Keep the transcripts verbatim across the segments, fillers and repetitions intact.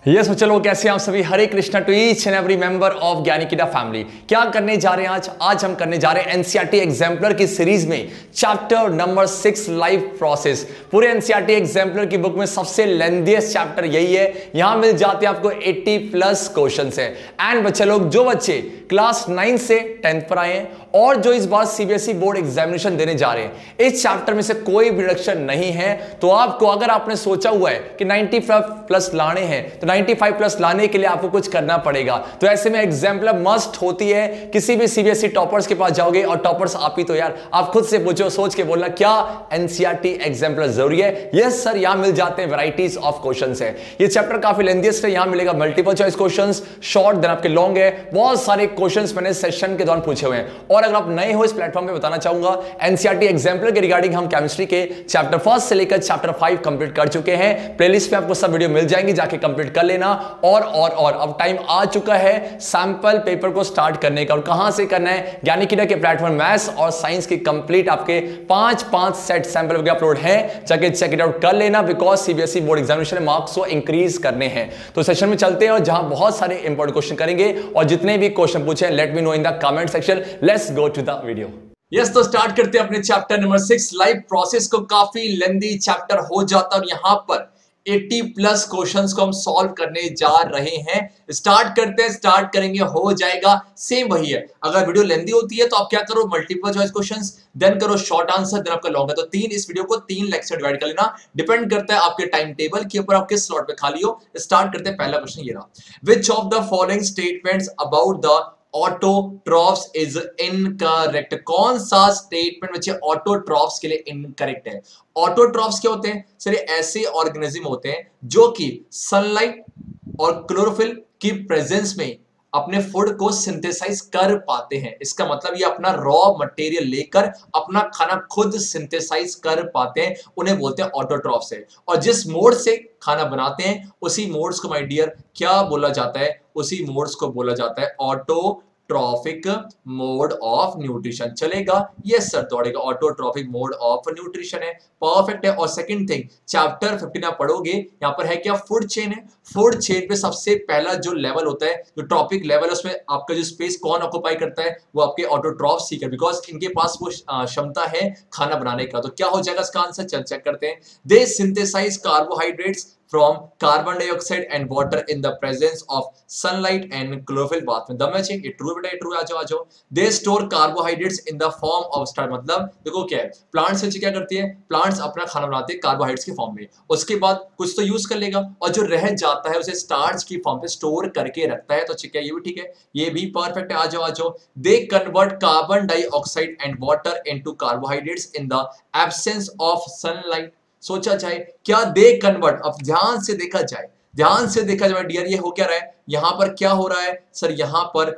Yes yes, चलो कैसे हैं आप सभी। Hare Krishna to each and every member of Gyanikida family. क्या करने जा रहे हैं आज आज हम करने जा रहे हैं एनसीईआरटी एग्जाम्पलर की सीरीज में chapter number six life process. पूरे एनसीईआरटी एग्जाम्पलर की बुक में सबसे लेंथीएस्ट चैप्टर यही है। यहां मिल जाते हैं आपको अस्सी प्लस क्वेश्चंस है। एंड बच्चे लोग, जो बच्चे क्लास नाइन से टेंथ पर आए हैं और जो इस बार सीबीएसई बोर्ड एग्जामिनेशन देने जा रहे हैं, इस चैप्टर में से कोई भी रिडक्शन नहीं है। तो आपको, अगर आपने सोचा हुआ है कि पचानवे प्लस लाने हैं, तो पचानवे प्लस लाने के लिए आपको कुछ करना पड़ेगा। तो ऐसे में एग्जाम्पलर मस्ट होती है। किसी भी सीबीएसई टॉपर्स के पास जाओगे और टॉपर्स आप ही तो यार, आप खुद से पूछो, सोच के बोलना क्या एनसीईआरटी एग्जाम्पलर जरूरी है। यस सर, यहां मिल जाते हैं वैरायटीज ऑफ क्वेश्चंस है। ये चैप्टर काफी लेंथीएस्ट है। यहां मिलेगा multiple choice questions, short then आपके लॉन्ग है। बहुत सारे क्वेश्चंस मैंने सेशन के दौरान पूछे हुए हैं। और अगर आप नए हो इस प्लेटफॉर्म पे, बताना चाहूंगा एनसीईआरटी एग्जाम्पलर के रिगार्डिंग हम केमिस्ट्री के चैप्टर फर्स्ट से लेकर चैप्टर फाइव कंप्लीट कर चुके हैं। प्लेलिस्ट पे आपको सब वीडियो मिल जाएंगे, जाके कंप्लीट कर लेना। और और और अब टाइम आ चुका है सैंपल पेपर को स्टार्ट करने का। और कहां से करना है? ज्ञानिकीडा के प्लेटफॉर्म मैथ्स और साइंस की कंप्लीट आपके पांच पांच सेट सैंपल वगैरह अपलोड है, जाके चेक इट आउट कर लेना। बिकॉज सीबीएसई बोर्ड एग्जामिनेशन में मार्क्स को इंक्रीज करने हैं। तो सेशन में चलते हैं और जहां बहुत सारे इंपॉर्टेंट क्वेश्चन करेंगे। और जितने भी क्वेश्चन पूछे, let me know in the comment section. Let's go to the video. Yes yes, तो स्टार्ट करते हैं अपने chapter number six life process को। काफी लेंथी चैप्टर हो जाता है और यहां पर अस्सी प्लस क्वेश्चंस को हम सॉल्व करने जा रहे हैं। स्टार्ट करते हैं, स्टार्ट करेंगे, हो जाएगा। सेम वही है। अगर वीडियो लेंथी होती है तो आप क्या करो, मल्टीपल चॉइस क्वेश्चंस, देन करो शॉर्ट आंसर, देन आपका लॉन्ग है। तो तीन, इस वीडियो को तीन लेक्चर डिवाइड कर लेना। डिपेंड करता है आपके टाइम टेबल के ऊपर, आप किस स्लॉट पे खाली हो। स्टार्ट करते हैं। पहला क्वेश्चन ये रहा, which of the following statements about the autotrophs is incorrect. कौन सा स्टेटमेंट बच्चे ऑटोट्रॉफ्स के लिए इनकरेक्ट है? ऑटोट्रॉफ्स क्या होते हैं? सर ये ऐसे ऑर्गेनिज्म होते हैं जो कि सनलाइट और क्लोरोफिल की प्रेजेंस में अपने फूड को सिंथेसाइज कर पाते हैं। इसका मतलब ये अपना रॉ मटेरियल लेकर अपना खाना खुद सिंथेसाइज कर पाते हैं, उन्हें बोलते हैं ऑटोट्रॉफ्स है। और जिस मोड से खाना बनाते हैं उसी मोड्स को माय डियर क्या बोला जाता है? उसी मोड्स को बोला जाता है autotrophic mode of nutrition. चलेगा? यस सर, दौड़ेगा। ऑटोट्रॉफिक मोड ऑफ न्यूट्रिशन है। परफेक्ट है। और सेकंड थिंग, चैप्टर फिफ्टीन आप पढ़ोगे, यहां पर है क्या? फूड चेन है। फूड चेन पे सबसे पहला जो लेवल होता है, जो ट्रॉपिक लेवल है, उसमें आपका जो स्पेस कौन ऑक्युपाई करता है? वो आपके ऑटोट्रॉफ सीकर, बिकॉज इनके पास वो क्षमता है खाना बनाने का। तो क्या हो जाएगा इसका आंसर? चल चेक करते हैं। They synthesise carbohydrates from carbon dioxide and water in the presence of sunlight and chlorophyll। बात में दम है। चेक, ये ट्रू बेटा, ये ट्रू। आ जाओ आ जाओ। They store carbohydrates in the form of starch. मतलब देखो क्या है, प्लांट्स से क्या करती है? प्लांट्स अपना खाना बनाते हैं कार्बोहाइड्रेट्स के फॉर्म में। उसके बाद कुछ तो यूज कर लेगा और जो रह जाता है उसे स्टार्च की फॉर्म पे स्टोर करके रखता है। तो ठीक है, ये भी ठीक है, ये भी परफेक्ट है। आ जाओ आ जाओ। They convert carbon dioxide and water into carbohydrates in the absence of sunlight. सोचा जाए क्या दे कन्वर्ट। अब ध्यान से देखा जाए, ध्यान से देखा जाए डियर, ये हो क्या रहा है? यहां पर क्या हो रहा है सर? यहां पर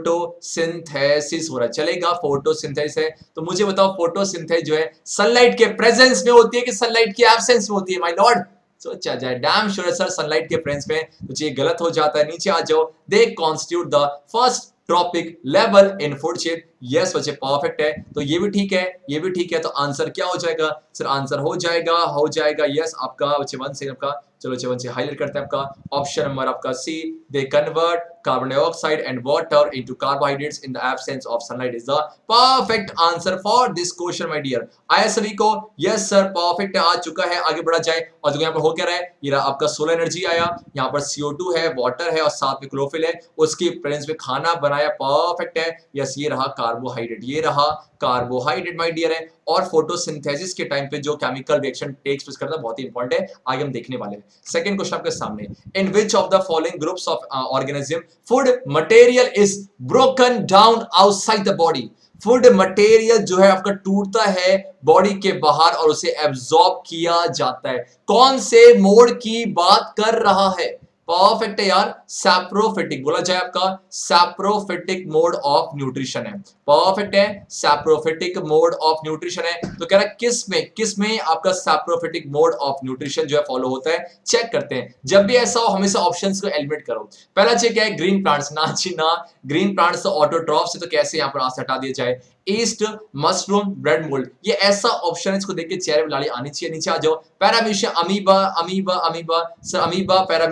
फोटोसिंथेसिस हो रहा है। चलेगा, फोटोसिंथेसिस है। तो मुझे बताओ, फोटोसिंथेसिस जो है सनलाइट के प्रेजेंस में होती है कि सनलाइट की एब्सेंस में होती है? माय लॉर्ड, सोचा जाए। डैम श्योर सर, सनलाइट के प्रेजेंस में। तो ये गलत हो जाता है। नीचे आ जाओ। They constitute the first trophic level in food chain. Yes बच्चे, परफेक्ट है। तो ये भी ठीक है, ये भी ठीक है। तो आंसर क्या हो जाएगा सर? आंसर हो जाएगा, हो जाएगा यस आपका बच्चे वन से आपका, चलो चवन से हाईलाइट करते हैं आपका ऑप्शन नंबर आपका C. They convert carbon dioxide and water into carbohydrates in the absence of sunlight is the perfect answer for this question my dear. आया सभी को? यस सर, परफेक्ट आ चुका है। आगे बढ़ा जाए। और जो यहाँ पर हो क्या रहा है, ये रहा आपका सोलर एनर्जी आया, यहाँ पर सी ओ टू है, वाटर है और साथ में क्लोरोफिल है, उसकी प्रेजेंस में खाना बनाया। परफेक्ट है। यस, ये रहा कार्बोहाइड्रेट, ये रहा कार्बोहाइड्रेट माय डियर है। और फोटोसिंथेसिस के टाइम पे जो केमिकल रिएक्शन टेक्स प्लेस करता है, बहुत ही इंपॉर्टेंट है, आगे हम देखने वाले हैं। सेकंड क्वेश्चन आपके सामने, in which of the following groups of organism food material is broken down outside the body. Food material जो है आपका टूटता है बॉडी के बाहर और उसे एब्जॉर्ब किया जाता है। कौन से मोड की बात कर रहा है? परफेक्ट है यार, सैप्रोफिटिक बोला जाए आपका, सैप्रोफिटिक मोड ऑफ न्यूट्रिशन है। परफेक्ट है, सैप्रोफिटिक मोड ऑफ न्यूट्रिशन है। तो कह रहा है किस में, किस में आपका सैप्रोफिटिक मोड ऑफ न्यूट्रिशन जो है फॉलो होता है? चेक करते हैं। जब भी ऐसा हो हमेशा ऑप्शंस को एलिमिनेट करो। पहला चेक है ग्रीन प्लांट्स, ना जी ना, ग्रीन प्लांट्स तो ऑटोट्रॉफ से, तो कैसे यहां पर आंसर हटा दिया जाए? ईस्ट, मशरूम, ब्रेड मोल्ड, ये ऐसा ऑप्शन है, इसको देख के चेहरे पे लाली आनी चाहिए। नीचे आ जाओ। Paramecium, amoeba, amoeba, amoeba, sir amoeba, paramecium तो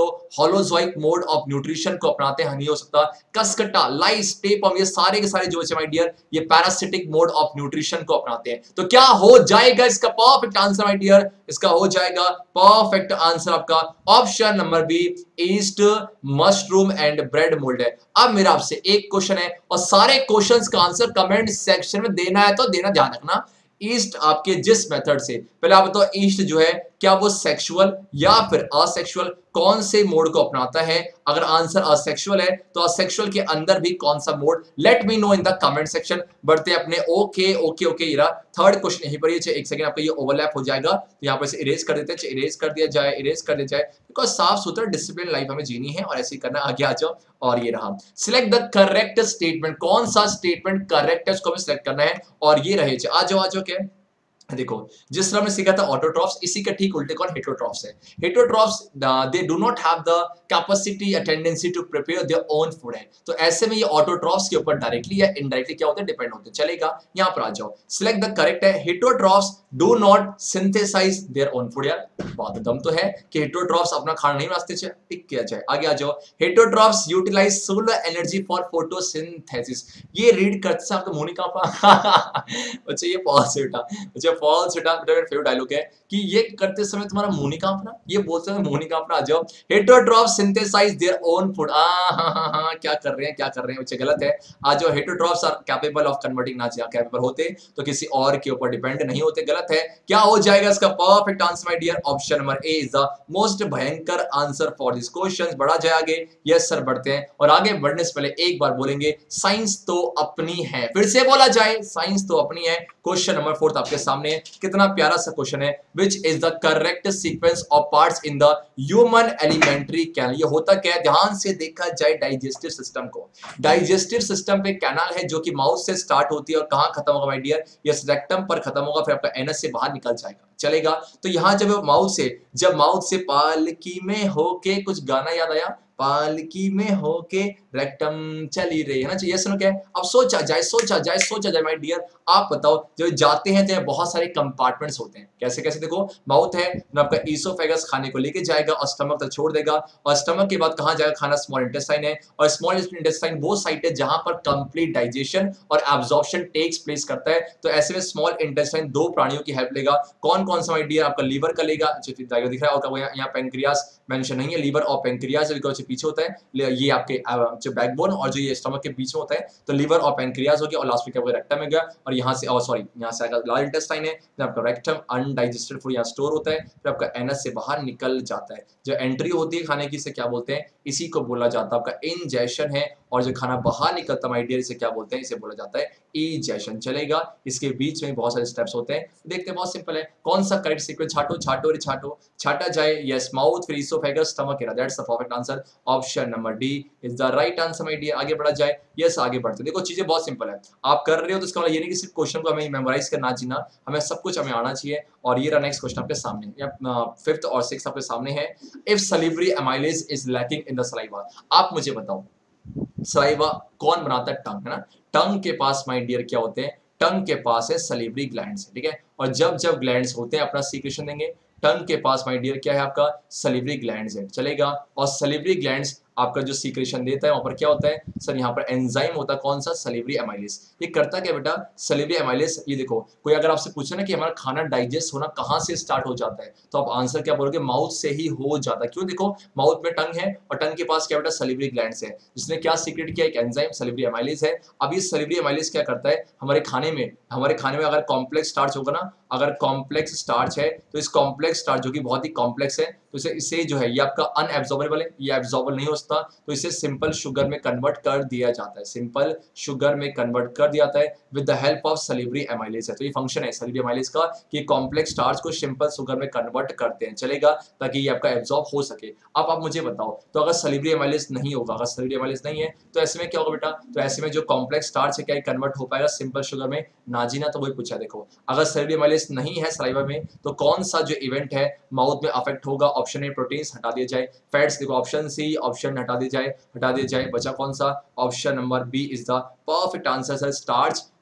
तो होलोजोइक मोड ऑफ न्यूट्रिशन को अपनाते हैं, नहीं हो सकता। कसकट्टा, लाइस, टेपम, ये सारे के सारे जो है माय डियर ये पैरासिटिक मोड ऑफ न्यूट्रिशन को अपनाते हैं। तो क्या हो जाएगा इसका परफेक्ट आंसर माय डियर? इसका हो जाएगा परफेक्ट आंसर आपका option number B, yeast, mushroom and bread mould है। अब मेरा आपसे एक क्वेश्चन है और सारे क्वेश्चंस का आंसर कमेंट सेक्शन में देना है, तो देना ध्यान रखना। ईस्ट आपके जिस मेथड से, पहले आप बताओ ईस्ट जो है क्या वो सेक्सुअल या फिर असेक्सुअल, कौन से मोड को अपनाता है? अगर आंसर असेक्सुअल है तो असेक्सुअल के अंदर भी कौन सा mode, let me know in the comment section. बढ़ते अपने ओके ओके ओके इरा थर्ड क्वेश्चन यहीं पर ही, एक सेकंड आपका ये ओवरलैप हो जाएगा तो यहाँ पर से इरेज कर देते हैं, इरेज कर दिया जाए, इरेज कर दिया जाए, बिकॉज साफ सुथरा डिसिप्लिन लाइफ हमें जीनी है और ऐसे ही करना। आगे आ जाओ और ये रहा, सिलेक्ट द करेक्ट स्टेटमेंट, कौन सा स्टेटमेंट करेक्ट है उसको हमें सिलेक्ट करना है और ये रहे। आ जाओ आ जाओ क्या देखो, जिस तरह हमने सीखा था ऑटोट्रॉफ्स, इसी के ठीक उल्टे कौन हेटरोट्रॉफ्स है। Heterotrophs they do not have the capacity या tendency to prepare their own food है, तो ऐसे में ये ऑटोट्रॉफ्स के ऊपर डायरेक्टली या इनडायरेक्टली क्या होते हैं, डिपेंड होते हैं। चलेगा, यहां पर आ जाओ, सिलेक्ट द करेक्ट है। Heterotrophs do not synthesize their own food. यार बात दम तो है कि हेटरोट्रॉफ्स अपना खाना नहीं बनाते, ठीक किया जाए। आगे आ जाओ, heterotrophs utilize solar energy for photosynthesis. ये रीड करते से आपका मुंह नहीं कांपा अच्छा ये पॉज से उठा, अच्छा फॉल्स रिटर्न मेरा फेवरेट डायलॉग है कि ये करते समय तुम्हारा मुंह नहीं कांपना, ये बोलते समय मुंह नहीं कांपना। आ जाओ, heterotrophs synthesize their own food. आ हां हां हां क्या कर रहे हैं क्या कर रहे हैं बच्चे, गलत है। आ जाओ, heterotrophs are capable of converting, ना कैपेबल होते तो किसी और के ऊपर डिपेंड नहीं होते, गलत है। क्या हो जाएगा इसका perfect answer my dear? Option number A is the most भयंकर आंसर फॉर दिस क्वेश्चन। बढ़ा जाए आगे, यस सर बढ़ते हैं और आगे बढ़ने से पहले एक बार बोलेंगे साइंस तो अपनी है, फिर से बोला जाए साइंस तो अपनी है। क्वेश्चन नंबर फोर्थ आपके सामने, कितना प्यारा सा क्वेश्चन है, which is the correct sequence of parts in the human alimentary canal। ये होता क्या है, ध्यान से देखा जाए डाइजेस्टिव सिस्टम को, डाइजेस्टिव सिस्टम पे कैनाल है जो कि माउथ से स्टार्ट होती है और कहां खत्म होगा माय डियर, ये रेक्टम पर खत्म होगा, फिर आपका एनस से बाहर निकल जाएगा। चलेगा, तो यहां जब माउथ से जब माउथ से पालकी में होके, कुछ गाना याद आया, पालकी में होके रेक्टम चली रही है ना, चाहिए सुनो क्या है। अब सोचा जाए सोचा जाए सोचा जाए माय डियर, आप बताओ जब जाते हैं तो बहुत सारे कंपार्टमेंट्स होते हैं, कैसे कैसे देखो, माउथ है ना आपका, ईसोफेगस खाने को लेके जाएगा और स्टमक तक छोड़ देगा, और स्टमक के बाद कहां जाएगा खाना, स्मॉल इंटेस्टाइन है, और स्मॉल इंटेस्टाइन वो साइट है जहां पर कंप्लीट डाइजेशन और एब्जॉर्प्शन टेक्स प्लेस करता है। तो ऐसे में स्मॉल इंटेस्टाइन दो प्राणियों की हेल्प लेगा, कौन कौन सा माय डियर, आपका लीवर का लेगा, दिख रहा है, और यहाँ पेनक्रियास मेंशन नहीं है, लीवर और पेनक्रियास पीछे होता है, ये आपके जो बैकबोन और जो ये स्टमक के बीच में होता है, तो लीवर और पेनक्रियास हो गया, और लास्ट में क्या रेक्टम में गया, और यहाँ से सॉरी यहाँ से आएगा लार्ज इंटेस्टाइन है, फिर आपका रेक्टम अनडाइजेस्टेड फूड यहाँ स्टोर होता है, फिर आपका एनस से बाहर निकल जाता है। जो एंट्री होती है खाने की, इसे क्या बोलते हैं, इसी को बोला जाता है आपका इंजेशन है, और जो खाना बाहर निकलता है माय डियर, इसे क्या बोलते हैं, इसे बोला जाता है इजेशन। चलेगा, इसके बीच में बहुत सारे स्टेप्स होते हैं, देखते हैं, बहुत सिंपल है। कौन सा करेक्ट सीक्वेंस, छाटो छाटो रे छाटो, छाटा जाए, यस माउथ फिर oesophagus stomach, that's the perfect answer, option number D is the right answer my dear. आगे बढ़ा जाए, यस आगे बढ़ते, देखो चीजें बहुत सिंपल है, आप कर रहे हो तो इसका मतलब ये नहीं कि सिर्फ क्वेश्चन को हमें मेमोराइज करना जीना, हमें सब कुछ हमें आना चाहिए। और ये रहा नेक्स्ट क्वेश्चन आपके सामने, या फिफ्थ और सिक्स्थ आपके सामने है, if salivary amylase is lacking in the saliva. आप मुझे बताओ सलाइवा कौन बनाता है, टंग है ना, टंग के पास माय डियर क्या होते हैं, टंग के पास है सलिवरी ग्लैंड्स, ठीक है, और जब जब ग्लैंड्स होते हैं अपना सीक्रेशन देंगे, टंग के पास माय डियर क्या है आपका, सलिवरी ग्लैंड्स है। चलेगा, और सलिवरी ग्लैंड्स आपका जो सीक्रेशन देता है वहां पर क्या होता है सर, यहाँ पर एंजाइम होता है, कौन सा, सलिवरी एमाइलेज। ये करता क्या बेटा, सलिवरी एमाइलेज, ये देखो कोई अगर आपसे पूछे ना कि हमारा खाना डाइजेस्ट होना कहाँ से स्टार्ट हो जाता है, तो आप आंसर क्या बोलोगे, माउथ से ही हो जाता है। क्यों, देखो माउथ में टंग है और टंग के पास क्या बेटा, सलिवरी ग्लैंड्स है, जिसने क्या सीक्रेट किया, एक एंजाइम सलिवरी एमाइलेज है। अब ये सलिवरी एमाइलेज क्या करता है, हमारे खाने में हमारे खाने में अगर कॉम्प्लेक्स स्टार्च होगा ना, अगर कॉम्प्लेक्स स्टार्च है तो इस कॉम्प्लेक्स स्टार्च जो कि बहुत ही कॉम्प्लेक्स है, तो इसे इसे जो है ये आपका अनएब्जॉर्बेबल है, ये एब्जॉर्बल नहीं होता, तो इसे सिंपल शुगर में कन्वर्ट कर दिया जाता है, सिंपल शुगर में कन्वर्ट कर दिया जाता है with the help of salivary amylase है। तो ये फंक्शन है सलिवरी एमाइलेज का कि कॉम्प्लेक्स स्टार्च को सिंपल शुगर में कन्वर्ट करते हैं। चलेगा, ताकि ये आपका एब्जॉर्ब हो सके। अब आप मुझे बताओ, तो अगर सलिवरी एमाइलेज नहीं होगा, अगर सलिवरी एमाइलेज नहीं है तो ऐसे में क्या होगा बेटा, तो ऐसे में जो कॉम्प्लेक्स स्टार्च है क्या कन्वर्ट हो पाएगा सिंपल शुगर में, ना जी ना। तो वही पूछा, देखो अगर सलिवरी एमाइलेज नहीं है सलाइवा में तो कौन सा जो इवेंट है माउथ में अफेक्ट होगा, ऑप्शन ए प्रोटीन्स हटा दिए जाए, फैट्स देखो ऑप्शन सी, ऑप्शन हटा दिए जाए हटा दिए जाए, बचा कौन सा, option number B is the perfect answer sir, starch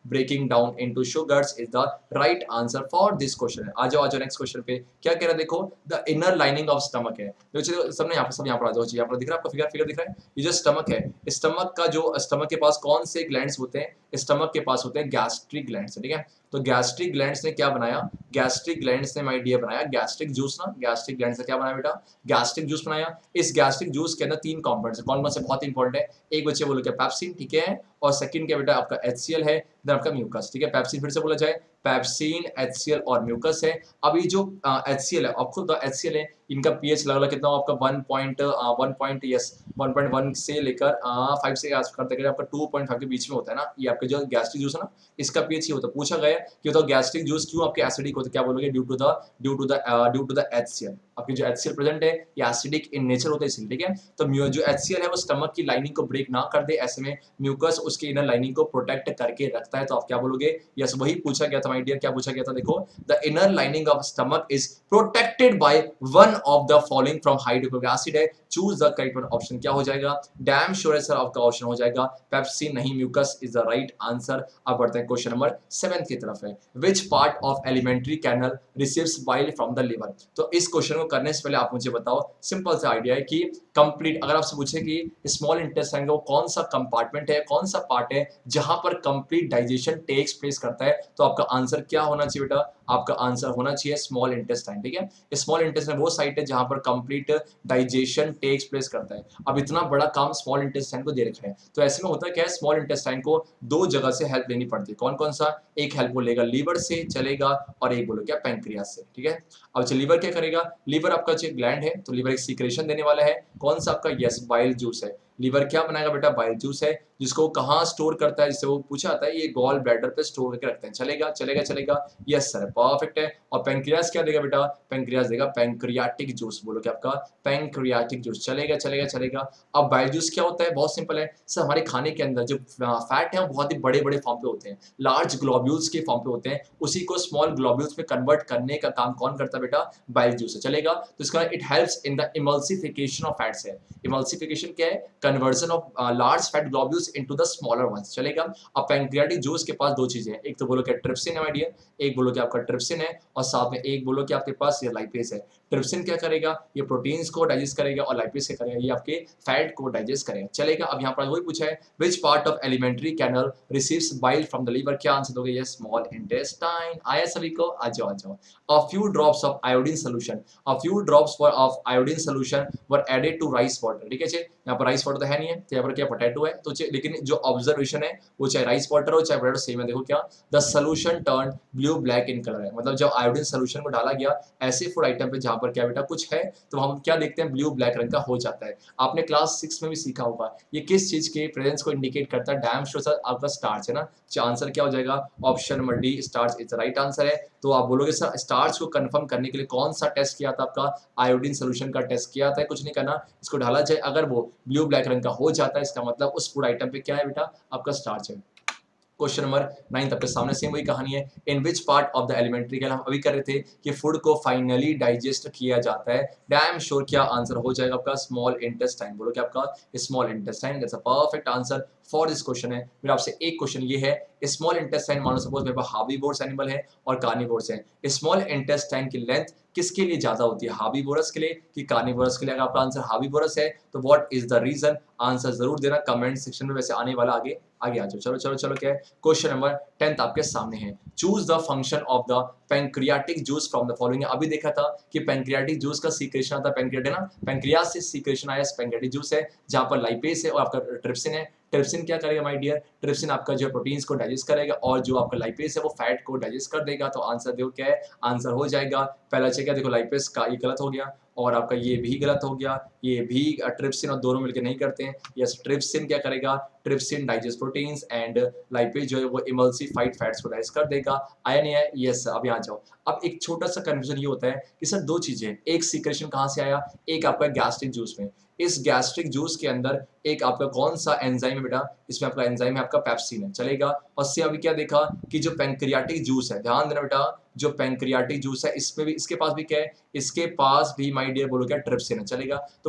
breaking down into sugars is the right answer for this question. आ जाओ आ जाओ नेक्स्ट क्वेश्चन पे, क्या कह रहा है देखो, the inner lining of stomach है। तो सबने यहाँ पर सब यहाँ पर आ जाओ, यहाँ पर दिख रहा है आपको फिगर फिगर दिख रहा है, ये जो स्टमक है, स्टमक का जो स्टमक के पास कौन से ग्लैंड्स होते हैं, स्टमक के पास होते हैं गैस्ट्रिक ग्लैंड्स, ठीक है। तो गैस्ट्रिक ग्लैंड्स ने क्या बनाया, गैस्ट्रिक ग्लैंड्स ने माय डियर बनाया गैस्ट्रिक जूस ना, गैस्ट्रिक ग्लैंड्स ने क्या बनाया बेटा, गैस्ट्रिक जूस बनाया। इस गैस्ट्रिक जूस के अंदर तीन कंपाउंड्स है, कौन कौन से बहुत इंपॉर्टेंट है, एक बच्चे बोलो क्या पेप्सिन, ठीक है, और सेकंड क्या बेटा आपका एचसीएल है, देन आपका म्यूकस, ठीक है। पेप्सिन फिर से बोला जाए, पेप्सिन, एचसीएल और म्यूकस है। अब ये जो एचसीएल है, आपको खुद एचसीएल है, इनका पीएच लगभग कितना हो आपका one point one point yes one point one से लेकर फाइव से करते करते आपका टू पॉइंट फाइव के बीच में होता है ना। ये आपका जो गैस्ट्रिक जूस है ना, इसका पीएच ये होता है। पूछा गया कि बताओ गैस्ट्रिक जूस क्यों आपके एसिडिक होता है, क्या बोलोगे, due to the due to the due to the HCl. आपके जो एचसीएल प्रेजेंट है ये एसिडिक इन नेचर होता है इसलिए, ठीक है। तो जो एचसीएल है वो स्टमक की लाइनिंग को ब्रेक ना कर दे, ऐसे में म्यूकस उसकी इनर लाइनिंग को प्रोटेक्ट करके रखता है। तो आप क्या बोलोगे, यस वही पूछा गया था माय डियर, क्या पूछा गया था देखो, the inner lining of stomach is protected by one of the following from hydrochloric acid है, choose the correct one. Option क्या हो जाएगा, डैम श्योर है सर आपका ऑप्शन हो जाएगा पेप्सिन, नहीं mucus is the right answer. अब बढ़ते हैं क्वेश्चन नंबर सेवन की तरफ है, which part of alimentary canal receives bile from the liver. तो इस क्वेश्चन को करने से पहले आप मुझे बताओ, सिंपल सा आइडिया है कि कंप्लीट, अगर आपसे पूछे कि स्मॉल इंटेस्टाइन का कौन सा कंपार्टमेंट है, कौन सा पार्ट है जहां पर कंप्लीट डाइजेशन टेक्स प्लेस करता है, तो आपका आंसर क्या होना चाहिए बेटा, आपका आंसर होना चाहिए स्मॉल इंटेस्टाइन, ठीक है। स्मॉल इंटेस्टाइन वो साइट है जहां पर कंप्लीट डाइजेशन टेक्स प्लेस करता है। अब इतना बड़ा काम स्मॉल इंटेस्टाइन को दे रखा है, तो ऐसे में होता है क्या है, स्मॉल इंटेस्टाइन को दो जगह से हेल्प लेनी पड़ती है, कौन कौन सा, एक हेल्प वो लेगा लीवर से चलेगा, और एक बोलो क्या पैंक्रियास से, ठीक है। अब अच्छा लीवर क्या करेगा, लीवर आपका जो ग्लैंड है, तो लीवर एक सीक्रेशन देने वाला है, कौन सा आपका, यस बाइल जूस है। लीवर क्या बनाएगा बेटा, बाइल जूस है, जिसको कहाँ स्टोर करता है, जिससे वो पूछा आता है, ये गॉल ब्लैडर पे स्टोर करके रखते हैं, चलेगा चलेगा चलेगा, यस सर परफेक्ट है। और पैंक्रियास क्या देगा बेटा, पैंक्रियास देगा पैंक्रियाटिक जूस, बोलो क्या आपका पैंक्रियाटिक जूस, चलेगा चलेगा चलेगा। अब बाइल जूस क्या होता है, बहुत सिंपल है सर, हमारे खाने के अंदर जो फैट है वो बहुत ही बड़े बड़े फॉर्म पे होते हैं, लार्ज ग्लोब्यूल्स के फॉर्म पे होते हैं, उसी को स्मॉल ग्लोब्यूल्स में कन्वर्ट करने का काम कौन करता है बेटा, बाइल जूस है, चलेगा। तो इसका it helps in the emulsification of fats है, इमल्सिफिकेशन क्या है, conversion of large fat globules into the smaller ones, चलेगा। अब पैंक्रियाटिक जूस के पास दो चीजें हैं, एक तो बोलो क्या ट्रिप्सिन है माय डियर, एक बोलो क्या आपका ट्रिप्सिन है, और साथ में एक बोलो कि आपके पास ये लाइपेज है। ट्रिप्सिन क्या करेगा, ये प्रोटीन्स को डाइजेस्ट करेगा, और लाइपेज क्या करेगा, ये आपके फैट को डाइजेस्ट करेगा, चलेगा। अब यहाँ पर वही पूछा है, which part of alimentary canal receives bile from the liver, क्या आंसर दोगे, ये स्मॉल इंटेस्टाइन। आया सभी को, आ जाओ आ जाओ। A few drops of iodine solution, a few drops of iodine solution were added to rice water, ठीक है। यहाँ पर राइस वाटर तो है नहीं है, तो यहाँ पर क्या पोटैटो है, तो लेकिन जो ऑब्जर्वेशन है वो चाहे राइस वाटर हो चाहे पोटैटो सेम है। देखो क्या, the solution turn blue black in colour है, मतलब जब आयोडीन सोल्यूशन को डाला गया ऐसे फूड आइटम पे जहां पर क्या बेटा कुछ है, तो हम क्या देखते हैं, ब्लू ब्लैक रंग का हो जाता है। आपने क्लास सिक्स में भी सीखा होगा, ये किस चीज के प्रेजेंस को इंडिकेट करता है, डैम श्योर सर आपका स्टार्च है ना। आंसर क्या हो जाएगा, option number D starch is the right answer है। तो आप बोलोगे सर स्टार्च को कंफर्म करने के लिए कौन सा टेस्ट किया था, आपका आयोडीन सोल्यूशन का टेस्ट किया था, कुछ नहीं करना, इसको ढाला जाए, अगर वो ब्लू ब्लैक रंग का हो जाता है इसका मतलब उस फूड आइटम पे क्या है बेटा, आपका स्टार्च है। क्वेश्चन नंबर नाइन आपके सामने सेम वही कहानी है, in which part of the alimentary canal, हम अभी कर रहे थे कि फूड को फाइनली डाइजेस्ट किया जाता है, डैम श्योर क्या आंसर हो जाएगा आपका स्मॉल इंटेस्टाइन, बोलो क्या आपका small intestine, that's a perfect answer for this question है। मेरा आपसे एक क्वेश्चन ये है, स्मॉल इंटेस्टाइन मानो सपोज मेरे पास हार्बीवोरस एनिमल है और कार्निवोरस है, स्मॉल इंटेस्टाइन की लेंथ किसके लिए ज्यादा होती है, हार्बीवोरस के लिए कि कार्निवोरस के लिए। अगर आपका आंसर हार्बीवोरस है तो what is the reason, answer जरूर देना कमेंट सेक्शन में, वैसे आने वाला आगे आगे आ जाओ। चलो चलो चलो क्या है, क्वेश्चन नंबर टेंथ आपके सामने है, choose the function of the pancreatic juice from the following. अभी देखा था कि पैंक्रियाटिक जूस का सीक्रेशन आता है, पैंक्रियाट है ना, पैंक्रियास से सीक्रेशन आया, पैंक्रियाटिक जूस है जहां पर लाइपेज है और आपका ट्रिप्सिन है। ट्रिप्सिन क्या करेगा माय डियर, ट्रिप्सिन आपका जो प्रोटीन्स को डाइजेस्ट करेगा और जो आपका लाइपेज है वो फैट को डाइजेस्ट कर देगा। तो आंसर देखो क्या है, आंसर हो जाएगा पहला चेक है, देखो लाइपेज का ये गलत हो गया और आपका ये भी गलत हो गया, ये भी ट्रिप्सिन और दोनों मिलकर नहीं करते हैं। यस ट्रिप्सिन क्या करेगा, trypsin digest proteins and lipase जो है वो इमल्सिफाइड फैट्स को डाइजेस्ट कर देगा। आया नहीं है, यस अभी आ जाओ। अब एक छोटा सा कंफ्यूजन ये होता है कि सर दो चीजें, एक सीक्रेशन कहाँ से आया, एक आपका गैस्ट्रिक जूस में, इस गैस्ट्रिक जूस के अंदर एक आपका कौन सा एंजाइम है बेटा, इसमें आपका एंजाइम है आपका पेप्सिन है, चलेगा। और से अभी क्या देखा कि जो पैंक्रियाटिक जूस है, ध्यान देना बेटा, जो पैंक्रियाटिक जूस है इसमें भी, इसके पास भी क्या है, इसके पास भी माय डियर बोलो क्या ट्रिप्सिन है, चलेगा। तो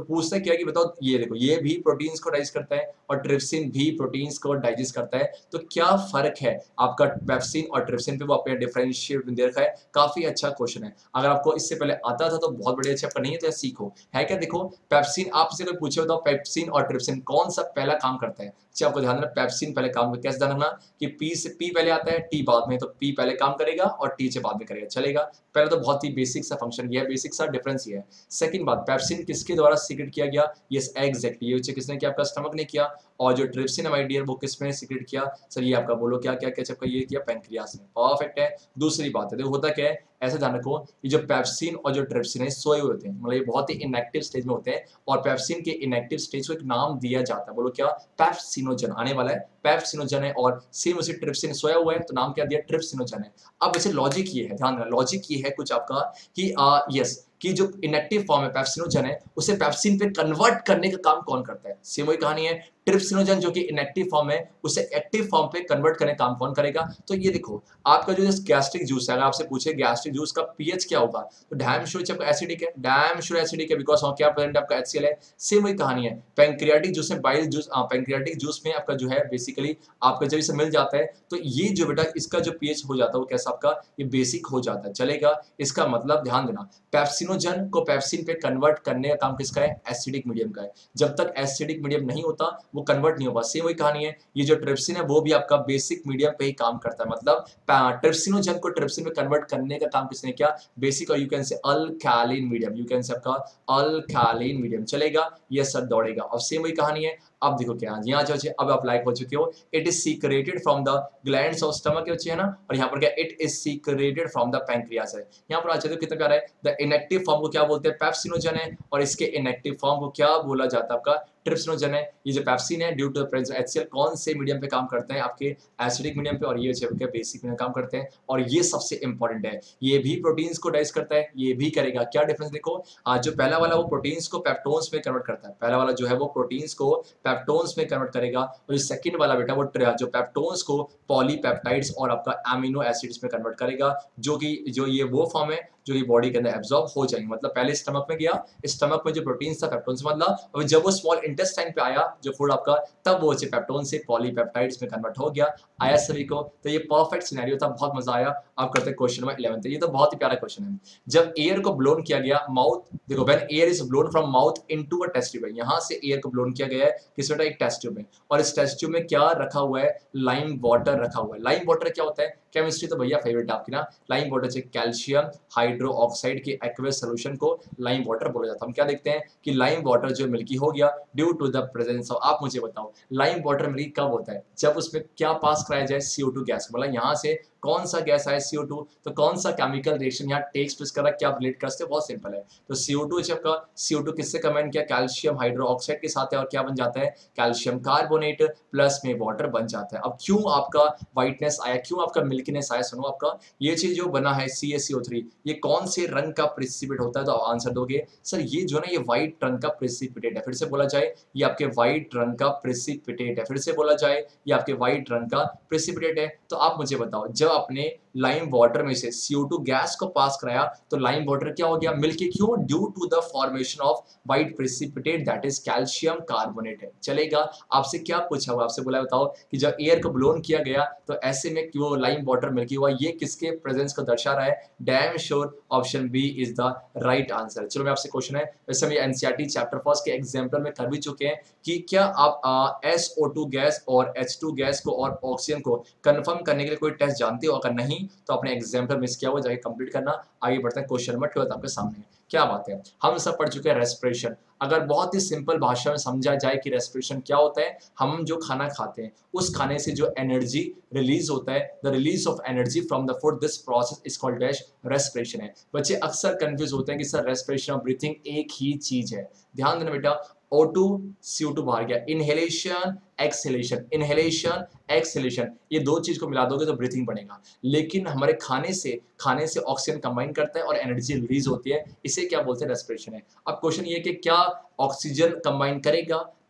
पूछता क्या कि बताओ ये देखो ये भी प्रोटीन्स को डाइजेस्ट करता है और ट्रिप्सिन भी प्रोटीन्स को डाइजेस्ट करता है, तो क्या फर्क है आपका पेप्सिन और ट्रिप्सिन पे, वो आपने डिफरेंशिएट दे रखा है। काफी अच्छा क्वेश्चन है, अगर आपको इससे पहले आता था तो बहुत बढ़िया, अच्छा आपका नहीं है तो सीखो। है क्या, देखो पेप्सिन, आपसे कोई पूछे बताओ पेप्सिन और ट्रिप्सिन कौन सा पहला काम करता है, अच्छा आपको ध्यान रखना पेप्सिन पहले काम, कैसे ध्यान रखना कि पी से पी पहले आता है टी बाद में, तो पी पहले काम करेगा और टी से बाद में करेगा, चलेगा। पहले तो बहुत ही बेसिक सा फंक्शन ये है, बेसिक सा डिफरेंस ये है। सेकंड बात, पेप्सिन किसके द्वारा सीक्रेट किया गया, यस एग्जैक्टली, ये किसने किया, आपका स्टमक ने किया। और जो ट्रिप्सिन है माय डियर वो किसने सीक्रेट किया, सर ये आपका बोलो क्या क्या क्या आपका ये किया, पैंक्रियास ने, परफेक्ट है। दूसरी बात है, देखो होता क्या है, ऐसे ध्यान रखो, ये जो पेप्सिन और जो ट्रिप्सिन है सोए हुए होते हैं, मतलब ये बहुत ही इनएक्टिव स्टेज में होते हैं, और पेप्सिन के इनएक्टिव स्टेज को एक नाम दिया जाता है, बोलो क्या, पेप्सिनोजन आने वाला है, पेप्सिनोजन है। और सेम उसी ट्रिप्सिन सोया हुआ है तो नाम क्या दिया, ट्रिप्सिनोजन है। अब वैसे लॉजिक ये है, ध्यान रखना लॉजिक ये है कुछ आपका कि यस कि जो इनएक्टिव फॉर्म है पेप्सिनोजन है, उसे पेप्सिन पे कन्वर्ट करने का काम कौन करता है, सेम वही कहानी है। ट्रिप्सिनोजन जो कि इनएक्टिव फॉर्म है उसे एक्टिव फॉर्म पे कन्वर्ट करने का काम कौन करेगा, तो ये देखो आपका जो गैस्ट्रिक जूस है, अगर आपसे पूछे गैस्ट्रिक जूस का पीएच क्या होगा, तो डैम श्योर आपका एसिडिक है, डैम श्योर एसिडिक है, बिकॉज क्या प्रेजेंट आपका एचसीएल है। सेम वही कहानी है पैंक्रियाटिक जूस में, बाइल जूस, पैंक्रियाटिक जूस में आपका जो है बेसिकली आपका जब इसे मिल जाता है तो ये जो बेटा इसका जो पीएच हो जाता है वो कैसा आपका, ये बेसिक हो जाता है, चलेगा। इसका मतलब ध्यान देना, पेप्सिनोजन को पेप्सिन पे कन्वर्ट करने का काम किसका है, एसिडिक मीडियम का है। जब तक एसिडिक मीडियम नहीं होता वो कन्वर्ट नहीं होगा। सेम वही कहानी है, ये जो ट्रिप्सिन है वो भी आपका बेसिक मीडियम पे ही काम करता है, मतलब ट्रिप्सिनोजन को ट्रिप्सिन में कन्वर्ट करने का काम किसने किया, बेसिक, और you can say अल्कालीन medium, you can say आपका अल्कालीन मीडियम, चलेगा, ये सब दौड़ेगा। और सेम वही कहानी है, अब देखो क्या यहाँ जो अब आप लाइक हो चुके हो, it is secreted from the glands of stomach है ना, और यहाँ पर क्या, it is secreted from the pancreas है। यहाँ पर आ जाते हो कितना प्यारा है, द इनएक्टिव फॉर्म को क्या बोलते हैं, पेप्सिनोजन है, और इसके इनएक्टिव फॉर्म को क्या बोला जाता है आपका, ट्रिप्सिनोजन है। ये जो पेप्सिन है due to the presence of HCl कौन से मीडियम पे काम करते हैं, आपके एसिडिक मीडियम पे, और ये जो बेसिक में काम करते हैं। और ये सबसे इंपॉर्टेंट है, ये भी प्रोटीन्स को डाइजेस्ट करता है, ये भी करेगा। क्या डिफरेंस देखो, आज जो पहला वाला वो प्रोटीन्स को पेप्टोन्स में कन्वर्ट करता है, पहला वाला जो है वो प्रोटीन्स को पेप्टोन्स में कन्वर्ट करेगा, और जो सेकंड वाला बेटा वो जो पेप्टोन्स को पॉलीपेप्टाइड्स और आपका अमीनो एसिड्स में कन्वर्ट करेगा, जो कि जो ये वो फॉर्म है जो कि बॉडी के अंदर एब्जॉर्ब हो जाएंगे। मतलब पहले स्टमक में गया, स्टमक में जो प्रोटीन था पेप्टोन से बदला, और जब वो स्मॉल इंटेस्टाइन पे आया जो फूड आपका, तब वो पेप्टोन से पॉलीपेप्टाइड्स में कन्वर्ट हो गया। आया सभी को, तो ये परफेक्ट सिनेरियो था, बहुत मजा आया। अब करते हैं क्वेश्चन नंबर इलेवन। ये तो बहुत ही प्यारा क्वेश्चन है। जब एयर को ब्लोन किया गया, माउथ देखो, when air is blown from mouth into a test tube, यहाँ से एयर को ब्लोन किया गया है किस बेटा, एक टेस्ट ट्यूब में, और इस टेस्ट ट्यूब में क्या रखा हुआ है, लाइम वाटर रखा हुआ है। लाइम वाटर क्या होता है, केमिस्ट्री तो भैया फेवरेट आपकी ना, लाइम वाटर से कैल्शियम हाइड्रो ऑक्साइड के एक्वस सॉल्यूशन को लाइम वाटर बोला जाता है। हम क्या देखते हैं कि लाइम वाटर जो मिल्की हो गया due to the presence of, आप मुझे बताओ लाइम वाटर मिल्की कब होता है, जब उसमें क्या पास कराया जाए, सी ओ टू गैस, मतलब यहाँ से कौन सा गैस आया, सी ओ टू, तो कौन सा केमिकल रिएक्शन यहाँ टेक्स प्लेस कर रहा है, क्या रिलेट कर सकते हैं, बहुत सिंपल है। तो सी ओ टू जब का सी ओ टू किससे कंबाइन किया, कैल्शियम हाइड्रो ऑक्साइड के साथ है, और क्या बन जाता है, कैल्शियम कार्बोनेट प्लस में वाटर बन जाता है। अब क्यों आपका व्हाइटनेस आया, क्यों आपका मिल्कीनेस आया, सुनो आपका ये चीज जो बना है सी ए सी ओ थ्री, ये कौन से रंग का प्रेसिपिटेट होता है, तो आंसर दोगे सर ये जो ना ये व्हाइट रंग का प्रेसिपिटेट है। फिर से बोला जाए, ये आपके व्हाइट रंग का प्रेसिपिटेट है। फिर से बोला जाए, ये आपके व्हाइट रंग का प्रेसिपिटेट है। तो आप मुझे बताओ, जब आपने लाइम वाटर में से सी ओ टू गैस को पास कराया तो लाइम वाटर क्या हो गया, मिल्की, क्यों, due to the formation of white precipitate that is calcium carbonate है। चलेगा, आपसे क्या पूछा हुआ, आपसे बोला बताओ कि जब एयर को ब्लोन किया गया तो ऐसे में क्यों लाइम वाटर मिल्की हुआ, ये किसके प्रेजेंस को दर्शा रहा है, damn sure option B is the right answer. चलो मैं आपसे क्वेश्चन है, वैसे हम एनसीईआरटी चैप्टर फर्स्ट के एग्जाम्पल में कर भी चुके हैं कि क्या आप एस ओ टू गैस और एच टू गैस को और ऑक्सीजन को कंफर्म करने के लिए कोई टेस्ट जानते हो, अगर नहीं तो अपने एग्जाम्पल मिस किया हुआ जाके कंप्लीट करना। आगे बढ़ते हैं, क्वेश्चन नंबर ट्वेल्थ आपके सामने। क्या बात है, हम सब पढ़ चुके हैं रेस्पिरेशन। अगर बहुत ही सिंपल भाषा में समझा जाए कि रेस्पिरेशन क्या होता है, हम जो खाना खाते हैं उस खाने से जो एनर्जी रिलीज होता है, the release of energy from the food, this process is called dash respiration है। बच्चे अक्सर कंफ्यूज होते हैं कि सर रेस्पिरेशन और ब्रीथिंग एक ही चीज है। ध्यान देना बेटा, O two C O to बाहर गया, इनहेलेशन एक्सहेलेशन, इनहेलेशन एक्सहेलेशन, ये दो चीज को मिला दोगे तो ब्रीथिंग बनेगा। लेकिन हमारे खाने से खाने से ऑक्सीजन कंबाइन करता है और एनर्जी रिलीज होती है, इसे क्या बोलते हैं, रेस्पिरेशन है। अब क्वेश्चन ये कि क्या ऑक्सीजन कंबाइन करेगा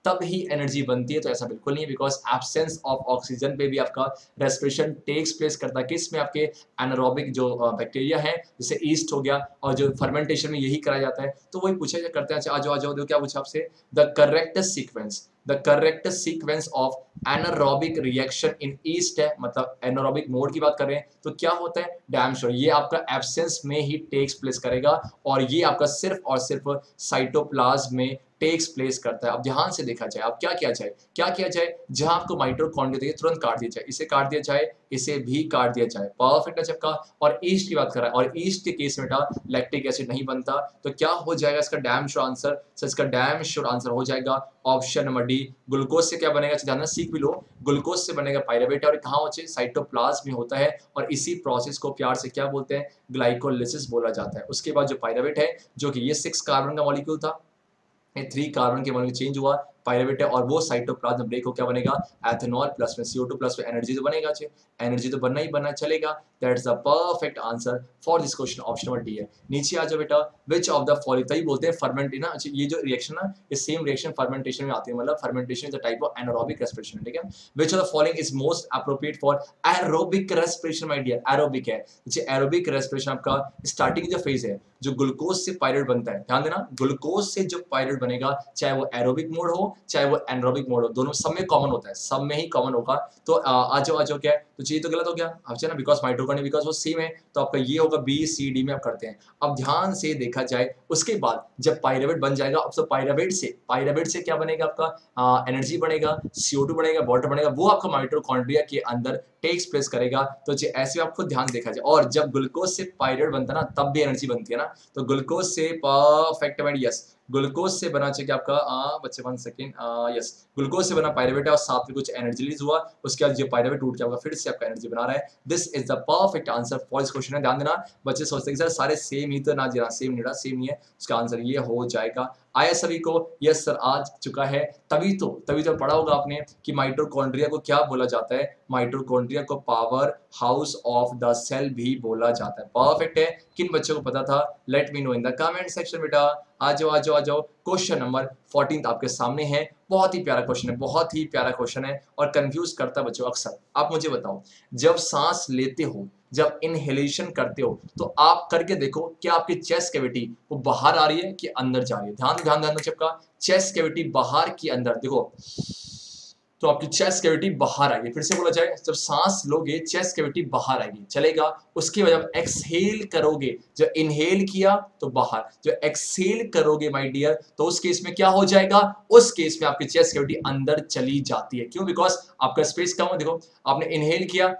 तब ही एनर्जी बनती है, तो ऐसा बिल्कुल नहीं है, बिकॉज एब्सेंस ऑफ ऑक्सीजन पे भी आपका रेस्पिरेशन टेक्स प्लेस करता है। किस में? आपके एनारोबिक जो बैक्टीरिया है, जैसे ईस्ट हो गया, और जो फर्मेंटेशन में यही कराया जाता है। तो वही पूछा करते हैं। अच्छा, आज आज क्या पूछा आपसे? The correct sequence the correct sequence of anaerobic reaction in yeast है, मतलब एनारोबिक मोड की बात कर रहे हैं, तो क्या होता है? डैम श्योर ये आपका एब्सेंस में ही टेक्स प्लेस करेगा, और ये आपका सिर्फ और सिर्फ साइटोप्लाज्म में टेक्स प्लेस करता है। अब ध्यान से देखा जाए, अब क्या किया जाए, क्या किया जाए? जहां आपको माइटोकॉन्ड्रिया देखिए, तुरंत काट दिया जाए, इसे काट दिया जाए, इसे भी काट दिया जाए, परफेक्ट है सबका। और ईस्ट की बात कर रहा है, और ईस्ट के केस में बेटा लैक्टिक एसिड नहीं बनता, तो क्या हो जाएगा इसका डैम श्योर आंसर? सो इसका डैम श्योर आंसर हो जाएगा ऑप्शन नंबर डी। ग्लूकोज से क्या बनेगा? ध्यान से सीख भी लो, ग्लूकोज से बनेगा पायरुवेट, और कहाँ होचे? साइटोप्लाज्म में होता है, और इसी प्रोसेस को प्यार से क्या बोलते हैं? ग्लाइकोलिसिस बोला जाता है। उसके बाद जो पायरुवेट है, जो कि ये सिक्स कार्बन का मॉलिक्यूल था, ये थ्री कार्बन के मॉलिक्यूल चेंज हुआ, पायरुवेट है, और वो साइटोप्लाज्म ब्रेक हो क्या बनेगा? एथेनॉल प्लस में सी ओ टू प्लस में एनर्जी तो बनेगा, एनर्जी तो बनना ही बनना चलेगा। That's the perfect answer for this question, option number D है। नीचे आ जाओ बेटा, विच ऑफ द फॉलोइंग, तभी बोलते हैं फर्मेंट ना, ये जो रिएक्शन ना, ये सेम रिएक्शन फर्मेंटेशन में आती है, मतलब fermentation is the type of anaerobic respiration, ठीक है। Which of the following is most appropriate for aerobic respiration? My dear, aerobic है, एरोबिक रेस्पिरेशन आपका स्टार्टिंग जो फेज है, जो ग्लूकोज से पायरुवेट बनता है, ध्यान देना, ग्लूकोज से जो पायरुवेट बनेगा, चाहे वो एरोबिक मोड हो चाहे वो एनारोबिक मोड हो, दोनों सब में कॉमन होता है, सब में ही कॉमन होगा। तो आ जाओ आ जाओ, क्या है? तो चीज तो गलत हो गया आपसे ना, बिकॉज माइटोकॉन्ड्रिया, बिकॉज वो सेम है, तो आपका ये होगा बी सी डी में आप करते हैं। अब ध्यान से देखा जाए, उसके बाद जब पायरुवेट बन जाएगा, अब तो पायरुवेट से पायरुवेट से क्या बनेगा? आपका एनर्जी बनेगा, सी ओ टू बनेगा, वाटर बनेगा, वो आपका माइटोकॉन्ड्रिया के अंदर टेक्स प्लेस करेगा। तो ऐसे आपको ध्यान देखा जाए, और जब ग्लूकोज से पायरुवेट बनता है ना, तब भी एनर्जी बनती है ना, तो ग्लूकोज से परफेक्ट है, यस, ग्लूकोज से बना चाहिए आपका आ, बच्चे वन सेकेंड, यस, ग्लूकोज से बना पायरुवेट है, और साथ में कुछ एनर्जी रिलीज हुआ, उसके बाद जो पायरुवेट टूट के आपका फिर से आपका एनर्जी बना रहा है। This is the perfect answer for this question है। ध्यान देना, बच्चे सोचते हैं सर सारे सेम ही, तो ना जी, सेम नहीं, सेम नहीं है, उसका आंसर ये हो जाएगा। आया सभी को? यस सर आ चुका है। तभी तो तभी तो पढ़ा होगा आपने कि माइटोकॉन्ड्रिया को क्या बोला जाता है? माइटोकॉन्ड्रिया को powerhouse of the cell भी बोला जाता है। परफेक्ट है। किन बच्चों को पता था? Let me know in the comment section बेटा। आ जाओ आ जाओ आ जाओ। क्वेश्चन नंबर फोर्टीन आपके सामने है। बहुत ही प्यारा क्वेश्चन है, बहुत ही प्यारा क्वेश्चन है, और कंफ्यूज करता है बच्चों अक्सर। आप मुझे बताओ, जब सांस लेते हो, जब इनहेलेशन करते हो, तो आप करके देखो, क्या आपकी चेस्ट कैविटी वो बाहर आ रही है कि अंदर जा रही है? ध्यान ध्यान ध्यान चिपका, चेस्ट कैविटी बाहर की अंदर, देखो तो आपकी चेस्ट कैविटी बाहर आएगी। फिर से बोला जाए, जब सांस लोगे चेस्ट कैविटी बाहर आएगी, चलेगा। उसके बाद जब एक्सहेल करोगे, जब इनहेल किया तो बाहर, जब एक्सहेल करोगे माय डियर, तो उस केस में क्या हो जाएगा? उस केस में आपकी चेस्ट कैविटी अंदर चली जाती है। क्यों? बिकॉज आपका स्पेस कम है। देखो आपने इनहेल किया,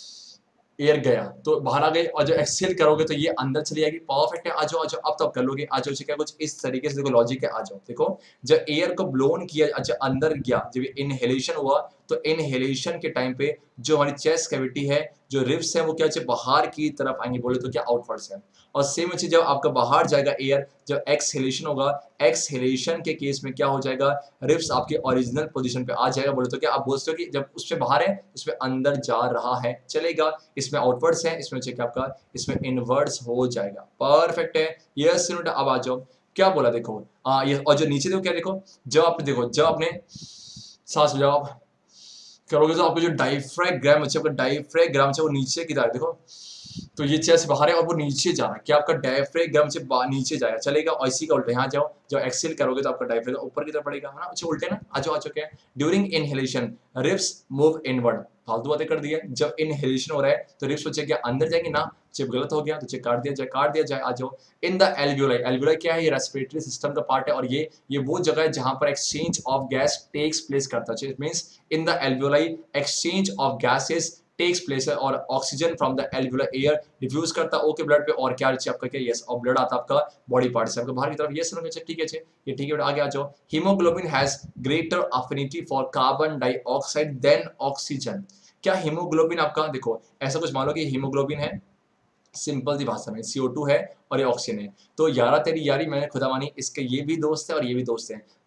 एयर गया तो बाहर आ गए, और जो एक्सहेल करोगे तो ये अंदर चली जाएगी। परफेक्ट है। आ जाओ आ जाओ, अब तो आप कर लोगे। आ जाओ, क्या कुछ इस तरीके से देखो, लॉजिक है। आ जाओ, देखो जब एयर को ब्लोन किया, अच्छा अंदर गया, जब इनहेलेशन हुआ, तो इनहेलेशन के टाइम पे जो हमारी चेस्ट कैविटी है, जो रिब्स है, वो क्या है बाहर की तरफ आएंगे, बोले तो क्या आउटवर्ड्स है। और सेम चीज जब आपका बाहर जाएगा एयर, जब एक्सहेलेशन होगा, एक्सहेलेशन के केस में क्या हो जाएगा? रिब्स आपके ओरिजिनल पोजीशन पे आ जाएगा, बोले तो क्या आप बोलते हो कि जब उसमें बाहर है उसमें अंदर जा रहा है, चलेगा। इसमें आउटवर्ड्स है, इसमें क्या आपका, इसमें इनवर्ड्स हो जाएगा। परफेक्ट है। Yes note. अब आ जाओ, क्या बोला देखो, आ, ये और जो नीचे देखो, क्या देखो, जब आप देखो, जब आपने सांस जब आप करोगे तो आपको जो डायफ्राग्राम है, आपका डायफ्राग्राम है वो नीचे की तरफ, देखो तो ये चेस्ट बाहर है और वो नीचे जा रहा है, क्या आपका डायफ्राग्राम से नीचे जाएगा, चलेगा। और इसी का उल्टा, यहाँ जाओ, जब एक्सेल करोगे तो आपका डायफ्राग्राम ऊपर की तरफ पड़ेगा, है ना, अच्छा उल्टे ना। आ जाओ आ चुके हैं। During inhalation ribs move inward, फालतू बातें कर दी है। जब इनहेलेशन हो रहा है तो रिब्स बच्चे क्या अंदर जाएंगे ना, चिप गलत हो गया तो चिप काट दिया जाए, काट दिया जाए। आ जाओ। इन द एल्वियोलाई, एल्वियोलाई क्या है? ये रेस्पिरेटरी सिस्टम का पार्ट है, और ये ये वो जगह है जहां पर exchange of gas takes place करता है। It means in the alveoli exchange of gases takes place है, और oxygen from the alveolar air diffuse करता है ओके ब्लड पे, और क्या आपका क्या? यस, और ब्लड आता है आपका बॉडी पार्ट से आपका बाहर की तरफ। ये सुनो, ठीक है ये ठीक है। आगे आ जाओ। Haemoglobin has greater affinity for carbon dioxide than oxygen. क्या हीमोग्लोबिन आपका, देखो ऐसा कुछ मान लो कि हीमोग्लोबिन है, सिंपल सी भाषा में सी ओ टू है और ये ऑक्सीजन है, तो यारा तेरी यारी मैंने खुदा मानी, इसके ये भी दोस्त है और ये भी दोस्त है।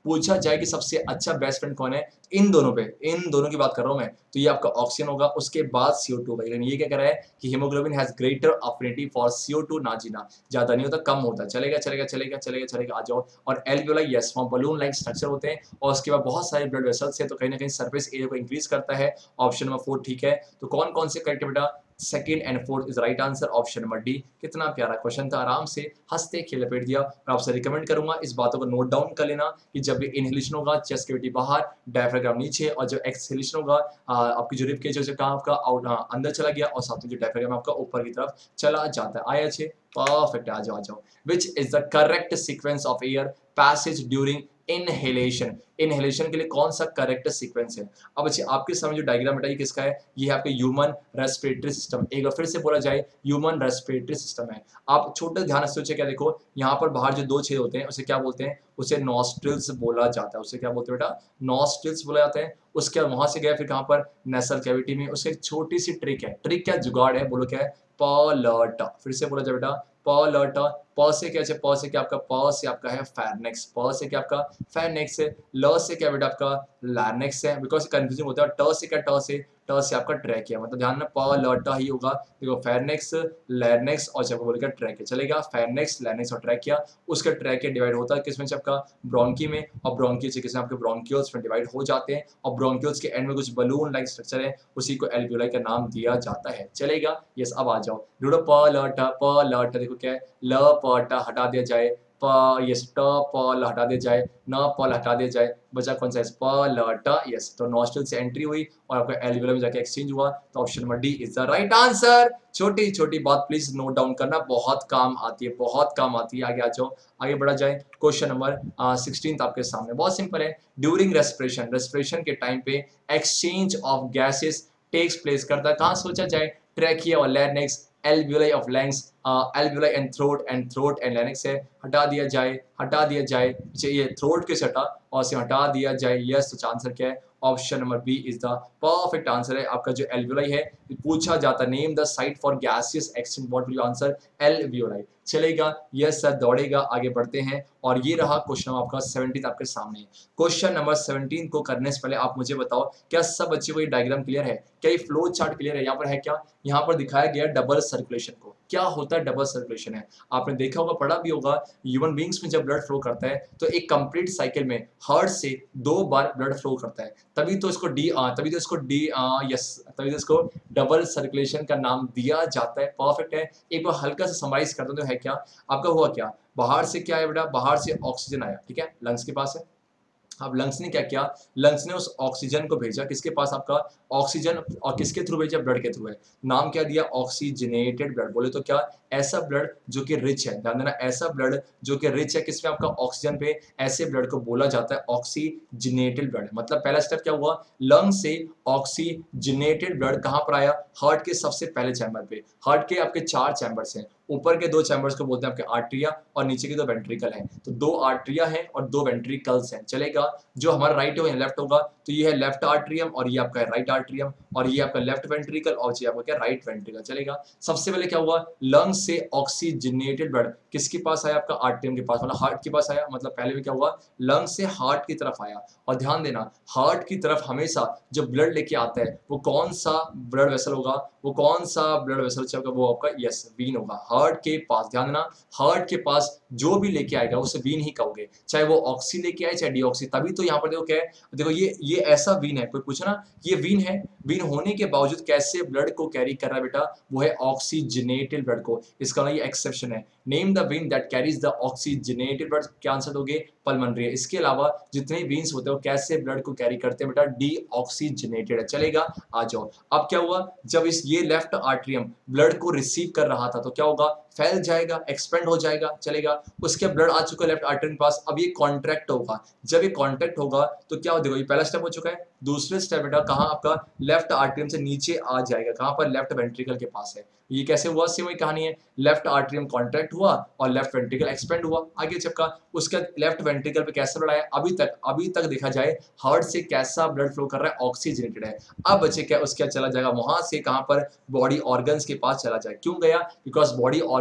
पूछा जाए कि सबसे अच्छा बेस्ट फ्रेंड कौन है, इन दोनों पे, इन दोनों की बात कर रहा हूं मैं, तो ये आपका ऑक्सीजन होगा, उसके बाद सी ओ टू होगा। लेकिन ये क्या कह रहा है कि haemoglobin has greater affinity for C O two, ना जीना, ज्यादा नहीं होता, कम होता है। चलेगा चलेगा चलेगा चलेगा चलेगा, आ जाओ। और एल्वियोलाई, यस, वहाँ बलून लाइक स्ट्रक्चर होते हैं और उसके बाद बहुत सारे ब्लड वेसल्स है, तो कहीं ना कहीं सरफेस एरिया को इंक्रीज करता है। ऑप्शन नंबर फोर ठीक है। तो कौन कौन से करेक्ट है बेटा, second and fourth is right answer, option number D. कितना प्यारा क्वेश्चन था, आराम से हंसते खेल लपेट दिया। मैं आपसे रिकमेंड करूंगा इस बातों को नोट डाउन कर लेना कि जब भी इनहेलेशन होगा चेस्ट कैविटी बाहर, डायफ्राग्राम नीचे, और जब एक्सहेलेशन होगा आपकी जो रिब केज है कहाँ आपका आउट अंदर चला गया, और साथ में जो डायफ्राग्राम आपका ऊपर की तरफ चला जाता है। आया अच्छे, परफेक्ट, आ जाओ आ जाओ। Which is the correct sequence of air passage during inhalation, inhalation के लिए कौन सा करेक्ट सीक्वेंस है। अब अच्छे आपके सामने जो डायग्राम बेटा ये किसका है, ये है आपका ह्यूमन रेस्पिरेटरी सिस्टम। एक बार फिर से बोला जाए, ह्यूमन रेस्पिरेटरी सिस्टम है। आप छोटे ध्यान से सोचिए, क्या देखो यहाँ पर बाहर जो दो छेद होते हैं उसे क्या बोलते हैं, उसे नॉस्ट्रिल्स बोला जाता है। उसे क्या बोलते हैं बेटा, नॉस्ट्रिल्स बोला जाता है। उसके बाद वहां से गया फिर कहाँ पर, नेसल कैविटी में। उसके एक छोटी सी ट्रिक है, ट्रिक क्या जुगाड़ है, बोलो क्या है, पलट। फिर से बोला जाए बेटा, पलट। प से क्या है, प से क्या आपका, प से आपका है फेरनेक्स, प से क्या आपका फेरनेक्स है। ल से क्या बेटा आपका लार्नेक्स है, बिकॉज कंफ्यूजिंग होता है। ट से क्या, ट से ट से आपका ट्रैकिया, मतलब ध्यान में प ल ट ही होगा। देखो फेरनेक्स, लैरनेक्स और जब बोलेगा ट्रैकिया, चलेगा फेरनेक्स, लैरनेक्स और ट्रैकिया। उसका ट्रैकिया डिवाइड होता है किसमें से, आपका ब्रोंकी में, और ब्रोंकी से किसमें, आपके ब्रोंकियोल्स में डिवाइड हो जाते हैं। और ब्रोंकियोल्स के एंड में कुछ बलून लाइक स्ट्रक्चर है, उसी को एल्वियोलाई का नाम दिया जाता है। चलेगा, यस। अब आ जाओ ढूंढो, प ल ट, प ल ट, देखो क्या है, ल प ट हटा दिया जाए, प यस, ट प ल हटा दिया जाए, न प ल हटा दिया जाए, बचा कौन सा है, प ल ट, यस। तो नॉस्ट्रल से एंट्री हुई और आपका एल्वियोलाई में जाके एक्सचेंज हुआ, तो option number D is the right answer. छोटी छोटी बात प्लीज नोट डाउन करना, बहुत काम आती है, बहुत काम आती है। आगे आ जाओ, आगे बढ़ा जाए। क्वेश्चन नंबर सिक्सटीन आपके सामने बहुत सिंपल है। ड्यूरिंग रेस्पिरेशन, रेस्पिरेशन के टाइम पे exchange of gases takes place करता है, कहाँ सोचा जाए, ट्रैकिया और larynx, alveoli of lungs, alveoli and throat, and throat and larynx है। हटा दिया जाए, हटा दिया जाए, ये थ्रोट के से हटा और से हटा दिया जाए, यस। तो आंसर क्या है, option number B is the perfect answer है। आपका जो एल्वियोलाई है, पूछा जाता, name the site for gaseous exchange, what will you answer, alveoli. चलेगा, यस सर, दौड़ेगा। आगे बढ़ते हैं, और ये रहा क्वेश्चन नंबर आपका सेवनटीन आपके सामने। क्वेश्चन नंबर सेवनटीन को करने से पहले आप मुझे बताओ, क्या सब बच्चे को ये डायग्राम क्लियर है, क्या ये फ्लो चार्ट क्लियर है। यहाँ पर है क्या, यहाँ पर दिखाया गया डबल सर्कुलेशन को। क्या होता है डबल सर्कुलेशन है, आपने देखा होगा, पढ़ा भी होगा। ह्यूमन बींग्स में जब ब्लड फ्लो करता है तो एक कंप्लीट साइकिल में हार्ट से दो बार ब्लड फ्लो करता है, तभी तो इसको डी तभी तो इसको डी यस तभी तो इसको डबल सर्कुलेशन का नाम दिया जाता है। परफेक्ट है। एक बार हल्का सा समराइज कर दो, तो है क्या, आपका हुआ क्या, बाहर से क्या है बेटा, बाहर से ऑक्सीजन आया, ठीक है, लंग्स के पास है। अब लंग्स ने क्या किया, लंग्स ने उस ऑक्सीजन को भेजा किसके पास, आपका ऑक्सीजन, और किसके थ्रू भेजा, ब्लड के थ्रू है। नाम क्या दिया, ऑक्सीजनेटेड ब्लड। बोले तो क्या, ऐसा ब्लड जो कि रिच है, ध्यान देना, ऐसा ब्लड जो कि रिच है किसमें, आपका ऑक्सीजन पे, ऐसे ब्लड को बोला जाता है ऑक्सीजनेटेड ब्लड। मतलब पहला स्टेप क्या हुआ, लंग से ऑक्सीजनेटेड ब्लड कहां पर आया, हार्ट के सबसे पहले चैम्बर पे। हार्ट के आपके चार चैम्बर्स हैं, ऊपर के दो चैम्बर्स को बोलते हैं आपके आर्ट्रिया, और नीचे के दो वेंट्रिकल हैं। तो दो आर्ट्रिया हैं और दो वेंट्रिकल्स हैं। चलेगा, जो हमारा राइट हो या लेफ्ट होगा, तो ये है लेफ्ट आर्ट्रियम और ये आपका है राइट आर्ट्रियम, और ये आपका लेफ्ट वेंट्रिकल और ये आपका क्या, राइट वेंट्रिकल। चलेगा, सबसे पहले क्या हुआ, लंग से ऑक्सीजनेटेड ब्लड किसके पास आया, आपका आर्ट्रियम के पास, मतलब हार्ट के पास आया। मतलब पहले भी क्या हुआ, लंग से हार्ट की तरफ आया। और ध्यान देना, हार्ट की तरफ हमेशा जो ब्लड लेके आता है वो कौन सा ब्लड वेसल होगा, वो कौन सा ब्लड वेसल होगा, वो आपका यस वीन होगा, हार्ट के पास। ध्यान देना, हार्ट के पास जो भी लेके आएगा उसे वीन ही कहोगे, चाहे वो ऑक्सी लेके आए चाहे डीऑक्सी। तभी तो यहाँ पर देखो क्या है, देखो ये ये ऐसा वीन है, कोई पूछे ना ये वीन है, वीन होने के बावजूद कैसे ब्लड को कैरी कर रहा है बेटा, वो है ऑक्सीजनेटेड ब्लड को। इसका ये एक्सेप्शन है। Name the vein that carries the oxygenated blood, क्या आंसर दोगे, पल्मोनरी। इसके अलावा जितने वीन्स होते हैं वो कैसे ब्लड को कैरी करते हैं बेटा, डीऑक्सीजनेटेड है। चलेगा, आ जाओ। अब क्या हुआ, जब इस ये लेफ्ट आर्ट्रियम ब्लड को रिसीव कर रहा था तो क्या होगा, फैल जाएगा, एक्सपेंड हो जाएगा। चलेगा, उसके ब्लड आ चुका है लेफ्ट आर्टरी के पास, अब ये कॉन्ट्रैक्ट होगा। जब ये कॉन्ट्रैक्ट होगा तो क्या हो, देखो ये पहला स्टेप हो चुका है। दूसरे स्टेप बेटा कहाँ, आपका लेफ्ट आर्टरियम से नीचे आ जाएगा, कहाँ पर, लेफ्ट वेंट्रिकल के पास है। ये कैसे हुआ, सेम वही कहानी है, लेफ्ट आर्टरियम कॉन्ट्रैक्ट हुआ और लेफ्ट वेंट्रिकल एक्सपेंड हुआ। आगे चपका, उसके लेफ्ट वेंट्रिकल पे कैसा ब्लड आया, अभी तक अभी तक देखा जाए हार्ट से कैसा ब्लड फ्लो कर रहा है, ऑक्सीजनेटेड है। अब बच्चे क्या, उसके चला जाएगा वहां से कहाँ पर, बॉडी ऑर्गन्स के पास चला जाए। क्यों गया, बिकॉज बॉडी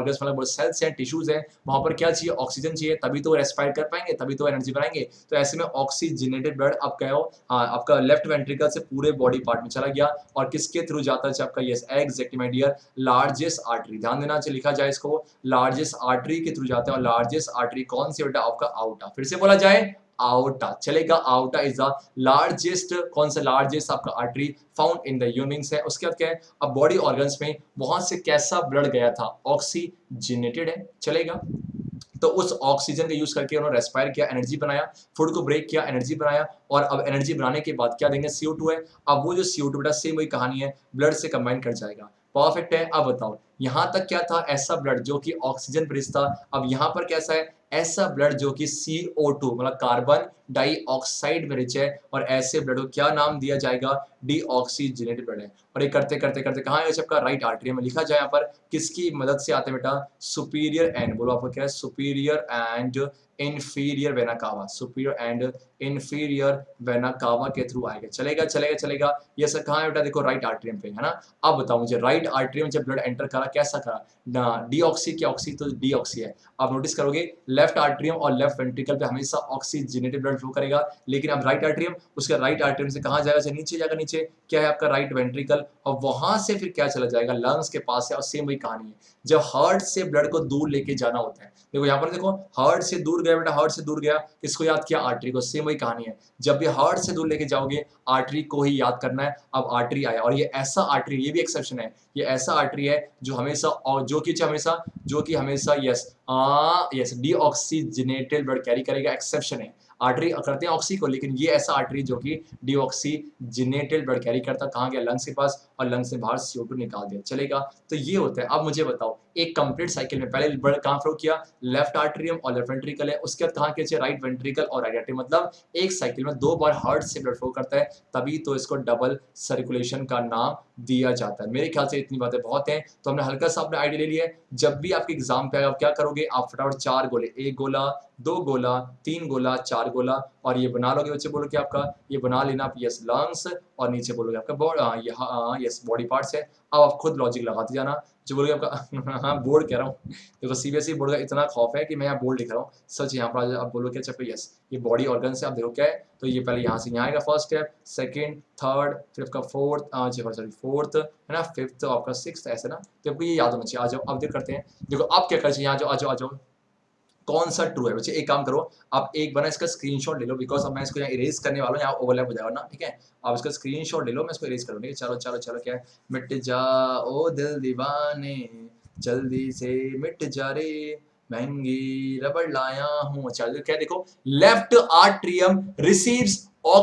ऑर्गन्स मतलब बहुत सेल्स हैं, टिश्यूज हैं, वहां पर क्या चाहिए, ऑक्सीजन चाहिए, तभी तो रेस्पायर कर पाएंगे, तभी तो एनर्जी बनाएंगे। तो ऐसे में ऑक्सीजनेटेड ब्लड आप क्या हो, हाँ, आपका लेफ्ट वेंट्रिकल से पूरे बॉडी पार्ट में चला गया और किसके थ्रू जाता है आपका, yes exactly my dear, largest artery. ध्यान देना चाहिए, लिखा जाए इसको, लार्जेस्ट आर्टरी के थ्रू जाता है। और लार्जेस्ट आर्टरी कौन सी बेटा, आपका आउटा। फिर से बोला जाए, आउटा चलेगा। आउटा इज द लार्जेस्ट, कौन सा लार्जेस्ट आपका artery found in the humans है। उसके बाद क्या है, अब बॉडी ऑर्गन्स में वहां से कैसा ब्लड गया था, ऑक्सीजनेटेड है, चलेगा। तो उस ऑक्सीजन का यूज करके उन्होंने रेस्पायर किया, एनर्जी बनाया, फूड को ब्रेक किया, एनर्जी बनाया, और अब एनर्जी बनाने के बाद क्या देंगे, सी ओ टू है। अब वो जो सी ओ टू बेटा सेम वही कहानी है, ब्लड से कंबाइन कर जाएगा। परफेक्ट है। अब बताओ यहां तक क्या था, ऐसा ब्लड जो कि ऑक्सीजन पर रिच था। अब यहां पर कैसा है, ऐसा ब्लड जो कि सी ओ टू मतलब कार्बन डाइऑक्साइड में रिच है, और ऐसे ब्लड को क्या नाम दिया जाएगा, डीऑक्सीजनेटेड ब्लड है। और ये करते करते करते कहाँ है आपका, राइट आर्टरी में। लिखा जाए यहाँ पर किसकी मदद से आते हैं बेटा, सुपीरियर एंड, बोलो आपको क्या है, superior and inferior vena cava, superior and inferior vena cava के थ्रू आएगा। चलेगा चलेगा चलेगा। ये सब कहाँ है बेटा, देखो राइट आर्टरियम पे है ना। अब बताओ मुझे, राइट आर्टरियम जब ब्लड एंटर करा, कैसा करा ना, डीऑक्सी क्या, ऑक्सी तो डीऑक्सी है। आप नोटिस करोगे लेफ्ट आर्टरियम और लेफ्ट वेंट्रिकल पे हमेशा ऑक्सीजनेटेड ब्लड फ्लो करेगा, लेकिन अब राइट आर्टरियम, उसके राइट आर्टरियम से कहाँ जाएगा, नीचे जाएगा। नीचे क्या है आपका, राइट वेंट्रिकल, और वहां से फिर क्या चला जाएगा, लंग्स के पास है। और सेम वही कहानी है, जब हार्ट से ब्लड को दूर लेके जाना होता है, देखो यहाँ पर देखो, हार्ट से दूर गया बेटा, हार्ट से दूर गया, किसको याद किया, आर्टरी को। सेम वही कहानी है, जब भी हार्ट से दूर लेके जाओगे, आर्टरी को ही याद करना है। अब आर्टरी आया, और ये ऐसा आर्टरी, ये भी एक्सेप्शन है, ये ऐसा आर्टरी है जो हमेशा, और जो कि हमेशा जो कि हमेशा yes uh yes deoxygenated blood carry करेगा, एक्सेप्शन है। आर्टरी करते हैं ऑक्सी को, लेकिन ये ऐसा आर्टरी जो कि डीऑक्सीजनेटेड ब्लड कैरी करता, कहाँ गया, लंग्स के पास, और लंग्स से बाहर सी ओ टू निकाल दिया। चलेगा। तो ये होता है। अब मुझे बताओ, एक कंप्लीट साइकिल में पहले ब्लड कहाँ फ्लो किया, लेफ्ट आर्टरियम और लेफ्ट वेंट्रिकल है, उसके बाद कहाँ किया, राइट वेंट्रिकल और राइट आर्टरी। मतलब एक साइकिल में दो बार हार्ट से ब्लड फ्लो करता है, तभी तो इसको डबल सर्कुलेशन का नाम दिया जाता है। मेरे ख्याल से इतनी बातें बहुत हैं, तो हमने हल्का सा अपने आइडिया ले लिया है। जब भी आपके एग्जाम पे आप क्या करोगे, आप फटाफट चार गोले, एक गोला, दो गोला, तीन गोला, चार गोला, और ये बना लोगे। बच्चे बोलो कि आपका ये बना लेना आप, यस लंग्स, और नीचे बोलोगे आपका बॉडी, यहाँ यस बॉडी पार्ट्स है। अब आप खुद लॉजिक लगाते जाना, जो बोलोगे आपका हाँ बोर्ड कह रहा हूँ, देखो सीबीएसई बोर्ड का इतना खौफ है कि मैं यहाँ बोर्ड लिख रहा हूँ, सच यहाँ पर आप बोलोगे अच्छा यस ये बॉडी ऑर्गन से, आप देखो क्या है, तो ये पहले यहाँ से यहाँ आएगा फर्स्ट स्टेप, सेकंड, थर्ड, फिर आपका फोर्थ, सॉरी फोर्थ है ना, फिफ्थ, आपका सिक्स्थ, ऐसे ना। तो आपको ये याद होना चाहिए। आ जाओ अब देख करते हैं। देखो आप क्या कर चाहिए, यहाँ जाओ, आ जाओ आ जाओ, कौन सा ट्रू है बच्चे। एक काम करो, आप एक बार इसका स्क्रीनशॉट ले लो, बिकॉज अब मैं इसको यहाँ इरेज करने वाला हूँ, यहाँ ओवरलैप हो जाएगा ना, ठीक है। आप इसका स्क्रीनशॉट ले लो, मैं इसको इरेज करूँ, ठीक है। चलो चलो चलो, क्या है, मिट जा ओ दिल दीवाने, जल्दी से मिट जा रे, महंगी रबड़ लाया हूँ। अच्छा क्या देखो, left atrium receives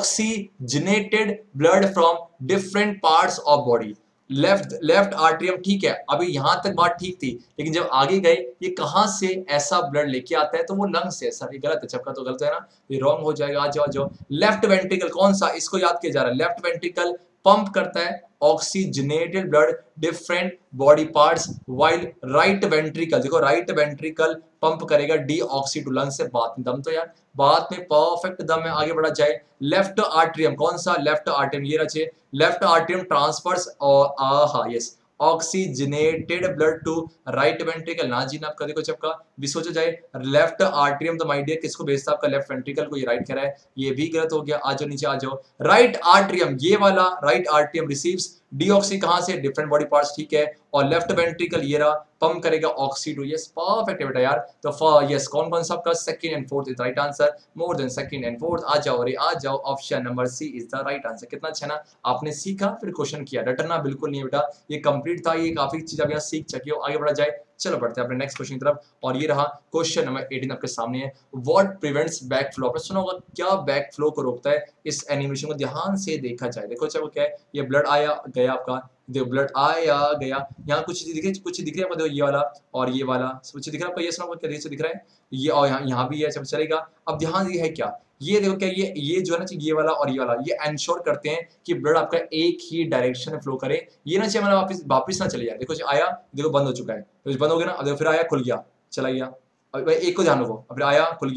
oxygenated blood from different parts of body. Left left atrium, ठीक है, अभी यहां तक बात ठीक थी, लेकिन जब आगे गए, ये कहां से ऐसा ब्लड लेके आता है, तो वो लंग से। सर ये गलत है, चपका तो गलत है ना, ये रॉन्ग हो जाएगा। आ जाओ आ जाओ, लेफ्ट वेंट्रिकल कौन सा, इसको याद किया जा रहा है। लेफ्ट वेंट्रिकल पंप करता है oxygenated blood different body parts, while right ventricle, देखो राइट वेंट्रिकल पंप करेगा डीऑक्सी टू लंग से। बात में दम तो यार, बात में परफेक्ट दम है, आगे बढ़ा जाए। लेफ्ट आर्टरियम कौन सा, लेफ्ट आर्टरियम ये रचे, लेफ्ट आर्टरियम ट्रांसफर्स और आहा yes oxygenated blood to right ventricle. ना जी ना, आपका देखो चपका भी सोचा जाए, लेफ्ट आर्टरियम तो माय डियर किसको भेजता है, आपका लेफ्ट वेंट्रिकल को, ये राइट कह रहा है, ये भी गलत हो गया। आ जाओ नीचे आ जाओ, राइट आर्टरियम ये वाला राइट आर्टरियम रिसीव्स डीऑक्सी कहां से, डिफरेंट बॉडी पार्ट्स, ठीक है। और लेफ्ट वेंट्रिकल ये रहा, पंप करेगा ऑक्सी टू, यस परफेक्ट है बेटा यार। तो यस कौन कौन सा आपका second and fourth is right answer, more than second and fourth. आ जाओ अरे आ जाओ, option number C is the right answer. कितना अच्छा ना, आपने सीखा फिर क्वेश्चन किया, रटना बिल्कुल नहीं है बेटा, ये कंप्लीट था, ये काफी चीज आप यहाँ सीख चुके हो। आगे बढ़ा जाए, चलो बढ़ते हैं अपने नेक्स्ट क्वेश्चन की तरफ, और ये रहा क्वेश्चन नंबर अठारह आपके सामने है। व्हाट प्रिवेंट्स बैक फ्लो, आपने सुना होगा क्या बैक फ्लो को रोकता है। इस एनिमेशन को ध्यान से देखा जाए, देखो चलो क्या है, ये ब्लड आया गया आपका, देखो ब्लड आया गया, यहाँ कुछ दिख रही कुछ दिख रहा है आपको, देखो ये वाला और ये वाला कुछ दिख रहा है आपको, ये सुना क्या देख से दिख रहा है ये, और यहाँ यहाँ भी है, चल चलेगा। अब ध्यान ये है क्या, ये देखो क्या, ये ये जो है ना, ये वाला और ये वाला, ये एंश्योर करते हैं कि ब्लड आपका एक ही डायरेक्शन में फ्लो करे, ये ना चाहिए मतलब वापस वापस ना चले जाए। देखो आया, देखो बंद हो चुका है, तो बंद हो गया ना, अब देखो फिर आया खुल गया चला गया, अब एक को ध्यान रखो, फिर आया खुल गया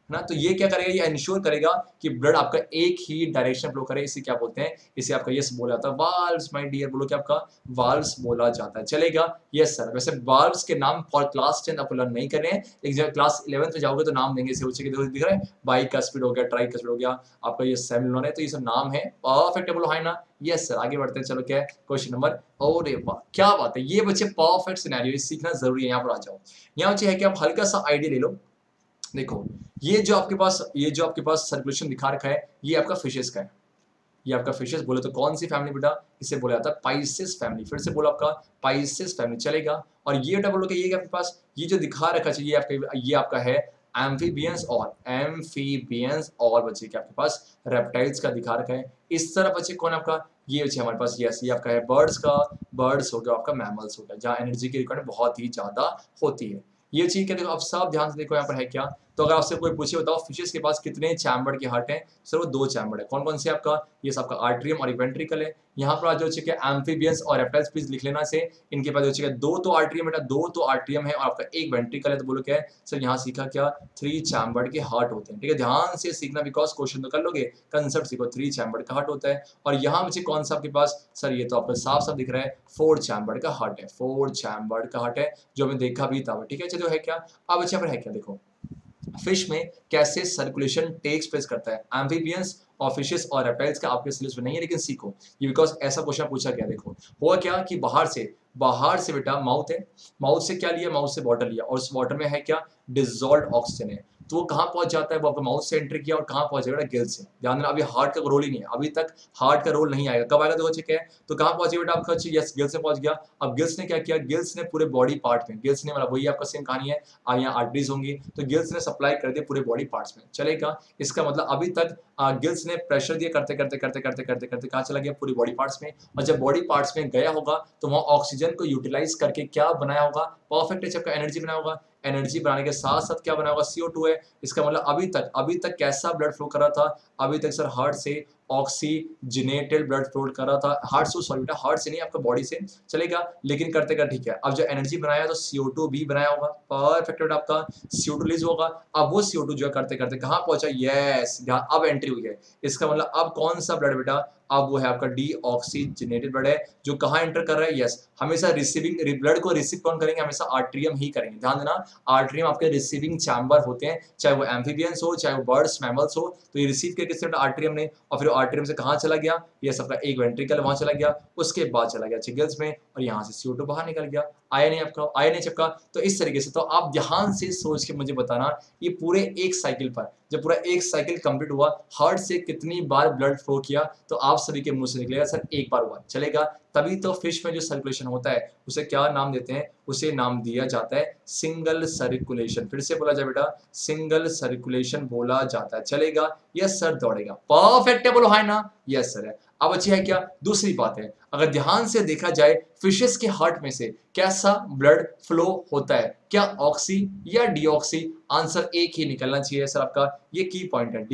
ना। तो ये क्या करेगा, ये इंश्योर करेगा कि ब्लड आपका एक ही डायरेक्शन फ्लो करे। इसे क्या बोलते हैं, इसे आपका यस बोला जाता है वाल्व्स माय डियर, बोलो क्या आपका वाल्व्स बोला जाता है। चलेगा, यस सर। वैसे वाल्व्स के नाम फॉर क्लास टेन आप लर्न नहीं कर रहे हैं, लेकिन जब क्लास इलेवेंथ में जाओगे तो नाम देंगे। इसे उसी के दिख रहा है, बाइक का स्पीड हो गया, ट्राइक का स्पीड हो गया, आपका ये सेमिनोन है, तो ये सब नाम है। परफेक्ट है, बोलो है ना, यस सर। आगे बढ़ते हैं, चलो क्या है क्वेश्चन नंबर, अरे वाह क्या बात है, ये बच्चे परफेक्ट सिनेरियो सीखना जरूरी है। यहाँ पर आ जाओ, यहाँ बच्चे है कि आप हल्का सा आइडिया ले लो। देखो ये जो आपके पास ये जो आपके पास सर्कुलेशन दिखा रखा है, ये आपका फिशेस का है। ये आपका फिशेस बोले तो कौन सी फैमिली बेटा, इसे बोला जाता है पाइसेस फैमिली। फिर से बोलो आपका पाइसेस फैमिली, चलेगा। और ये बेटा बोलो कि ये आपके पास ये जो दिखा रखा है, ये आपका ये आपका है एम्फीबियंस और एम्फीबियंस और बच्चे के आपके पास रेप्टाइल्स का दिखा रखा है। इस तरफ बच्चे कौन आपका, ये बच्चे हमारे पास यस ये आपका है बर्ड्स का, बर्ड्स हो गया आपका मैमल्स हो गया, जहाँ एनर्जी की रिक्वायरमेंट बहुत ही ज्यादा होती है। ये चीज क्या, देखो आप सब ध्यान से देखो यहाँ पर है क्या। तो अगर आपसे कोई पूछे बताओ फिशेस के पास कितने चैम्बर के हार्ट हैं, सर वो दो चैम्बर है। कौन कौन से आपका, ये आपका आर्ट्रियम और वेंट्रिकल है। यहाँ पर जो है एम्फीबियंस और रेप्टाइल्स प्लीज लिख लेना से, इनके पास जो है दो तो आर्ट्रियम बेटा, दो तो आर्ट्रियम है और आपका एक वेंट्रिकल है। तो बोलो क्या है सर, यहाँ सीखा क्या, थ्री चैम्बर्ड के हार्ट होते हैं। ठीक है, ध्यान से सीखना, बिकॉज क्वेश्चन तो कर लोगे, कंसेप्ट सीखो। थ्री चैम्बर्ड का हार्ट होता है। और यहाँ मुझे कौन सा आपके पास, सर ये तो आपका साफ साफ दिख रहा है, फोर चैम्बर्ड का हार्ट है। फोर चैम्बर्ड का हार्ट है, जो हमें देखा भी था। ठीक है, चलो है क्या, अब अच्छा पर है क्या, देखो फिश में कैसे सर्कुलेशन टेक्स प्लेस करता है। एम्फीबियंस और फिशेस और रेप्टाइल्स का आपके सिलेबस में नहीं है, लेकिन सीखो ये, बिकॉज ऐसा क्वेश्चन पूछा गया। देखो हुआ क्या कि बाहर से बाहर से बेटा माउथ है, माउथ से क्या लिया, माउथ से वाटर लिया, और उस वाटर में है क्या, डिजॉल्व ऑक्सीजन है। तो वो कहाँ पहुंच जाता है, वो आपका माउथ से एंट्री किया और कहाँ पहुंच जाएगा, गिल्स से। ध्यान देना, अभी हार्ट का रोल ही नहीं है, अभी तक हार्ट का रोल नहीं आएगा। कब आएगा, देखो ठीक है। तो कहाँ पहुंचे बेटा आपका, यस गिल्स में पहुंच गया। अब गिल्स ने क्या किया, गिल्स ने पूरे बॉडी पार्ट में, गिल्स ने मतलब वही आपका सेम कहानी है, यहाँ आर्टरीज होंगी, तो गिल्स ने सप्लाई कर दिया पूरे बॉडी पार्ट्स में। चलेगा, इसका मतलब अभी तक गिल्स ने प्रेशर दिया, करते करते करते करते करते करते कहाँ चला गया, पूरी बॉडी पार्ट्स में। और जब बॉडी पार्ट्स में गया होगा तो वहाँ ऑक्सीजन को यूटिलाइज करके क्या बनाया होगा, परफेक्ट एच का एनर्जी बनाया होगा। एनर्जी बनाने के साथ साथ क्या बना होगा, सी ओ टू है। इसका मतलब अभी तक अभी तक कैसा ब्लड फ्लो कर रहा था, अभी तक सर हार्ट से ऑक्सीजनेटेड ब्लड फ्लो कर रहा था। हार्ट से सॉरी बेटा, हार्ट से नहीं, आपका बॉडी से। चलेगा, लेकिन करते कर ठीक है। अब जब एनर्जी बनाया तो सी ओ टू भी बनाया होगा, परफेक्ट बेटा आपका सी ओ टू रिलीज होगा। अब वो सी ओ टू जो है करते करते कहाँ पहुंचा, यस अब एंट्री हुई है। इसका मतलब अब कौन सा ब्लड बेटा, अब वो है आपका डीऑक्सीजनेटेड ब्लड है, जो कहाँ एंटर कर रहा है, यस हमेशा रिसीविंग ब्लड को रिसीव कौन करेंगे, हमेशा आर्ट्रियम ही करेंगे। ध्यान देना, आर्ट्रियम आपके रिसीविंग चैम्बर होते हैं, चाहे वो एम्फीबियंस हो चाहे वो बर्ड्स मैमल्स हो। तो ये रिसीव किया किससे, आर्ट्रियम ने, और फिर आर्ट्रियम से कहाँ चला गया, ये सबका एक वेंट्रिकल वहां चला गया, उसके बाद चला गया चिगल्स में, और यहाँ से सी ओ टू बाहर निकल गया। आया नहीं आपका, आया नहीं चिपका। तो इस तरीके से, तो आप ध्यान से सोच के मुझे बताना, ये पूरे एक साइकिल पर जब पूरा एक साइकिल कंप्लीट हुआ, हार्ट से कितनी बार ब्लड फ्लो किया, तो आप सभी के मुंह से निकलेगा सर एक बार हुआ। चलेगा, तभी तो फिश में जो सर्कुलेशन होता है उसे क्या नाम देते हैं, उसे नाम दिया जाता है सिंगल सर्कुलेशन। फिर से बोला जाए बेटा, सिंगल सर्कुलेशन बोला जाता है। चलेगा, यस सर दौड़ेगा, परफेक्ट है, बोलो हाय ना, यस सर है। अब अच्छी है क्या, दूसरी बात है, अगर ध्यान से देखा जाए फिशेस के हार्ट में से कैसा ब्लड फ्लो होता है, क्या ऑक्सी या डीऑक्सी, आंसर एक ही निकलना चाहिए सर आपका, ये की पॉइंट है,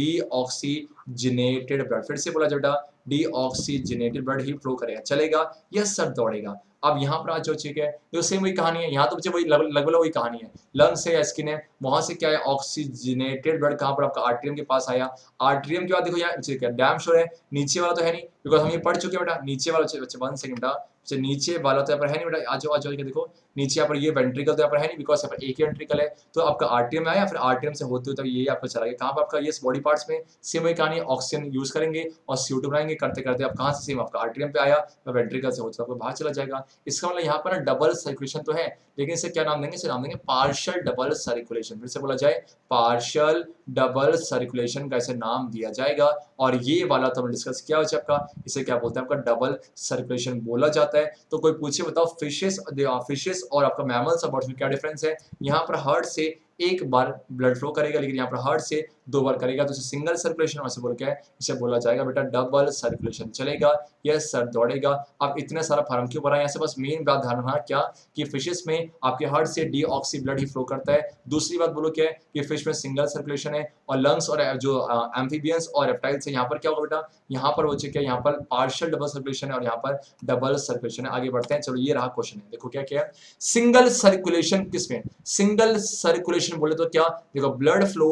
डीऑक्सीजनेटेड ब्लड। फिर से बोला जाए बेटा, डीऑक्सीजनेटेड ब्लड ही फ्लो करेगा। चलेगा, यस सर दौड़ेगा। अब यहाँ पर आज जो ठीक है, तो सेम वही कहानी है, यहाँ तो बच्चे वही लगभग वही कहानी है, लंग्स है या स्किन है, वहां से क्या है, ऑक्सीजनेटेड ब्लड कहाँ पर आपका आर्ट्रियम के पास आया। आर्ट्रियम के बाद देखो यहाँ ठीक है, डैम श्योर है, नीचे वाला तो है नहीं, बिकॉज हम ये पढ़ चुके हैं बेटा, नीचे वाला बच्चे वन सेकंड बेटा, नीचे वाला तो यहाँ पर है नहीं बेटा, आज आज देखो नीचे यहाँ पर ये वेंट्रिकल तो यहाँ पर है नहीं, बिकॉज यहाँ पर एक ही वेंट्रिकल है। तो आपका आर्ट्रियम में आया, फिर आर्ट्रियम से होते हुए तब ये आपका चला गया कहाँ पर आपका, ये बॉडी पार्ट्स में। सेम वही कहानी, ऑक्सीजन यूज करेंगे और सी ओ टू बनाएंगे, करते करते आप कहाँ से, सेम आपका आर्ट्रियम पे आया, वेंट्रिकल से होते आपको बाहर चला जाएगा। इसका मतलब यहाँ पर डबल सर्कुलेशन तो है, लेकिन इसे क्या नाम देंगे, इसे नाम देंगे पार्शियल डबल सर्कुलेशन। फिर से बोला जाए, पार्शियल डबल सर्कुलेशन का इसे नाम दिया जाएगा। और ये वाला तो हमने डिस्कस किया है आपका, इसे क्या बोलते हैं, आपका डबल सर्कुलेशन बोला जाता है। तो कोई पूछे बताओ फिशेस फिशेस और आपका मैमल्स और बर्ड्स में क्या डिफरेंस है। यहाँ पर हार्ट से एक बार ब्लड फ्लो करेगा, लेकिन यहाँ पर हार्ट से दो बार करेगा, तो इसे सिंगल सर्कुलेशन, वैसे बोल क्या है, इसे बोला जाएगा बेटा डबल सर्कुलेशन। चलेगा, यस सर दौड़ेगा। अब इतने सारा फार्म क्यों भरा है, यहाँ से बस मेन बात ध्यान रखना क्या, कि फिशेस में आपके हार्ट से डीऑक्सी ब्लड ही फ्लो करता है। दूसरी बात बोलो क्या है, कि फिश में सिंगल सर्कुलेशन है, और लंग्स और जो एम्फीबियंस और रेप्टाइल्स है, यहाँ पर क्या होगा बेटा, यहाँ पर वो क्या है, यहाँ पर पार्शियल डबल सर्कुलेशन है और यहाँ पर डबल सर्कुलेशन है। आगे बढ़ते हैं, चलो ये रहा क्वेश्चन है, देखो क्या क्या है, सिंगल सर्कुलेशन किसमें, सिंगल सर्कुलेशन बोले तो क्या, देखो blood flows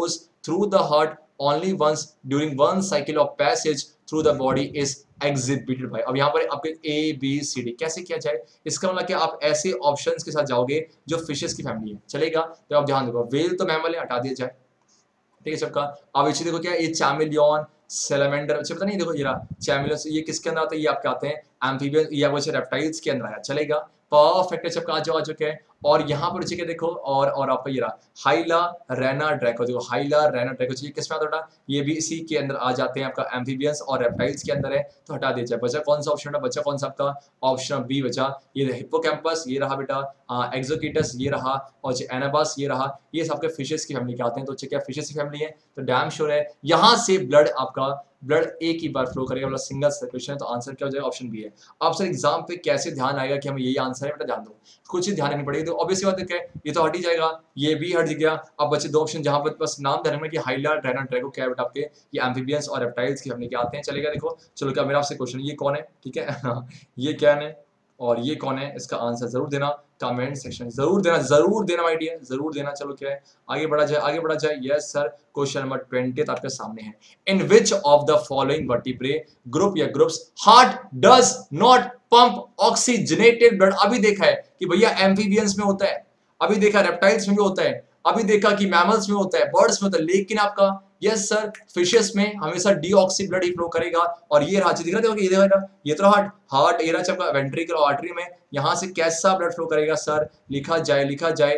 through the heart only once during one cycle of passage through the body is exhibited by। अब यहाँ पर आपके ए बी सी डी कैसे किया जाए, इसका मतलब कि आप ऐसे ऑप्शंस के साथ जाओगे जो फिशेस की फैमिली है। चलेगा, तो आप ध्यान देखो, वेल तो मैमल है, हटा दिया जाए, ठीक है सबका। अब इसे देखो क्या, ये चैमिलियन, सैलमेंडर, अच्छा पता नहीं, देखो ये रहा चैमिलियन, ये किसके अंदर आता है, ये आपके आते हैं एम्फीबियन, ये आपको रेप्टाइल्स के अंदर आया। चलेगा, परफेक्ट है सबका, आ जाओ आ जाओ क्या है। और यहाँ पर ठीक है देखो, और और आपका ये रहा हाइला रेना ड्रैको, देखो हाइला रेना ड्रैको, ये किस में आता है, ये भी इसी के अंदर आ जाते हैं, आपका एम्फीबियंस और रेप्टाइल्स के अंदर है, तो हटा दिया जाए। बचा कौन सा ऑप्शन है, बचा कौन सा आपका ऑप्शन बी बचा, ये हिप्पोकैम्पस, ये रहा बेटा एक्सोकीटस, ये रहा, और एनाबास ये रहा, ये सबके फिशेस की फैमिली के आते हैं। तो क्या फिशेस की फैमिली है, तो डैम श्योर है यहाँ से ब्लड आपका ब्लड एक ही बार फ्लो करेगा, मतलब सिंगल सर्कुलेशन है, तो आंसर क्या हो जाएगा, ऑप्शन बी है। अब सर एग्जाम पे कैसे ध्यान आएगा कि हमें यही आंसर है, बेटा ध्यान दो, कुछ ही ध्यान रखनी पड़ेगी। तो ऑब्वियसली बात है, ये तो हट ही जाएगा, ये भी हट गया। अब बचे दो ऑप्शन जहां पर बस नाम ध्यान रखना कि हाइला रेना ड्रैको क्या है बेटा, आपके ये एम्फीबियंस और रेप्टाइल्स की फैमिली के आते हैं। चलेगा, देखो चलो, क्या मेरा आपसे क्वेश्चन, ये कौन है, ठीक है ये क्या है और ये कौन है, इसका आंसर जरूर देना, कमेंट सेक्शन जरूर देना, जरूर देना माय डियर, जरूर देना। चलो क्या है, आगे बढ़ा जाए, आगे बढ़ा जाए। Yes sir, question number twenty आपके सामने है। In which of the following vertebrae group या groups heart does not pump oxygenated blood. अभी देखा है कि भैया एम्फीबियंस में होता है, अभी देखा रेप्टाइल्स में भी होता है, अभी देखा कि मैमल्स में होता है, बर्ड्स में होता है, लेकिन आपका यस सर फिशेस में हमेशा डीऑक्सी ब्लड ही फ्लो करेगा। और ये रहा, दिख रहा है, ये देखो, ये तो हार्ट हार्ट ये रहा आपका वेंट्रिकल आर्टरी में, यहाँ से कैसा ब्लड फ्लो करेगा सर, लिखा जाए लिखा जाए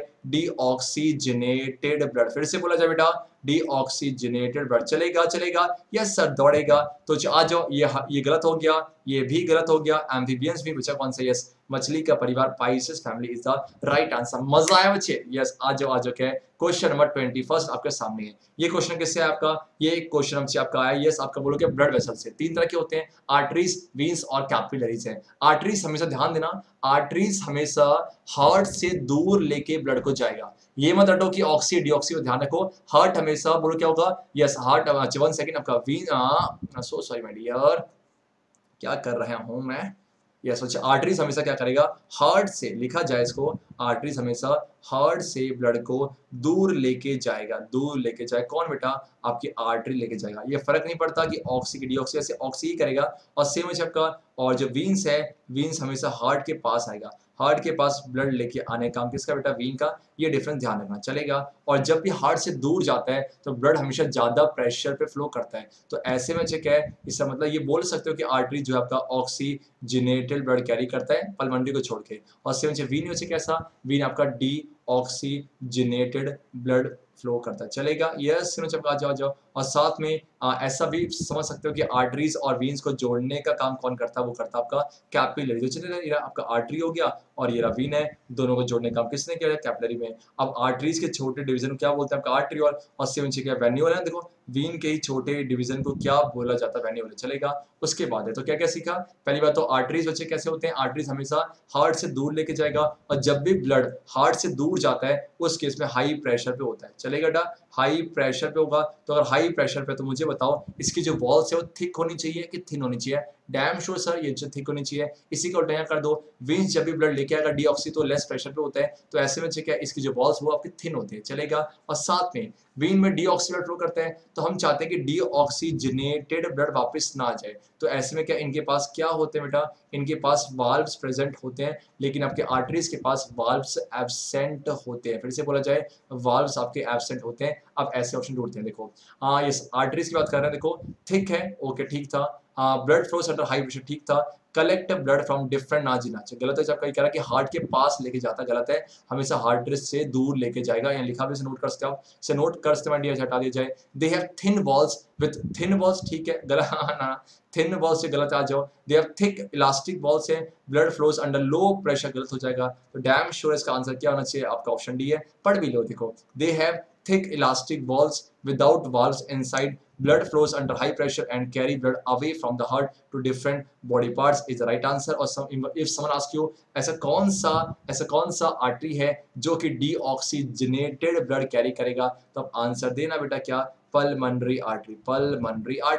डीऑक्सीजनेटेड ब्लड। फिर से बोला जाए बेटा, डीऑक्सीजनेटेड ब्लड। चलेगा चलेगा, यस सर दौड़ेगा। तो आ जाओ, ये ये गलत हो गया, ये भी गलत हो गया, एम्फीबियंस भी बचा कौन सा, यस मछली का परिवार Pisces family is the right answer. मजा आया बच्चे, यस आ जाओ आ जाओ क्या है, क्वेश्चन नंबर ट्वेंटी फर्स्ट आपके सामने है। ये क्वेश्चन किससे है आपका, ये क्वेश्चन हमसे आपका आया, यस आपका बोलो कि ब्लड वेसल से। तीन तरह के होते हैं, आर्टरीज, वीन्स और कैपिलरीज है। आर्टरीज हमेशा ध्यान देना, आर्टरीज हमेशा हार्ट से दूर लेके ब्लड को जाएगा, ये मत रटो कि ऑक्सी डीऑक्सी को ध्यान रखो। हार्ट हमेशा बोलो क्या होगा, यस हार्ट, वन सेकंड आपका vein, so sorry my dear, क्या कर रहा हूं मैं, यस अच्छा, आर्टरीज हमेशा क्या करेगा, हार्ट से, लिखा जाए इसको, आर्टरीज हमेशा हार्ट से ब्लड को दूर लेके जाएगा, दूर लेके जाए कौन बेटा, आपकी आर्टरी लेके जाएगा। ये फर्क नहीं पड़ता कि ऑक्सी की डीऑक्सी, ऐसे ऑक्सी ही करेगा। और सेम है आपका, और जो वीन्स है, वीन्स हमेशा हार्ट के पास आएगा, हार्ट के पास ब्लड लेके आने का काम किसका बेटा, वीन का। ये डिफरेंस ध्यान रखना। चलेगा, और जब भी हार्ट से दूर जाता है तो ब्लड हमेशा ज्यादा प्रेशर पे फ्लो करता है। तो ऐसे में क्या है, इसका मतलब ये बोल सकते हो कि आर्टरी जो है आपका ऑक्सीजनेटेड ब्लड कैरी करता है पल्मोनरी को छोड़ के। और सेम वीन में कैसा, वीन आपका डी ऑक्सीजनेटेड ब्लड फ्लो करता है। चलेगा, यस आ जाओ जाओ। और साथ में आ, ऐसा भी समझ सकते हो कि आर्टरीज और वीन्स को जोड़ने का काम कौन करता है, वो करता है आपका कैपिलरी। जो चलिए ये आपका आर्टरी हो गया और ये वीन है, दोनों को जोड़ने का काम किसने किया है, कैपिलरी में। अब आर्टरीज के छोटे डिवीजन को क्या बोलते हैं, आपका आर्टरियोल, और सेवन क्या वेन्यूल है। देखो वीन के ही छोटे डिवीजन को क्या बोला जाता है, वेन्यूल। चलेगा, उसके बाद है तो क्या क्या सीखा, पहली बात तो आर्टरीज बच्चे कैसे होते हैं, आर्टरीज हमेशा हार्ट से दूर लेके जाएगा, और जब भी ब्लड हार्ट से दूर जाता है उस केस में हाई प्रेशर पे होता है। चलेगा बेटा, हाई प्रेशर पे होगा। तो अगर हाई प्रेशर पे, तो मुझे बताओ इसकी जो वॉल्स है वो थिक होनी चाहिए कि थिन होनी चाहिए, डैम श्योर सर ये जो थिक होनी चाहिए। इसी को उल्टा कर दो, वीन्स जब भी ब्लड लेके आएगा डीऑक्सी तो लेस प्रेशर पे होता है, तो ऐसे में क्या इसकी जो वॉल्स वो आपकी थिन होती है। चलेगा, और साथ में वीन में डीऑक्सी ब्लड फ्लो करता है, तो हम चाहते हैं कि डीऑक्सीजनेटेड ब्लड वापस ना आ जाए। तो ऐसे में क्या इनके पास क्या होते हैं बेटा, इनके पास वाल्व्स प्रेजेंट होते हैं, लेकिन आपके आर्टरीज के पास वाल्व्स एब्सेंट होते हैं। फिर से बोला जाए, वाल्व्स आपके एब्सेंट होते हैं। अब ऐसे ऑप्शन ढूंढते हैं, देखो हाँ यस आर्टरीज की बात कर रहे हैं, देखो थिक है, ओके ठीक था, blood flows under high pressure ठीक था, कलेक्ट ब्लड फ्रॉम डिफरेंट नाजिना, गलत है। जब कहीं कह रहा है कि हार्ट के पास लेके जाता, गलत है, हमेशा हार्ट से दूर लेके जाएगा। यहाँ लिखा भी से नोट कर सकते हो, से नोट कर सकते हैं, हटा दिया जाए। They have thin walls with thin walls, ठीक है गलत, ना थिन वॉल्स से गलत आ जाओ। They have thick elastic walls है, blood flows under low pressure, गलत हो जाएगा। तो डैम श्योर इसका आंसर क्या होना चाहिए, आपका ऑप्शन डी है, पढ़ भी लो। देखो they have thick elastic walls without valves inside, blood flows under high pressure and carry blood away from the heart to different body parts is the right answer। और some, if someone ask you ऐसा कौन सा ऐसा कौन सा artery है जो कि डीऑक्सीजनेटेड ब्लड कैरी करेगा, तो आप आंसर देना बेटा क्या, पल्मोनरी आर्टरी, पल्मोनरी आर्टरी।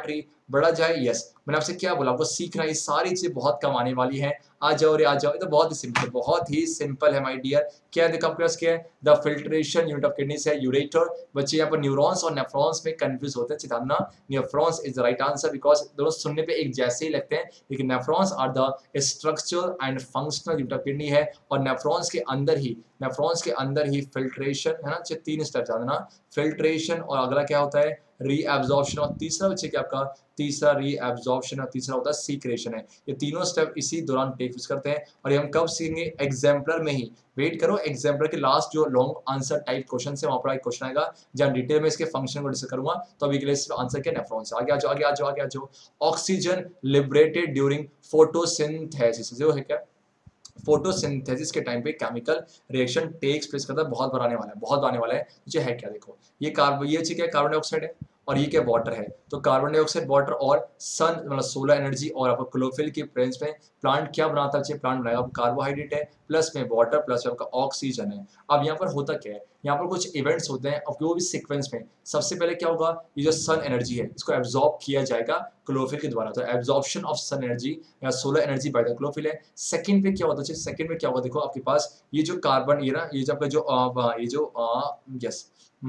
बढ़ा जाए, यस। मैंने आपसे क्या बोला, आपको सीखना, ये सारी चीजें बहुत कम आने वाली है। आ जाओ रे आ जाओ, ये तो बहुत ही सिंपल, बहुत ही सिंपल है माय डियर। क्या है, देखो आपके पास क्या है, the filtration unit of kidneys है यूरेटर। बच्चे यहाँ पर न्यूरॉन्स और नेफ्रॉन्स में कंफ्यूज होते हैं, चिताना nephrons is the right answer, because दोनों सुनने पे एक जैसे ही लगते हैं, लेकिन nephrons are the structural and functional unit of kidney है। और नेफ्रॉन्स के अंदर ही नेफ्रॉन्स के अंदर ही फिल्ट्रेशन है ना, तीन स्टेप जानना, फिल्ट्रेशन और अगला क्या होता है, रीएब्जॉर्प्शन, और तीसरा बच्चे क्या आपका, तीसरा रीएब्जॉर्प्शन और तीसरा होता है सीक्रेशन है। ये तीनों स्टेप इसी दौरान टेक करते हैं, और ये हम कब सीखेंगे, एग्जाम्पलर में ही। वेट करो, एग्जाम्पलर के लास्ट जो लॉन्ग आंसर टाइप क्वेश्चन है वहां पर एक क्वेश्चन आएगा जहां डिटेल में इसके फंक्शन को डिस्कस करूंगा। तो अभी के लिए आंसर क्या, नेफ्रॉन से। आगे आ जाओ, आगे आ जाओ, आगे आ जाओ। ऑक्सीजन लिबरेटेड ड्यूरिंग फोटोसिंथेसिस, जो है क्या, फोटोसिंथेसिस के टाइम पे केमिकल रिएक्शन टेक्स प्लेस करता है। बहुत बार आने वाला है, बहुत बार आने वाला है। मुझे है क्या, देखो ये कार्बन, ये चीज क्या है, कार्बन डाइऑक्साइड है, और ये क्या, वाटर है। तो कार्बन डाइऑक्साइड, वाटर और सन मतलब सोलर एनर्जी और आपका क्लोरोफिल की प्रेजेंस में प्लांट क्या बनाता है, प्लांट बनाएगा कार्बोहाइड्रेट है, प्लस में वाटर, प्लस में आपका ऑक्सीजन है। अब यहाँ पर होता क्या है, यहाँ पर कुछ इवेंट्स होते हैं, अब वो भी सीक्वेंस में। सबसे पहले क्या होगा, ये जो सन एनर्जी है इसको एब्जॉर्ब किया जाएगा क्लोरोफिल के द्वारा, तो एब्जॉर्प्शन ऑफ सन एनर्जी या solar energy by the chlorophyll है। सेकंड पे क्या होता है, सेकंड में क्या होगा, देखो आपके पास ये जो कार्बन, ये ना, ये जो आपका जो आ, ये जो यस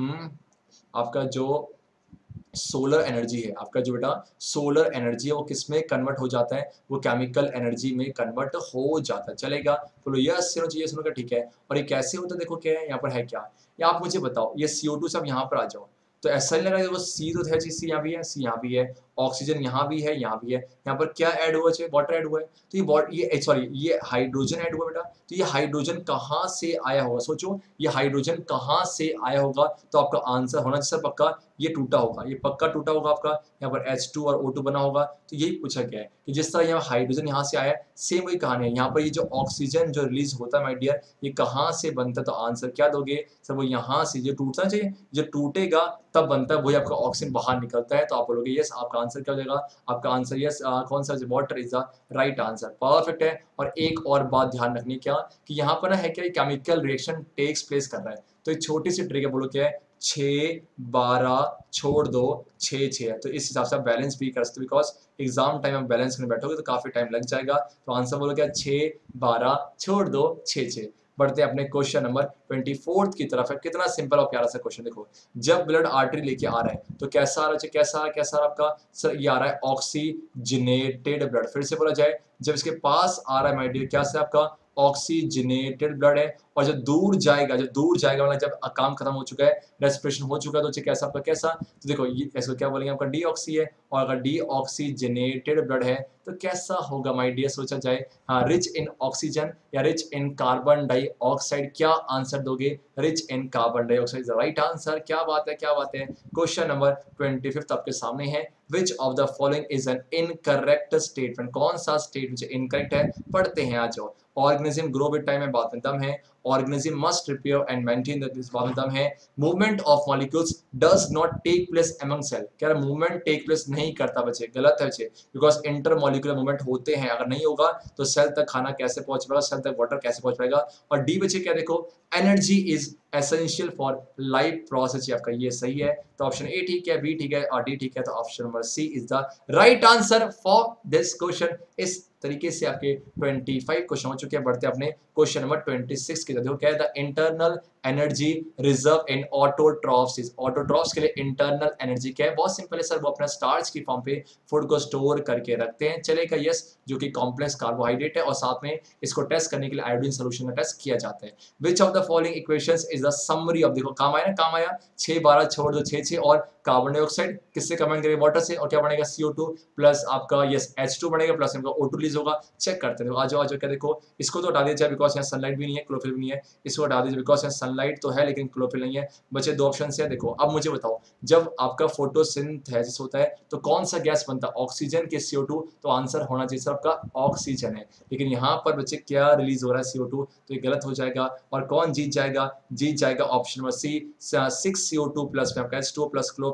आपका जो सोलर एनर्जी है, आपका जो बेटा सोलर एनर्जी है वो किस में कन्वर्ट हो जाता है, वो केमिकल एनर्जी में कन्वर्ट हो जाता है। चलेगा, बोलो यस सुनो चाहिए, सुनो का ठीक है। और ये कैसे होता है, देखो क्या है यहाँ पर है क्या, या आप मुझे बताओ, ये सी ओ टू सब यहाँ पर आ जाओ, तो ऐसा नहीं लग रहा है, देखो सी तो है, सी यहाँ भी है, सी यहाँ भी है, ऑक्सीजन यहाँ भी है, यहाँ भी है। यहाँ पर क्या ऐड हुआ है, वाटर ऐड हुआ है। तो ये ये सॉरी ये हाइड्रोजन ऐड हुआ बेटा। तो ये हाइड्रोजन कहाँ से आया होगा, सोचो ये हाइड्रोजन कहाँ से आया होगा। तो आपका आंसर होना चाहिए पक्का, ये टूटा होगा, ये पक्का टूटा होगा आपका, यहाँ पर एच टू और ओ टू बना होगा। तो यही पूछा गया है कि जिस तरह यहाँ हाइड्रोजन यहाँ से आया है, सेम वही कहानी है। यहाँ पर ये जो ऑक्सीजन जो रिलीज होता है माय डियर, ये कहाँ से बनता है, तो आंसर क्या दोगे सर, वो यहाँ से, जो टूटना चाहिए, जो टूटेगा तब बनता है, वही आपका ऑक्सीजन बाहर निकलता है। तो आप बोलोगे यस, आपका आंसर क्या हो जाएगा, आपका आंसर यस, कौन सा, water is the right answer, perfect है। और एक और बात ध्यान रखनी, क्या कि यहाँ पर ना है क्या, केमिकल रिएक्शन टेक्स प्लेस कर रहा है। तो एक छोटी सी ट्रिक है, बोलो क्या है, छः बारह छोड़ दो छः छः, तो इस हिसाब से आप बैलेंस भी कर सकते हो, बिकॉज एग्जाम टाइम आप बैलेंस करने बैठोगे तो काफी टाइम लग जाएगा। तो आंसर बोलो क्या, छः बारह छोड़ दो छः छः। बढ़ते हैं अपने क्वेश्चन नंबर ट्वेंटी फोर्थ की तरफ है। कितना सिंपल और प्यारा सा क्वेश्चन, देखो जब ब्लड आर्टरी लेके आ रहा है तो कैसा आ रहा है, कैसा कैसा आ रहा है आपका सर, ये आ रहा है ऑक्सीजनेटेड ब्लड। फिर से बोला जाए, जब इसके पास आ रहा है माय डियर, क्या से आपका ऑक्सीजनेटेड ब्लड है, और जब दूर जाएगा, जब दूर जाएगा मतलब जब काम खत्म हो चुका है, रेस्पिरेशन हो चुका है, तो कैसा आपका कैसा, तो देखो ये इसको क्या बोलेंगे, आपका डीऑक्सी है। और अगर डीऑक्सीजनेटेड ब्लड है तो कैसा होगा माय डियर, सोचा जाए, हाँ रिच इन ऑक्सीजन या रिच इन कार्बन डाइऑक्साइड। क्या आंसर दोगे, rich in carbon dioxide right answer. क्या बात है, क्या बात है। क्वेश्चन नंबर ट्वेंटी फिफ्थ आपके सामने है, which of the following is an incorrect statement, कौन सा स्टेटमेंट इनकरेक्ट है, पढ़ते हैं आ जाओ। ऑर्गेनिज्म ग्रो विद टाइम है, बात में दम है। Organism must repair and maintain the, बात में दम है। Movement of molecules does not take place among cell, क्या मूवमेंट टेक प्लेस नहीं करता बच्चे, गलत है बच्चे, बिकॉज इंटर मॉलिक्यूलर मूवमेंट होते हैं, अगर नहीं होगा तो सेल तक खाना कैसे पहुंच पाएगा, सेल तक वाटर कैसे पहुंच पाएगा। और डी बच्चे क्या, देखो energy is essential for life process, आपका ये सही है। तो ऑप्शन ए ठीक है, बी ठीक है और डी ठीक है, तो option number C is the right answer for this question. इस तरीके से आपके पच्चीस क्वेश्चन हो चुके हैं। बढ़ते हैं अपने क्वेश्चन नंबर छब्बीस की तरफ। देखो क्या है, the internal energy reserve in autotrophs. Autotrophs के लिए इंटरनल एनर्जी क्या है, बहुत सिंपल है सर, वो अपना स्टार्च की फॉर्म पे फूड को स्टोर करके रखते हैं। चलेगा यस, जो कि कॉम्प्लेक्स कार्बोहाइड्रेट है, और साथ में इसको टेस्ट करने के लिए आयोडीन सोल्यूशन का टेस्ट किया जाता है। Which of the following equations is the summary of, देखो काम आया ना, काम आया, छः बारह छोड़ दो छः छः, और कार्बन डाइऑक्साइड किससे कमेंट करेगा, वाटर से, और क्या बनेगा सी ओ टू प्लस आपका यस एच टू बनेगा, प्लस इनका ओ टू रिलीज होगा। चेक करते हैं, आ जाओ आ जाओ, क्या देखो इसको तो हटा दिया जाए, बिकॉज यहाँ सनलाइट भी नहीं है, क्लोरोफिल भी नहीं है, इसको हटा दीजिए, बिकॉज यहाँ सनलाइट तो है लेकिन क्लोरोफिल नहीं है। बचे दो ऑप्शन है, देखो अब मुझे बताओ, जब आपका फोटोसिंथेसिस होता है तो कौन सा गैस बनता है, ऑक्सीजन के सी ओ टू, तो आंसर होना चाहिए सर आपका ऑक्सीजन है। लेकिन यहाँ पर बच्चे क्या रिलीज हो रहा है, सी ओ टू, तो ये गलत हो जाएगा। और कौन जीत जाएगा, जीत जाएगा option number C, six C O two plus में आपका एच टू प्लस क्लोरोफिल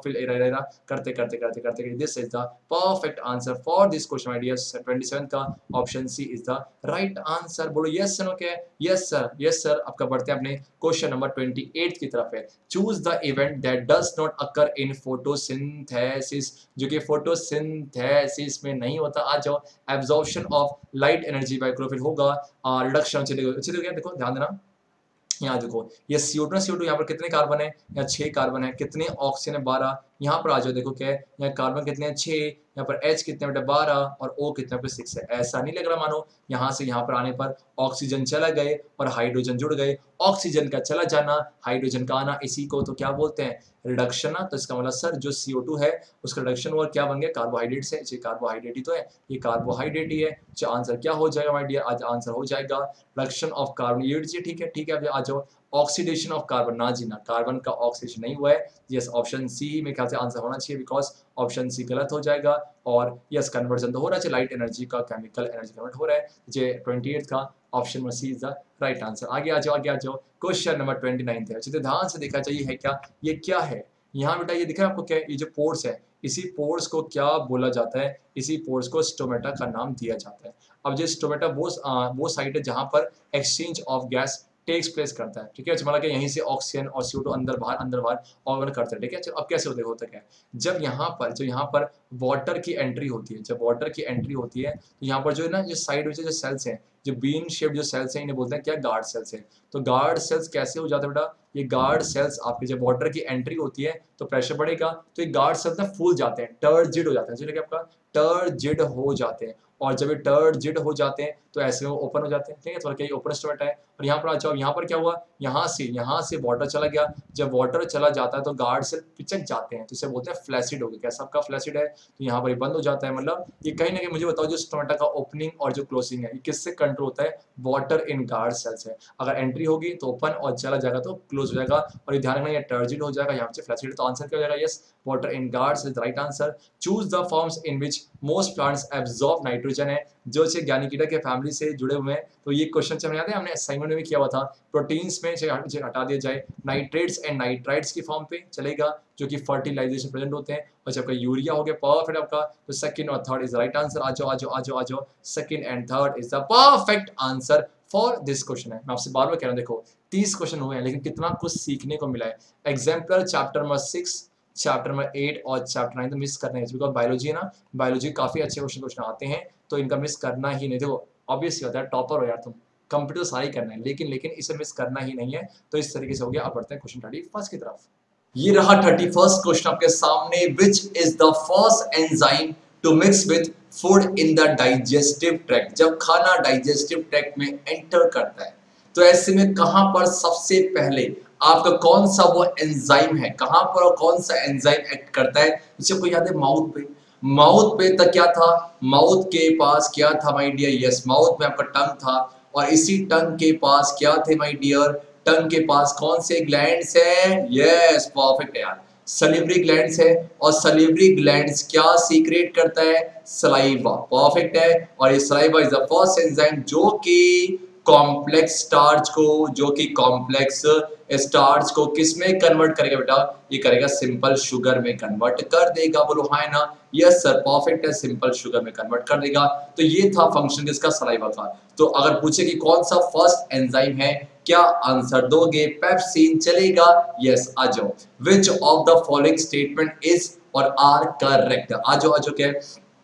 फिर एरा एरा करते करते करते करते this is the perfect answer for this question my dear. Twenty seven का option C is the right answer. बोलो yes sir. Okay yes sir yes sir. आपका बढ़ते हैं अपने क्वेश्चन नंबर ट्वेंटी एट की तरफ है। Choose the event that does not occur in photosynthesis, जो कि फोटोसिंथेसिस में नहीं होता। आ जाओ। Absorption of light energy by chlorophyll होगा, रिडक्शन अच्छे देखो ध्यान देना। यहाँ देखो ये सी O to C O to यहाँ पर कितने कार्बन है, यहाँ छह कार्बन है, कितने ऑक्सीजन है बारह। यहाँ पर आ जाओ देखो क्या है, यहाँ कार्बन कितने हैं छह, यहाँ पर H कितने बेटा बारह और O कितने पे सिक्स है। ऐसा नहीं लग रहा मानो यहाँ से यहाँ पर आने पर ऑक्सीजन चला गए और हाइड्रोजन जुड़ गए। ऑक्सीजन का चला जाना हाइड्रोजन का आना, इसी को तो क्या बोलते हैं रिडक्शन ना। तो इसका मतलब सर जो सी ओ टू है उसका रिडक्शन हुआ क्या बन गया कार्बोहाइड्रेट से। ये कार्बोहाइड्रेट ही तो है, ये कार्बोहाइड्रेट ही है। जो आंसर क्या हो जाएगा माय डियर, आज आंसर हो जाएगा रिडक्शन ऑफ कार्बन। ये ठीक है ठीक है। आ जाओ ऑक्सीडेशन ऑफ कार्बन, ना जीना कार्बन का ऑक्सीडेशन नहीं हुआ है। यस ऑप्शन सी में ख्याल से आंसर होना चाहिए, बिकॉज ऑप्शन सी गलत हो जाएगा। और यस कन्वर्जन तो हो रहा है लाइट एनर्जी का केमिकल एनर्जी कन्वर्ट हो रहा है। जे ट्वेंटी एट का option number C is the right answer. आगे आ जाओ आगे आ जाओ। क्वेश्चन नंबर ट्वेंटी नाइन है। अच्छे ध्यान से देखा चाहिए है क्या, ये क्या है यहाँ बेटा, ये दिखा है आपको क्या, ये जो पोर्स है इसी पोर्स को क्या बोला जाता है, इसी पोर्स को स्टोमेटा का नाम दिया जाता है। अब जो स्टोमेटा वो वो साइट है जहां पर exchange of gas takes place करता है। ठीक है, मतलब कि यहीं से ऑक्सीजन और सी ओ टू अंदर बाहर अंदर बाहर ऑर्गन करता है। ठीक है, चलो अब कैसे होता है, जब यहाँ पर जो यहाँ पर वाटर की एंट्री होती है, जब वाटर की एंट्री होती है तो यहाँ पर जो है ना जो साइड में जो सेल्स हैं, जो बीन शेप जो सेल्स हैं, इन्हें बोलते हैं क्या गार्ड सेल्स हैं। तो गार्ड सेल्स कैसे हो जाते हैं बेटा, ये गार्ड सेल्स आपके जब वाटर की एंट्री होती है तो प्रेशर बढ़ेगा तो ये गार्ड सेल्स ना फूल जाते हैं, टर्जिड हो जाते हैं। जैसे आपका टर्जिड हो जाते हैं, और जब ये टर्जिड हो जाते हैं तो ऐसे वो ओपन हो जाते हैं। ठीक है, थोड़ा क्या ओपन स्टोमेटा है। और यहाँ पर आ जाओ, यहाँ पर क्या हुआ, यहाँ से यहाँ से वाटर चला गया, जब वाटर चला जाता है तो गार्ड सेल पिचक जाते हैं, तो इसे बोलते हैं फ्लैसिड हो गया। कैसा आपका फ्लैसिड है, तो यहाँ पर ये बंद हो जाता है। मतलब ये कहीं ना कहीं मुझे बताओ जो स्टोमेटा का ओपनिंग और जो क्लोजिंग है ये किससे कंट्रोल होता है, वाटर इन गार्ड सेल्स है। अगर एंट्री होगी तो ओपन और चला जाएगा तो क्लोज हो जाएगा। और ये ध्यान रखना ये टर्जिड हो जाएगा, यहाँ से फ्लैसिड। तो आंसर क्या हो जाएगा, yes water in guard cells right answer. Choose the forms in which most plants absorb nitrogen है, जो से ज्ञानिकीटा के फैमिली से जुड़े हुए हैं। तो ये क्वेश्चन से हमें याद है, हमने असाइनमेंट में भी किया हुआ था। प्रोटीन्स में से हटा दिया जाए, नाइट्रेट्स एंड नाइट्राइट्स की फॉर्म पे चलेगा जो कि फर्टिलाइजेशन प्रेजेंट होते हैं। और जब आपका यूरिया हो गया परफेक्ट आपका, तो सेकंड और थर्ड इज राइट आंसर। आ जाओ आ जाओ आ जाओ आ जाओ, second and third is the perfect answer for this question है। मैं आपसे बार बार कह रहा हूँ, देखो तीस क्वेश्चन हुए हैं लेकिन कितना कुछ सीखने को मिला है। Exemplar chapter number six, chapter number eight और चैप्टर नाइन तो मिस करना है, बिकॉज बायोलॉजी है ना, बायोलॉजी काफी अच्छे क्वेश्चन क्वेश्चन आते हैं तो इनका मिस करना ही नहीं। देखो ऑब्वियस होता है, टॉपर हो यार तुम, कंप्यूटर सारा ही करना है, लेकिन लेकिन इसे मिस करना ही नहीं है। तो इस तरीके से हो गया। अब बढ़ते हैं क्वेश्चन थर्टी फर्स्ट की तरफ। ये रहा थर्टी फर्स्ट क्वेश्चन आपके सामने। Which is the first enzyme to mix with food in the digestive tract. जब खाना डाइजेस्टिव ट्रैक्ट में एंटर करता है तो ऐसे में कहां पर सबसे पहले आपका कौन सा वो एंजाइम है, कहां पर और कौन सा एंजाइम एक्ट करता है। मुझे को याद है माउथ पे, माउथ पे तक क्या था, माउथ के पास क्या था माय डियर, यस माउथ में आपका टंग था। और इसी टंग के पास क्या थे माय डियर, टंग के पास कौन से ग्लैंड्स है, यस परफेक्ट यार सलिवरी ग्लैंड्स है। और सलिवरी ग्लैंड्स क्या सीक्रेट करता है, सलाइवा, परफेक्ट है। और ये saliva is the first enzyme जो कि कॉम्प्लेक्स स्टार्च को, जो कि कॉम्प्लेक्स स्टार्च को किस में कन्वर्ट करेगा बेटा, ये करेगा सिंपल शुगर में कन्वर्ट कर देगा। बोलो हां ना, यस सर परफेक्ट है, सिंपल शुगर में कन्वर्ट कर देगा। तो ये था फंक्शन किसका, सलाइवा का। तो अगर पूछे कि कौन सा फर्स्ट एंजाइम है, क्या आंसर दोगे, पेप्सिन चलेगा, यस आ जाओ। Which of the following statement is और आर करेक्ट, आ जाओ आ जाओ। क्या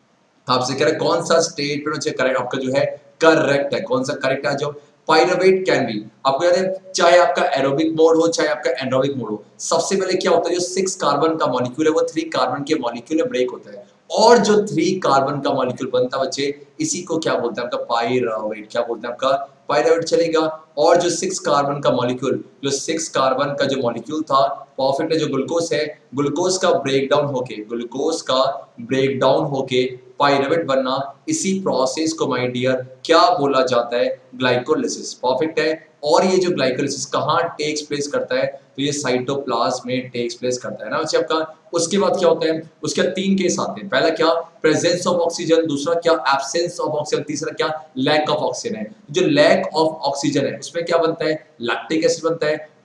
आपसे कह रहे कौन सा स्टेटमेंट करेक्ट आपका जो है करेक्ट है, कौन सा करेक्ट आ जाओ। पाइरुवेट कैन बी, आपको याद है चाहे आपका एरोबिक मोड हो चाहे आपका एनारोबिक मोड हो, सबसे पहले क्या होता है, जो सिक्स कार्बन का मॉलिक्यूल है वो थ्री कार्बन के मॉलिक्यूल में ब्रेक होता है, और जो थ्री कार्बन का मॉलिक्यूल बनता है बच्चे, इसी को क्या बोलते हैं आपका पाइरुवेट, क्या बोलते हैं आपका पाइरुवेट चलेगा। और जो सिक्स कार्बन का मॉलिक्यूल, जो सिक्स कार्बन का जो मॉलिक्यूल था परफेक्ट है, जो ग्लूकोज है, ग्लूकोज का ब्रेकडाउन होके, ग्लूकोज का ब्रेकडाउन होके पाइरुवेट बनना, इसी प्रोसेस को माय डियर क्या बोला जाता है, ग्लाइकोलिसिस, परफेक्ट है। और ये जो ग्लाइकोलिसिस कहाँ टेक्स प्लेस करता है, तो ये साइटोप्लाज्म में टेक्स प्लेस करता है ना बच्चे आपका। उसके बाद क्या होता है, उसके तीन केस आते हैं, पहला क्या प्रेजेंस ऑफ ऑक्सीजन, दूसरा क्या एब्सेंस ऑफ ऑक्सीजन, तीसरा क्या लैक ऑफ ऑक्सीजन है। जो लैक ऑफ ऑक्सीजन है उसमें क्या बनता है, लैक्टिक एसिड बनता है,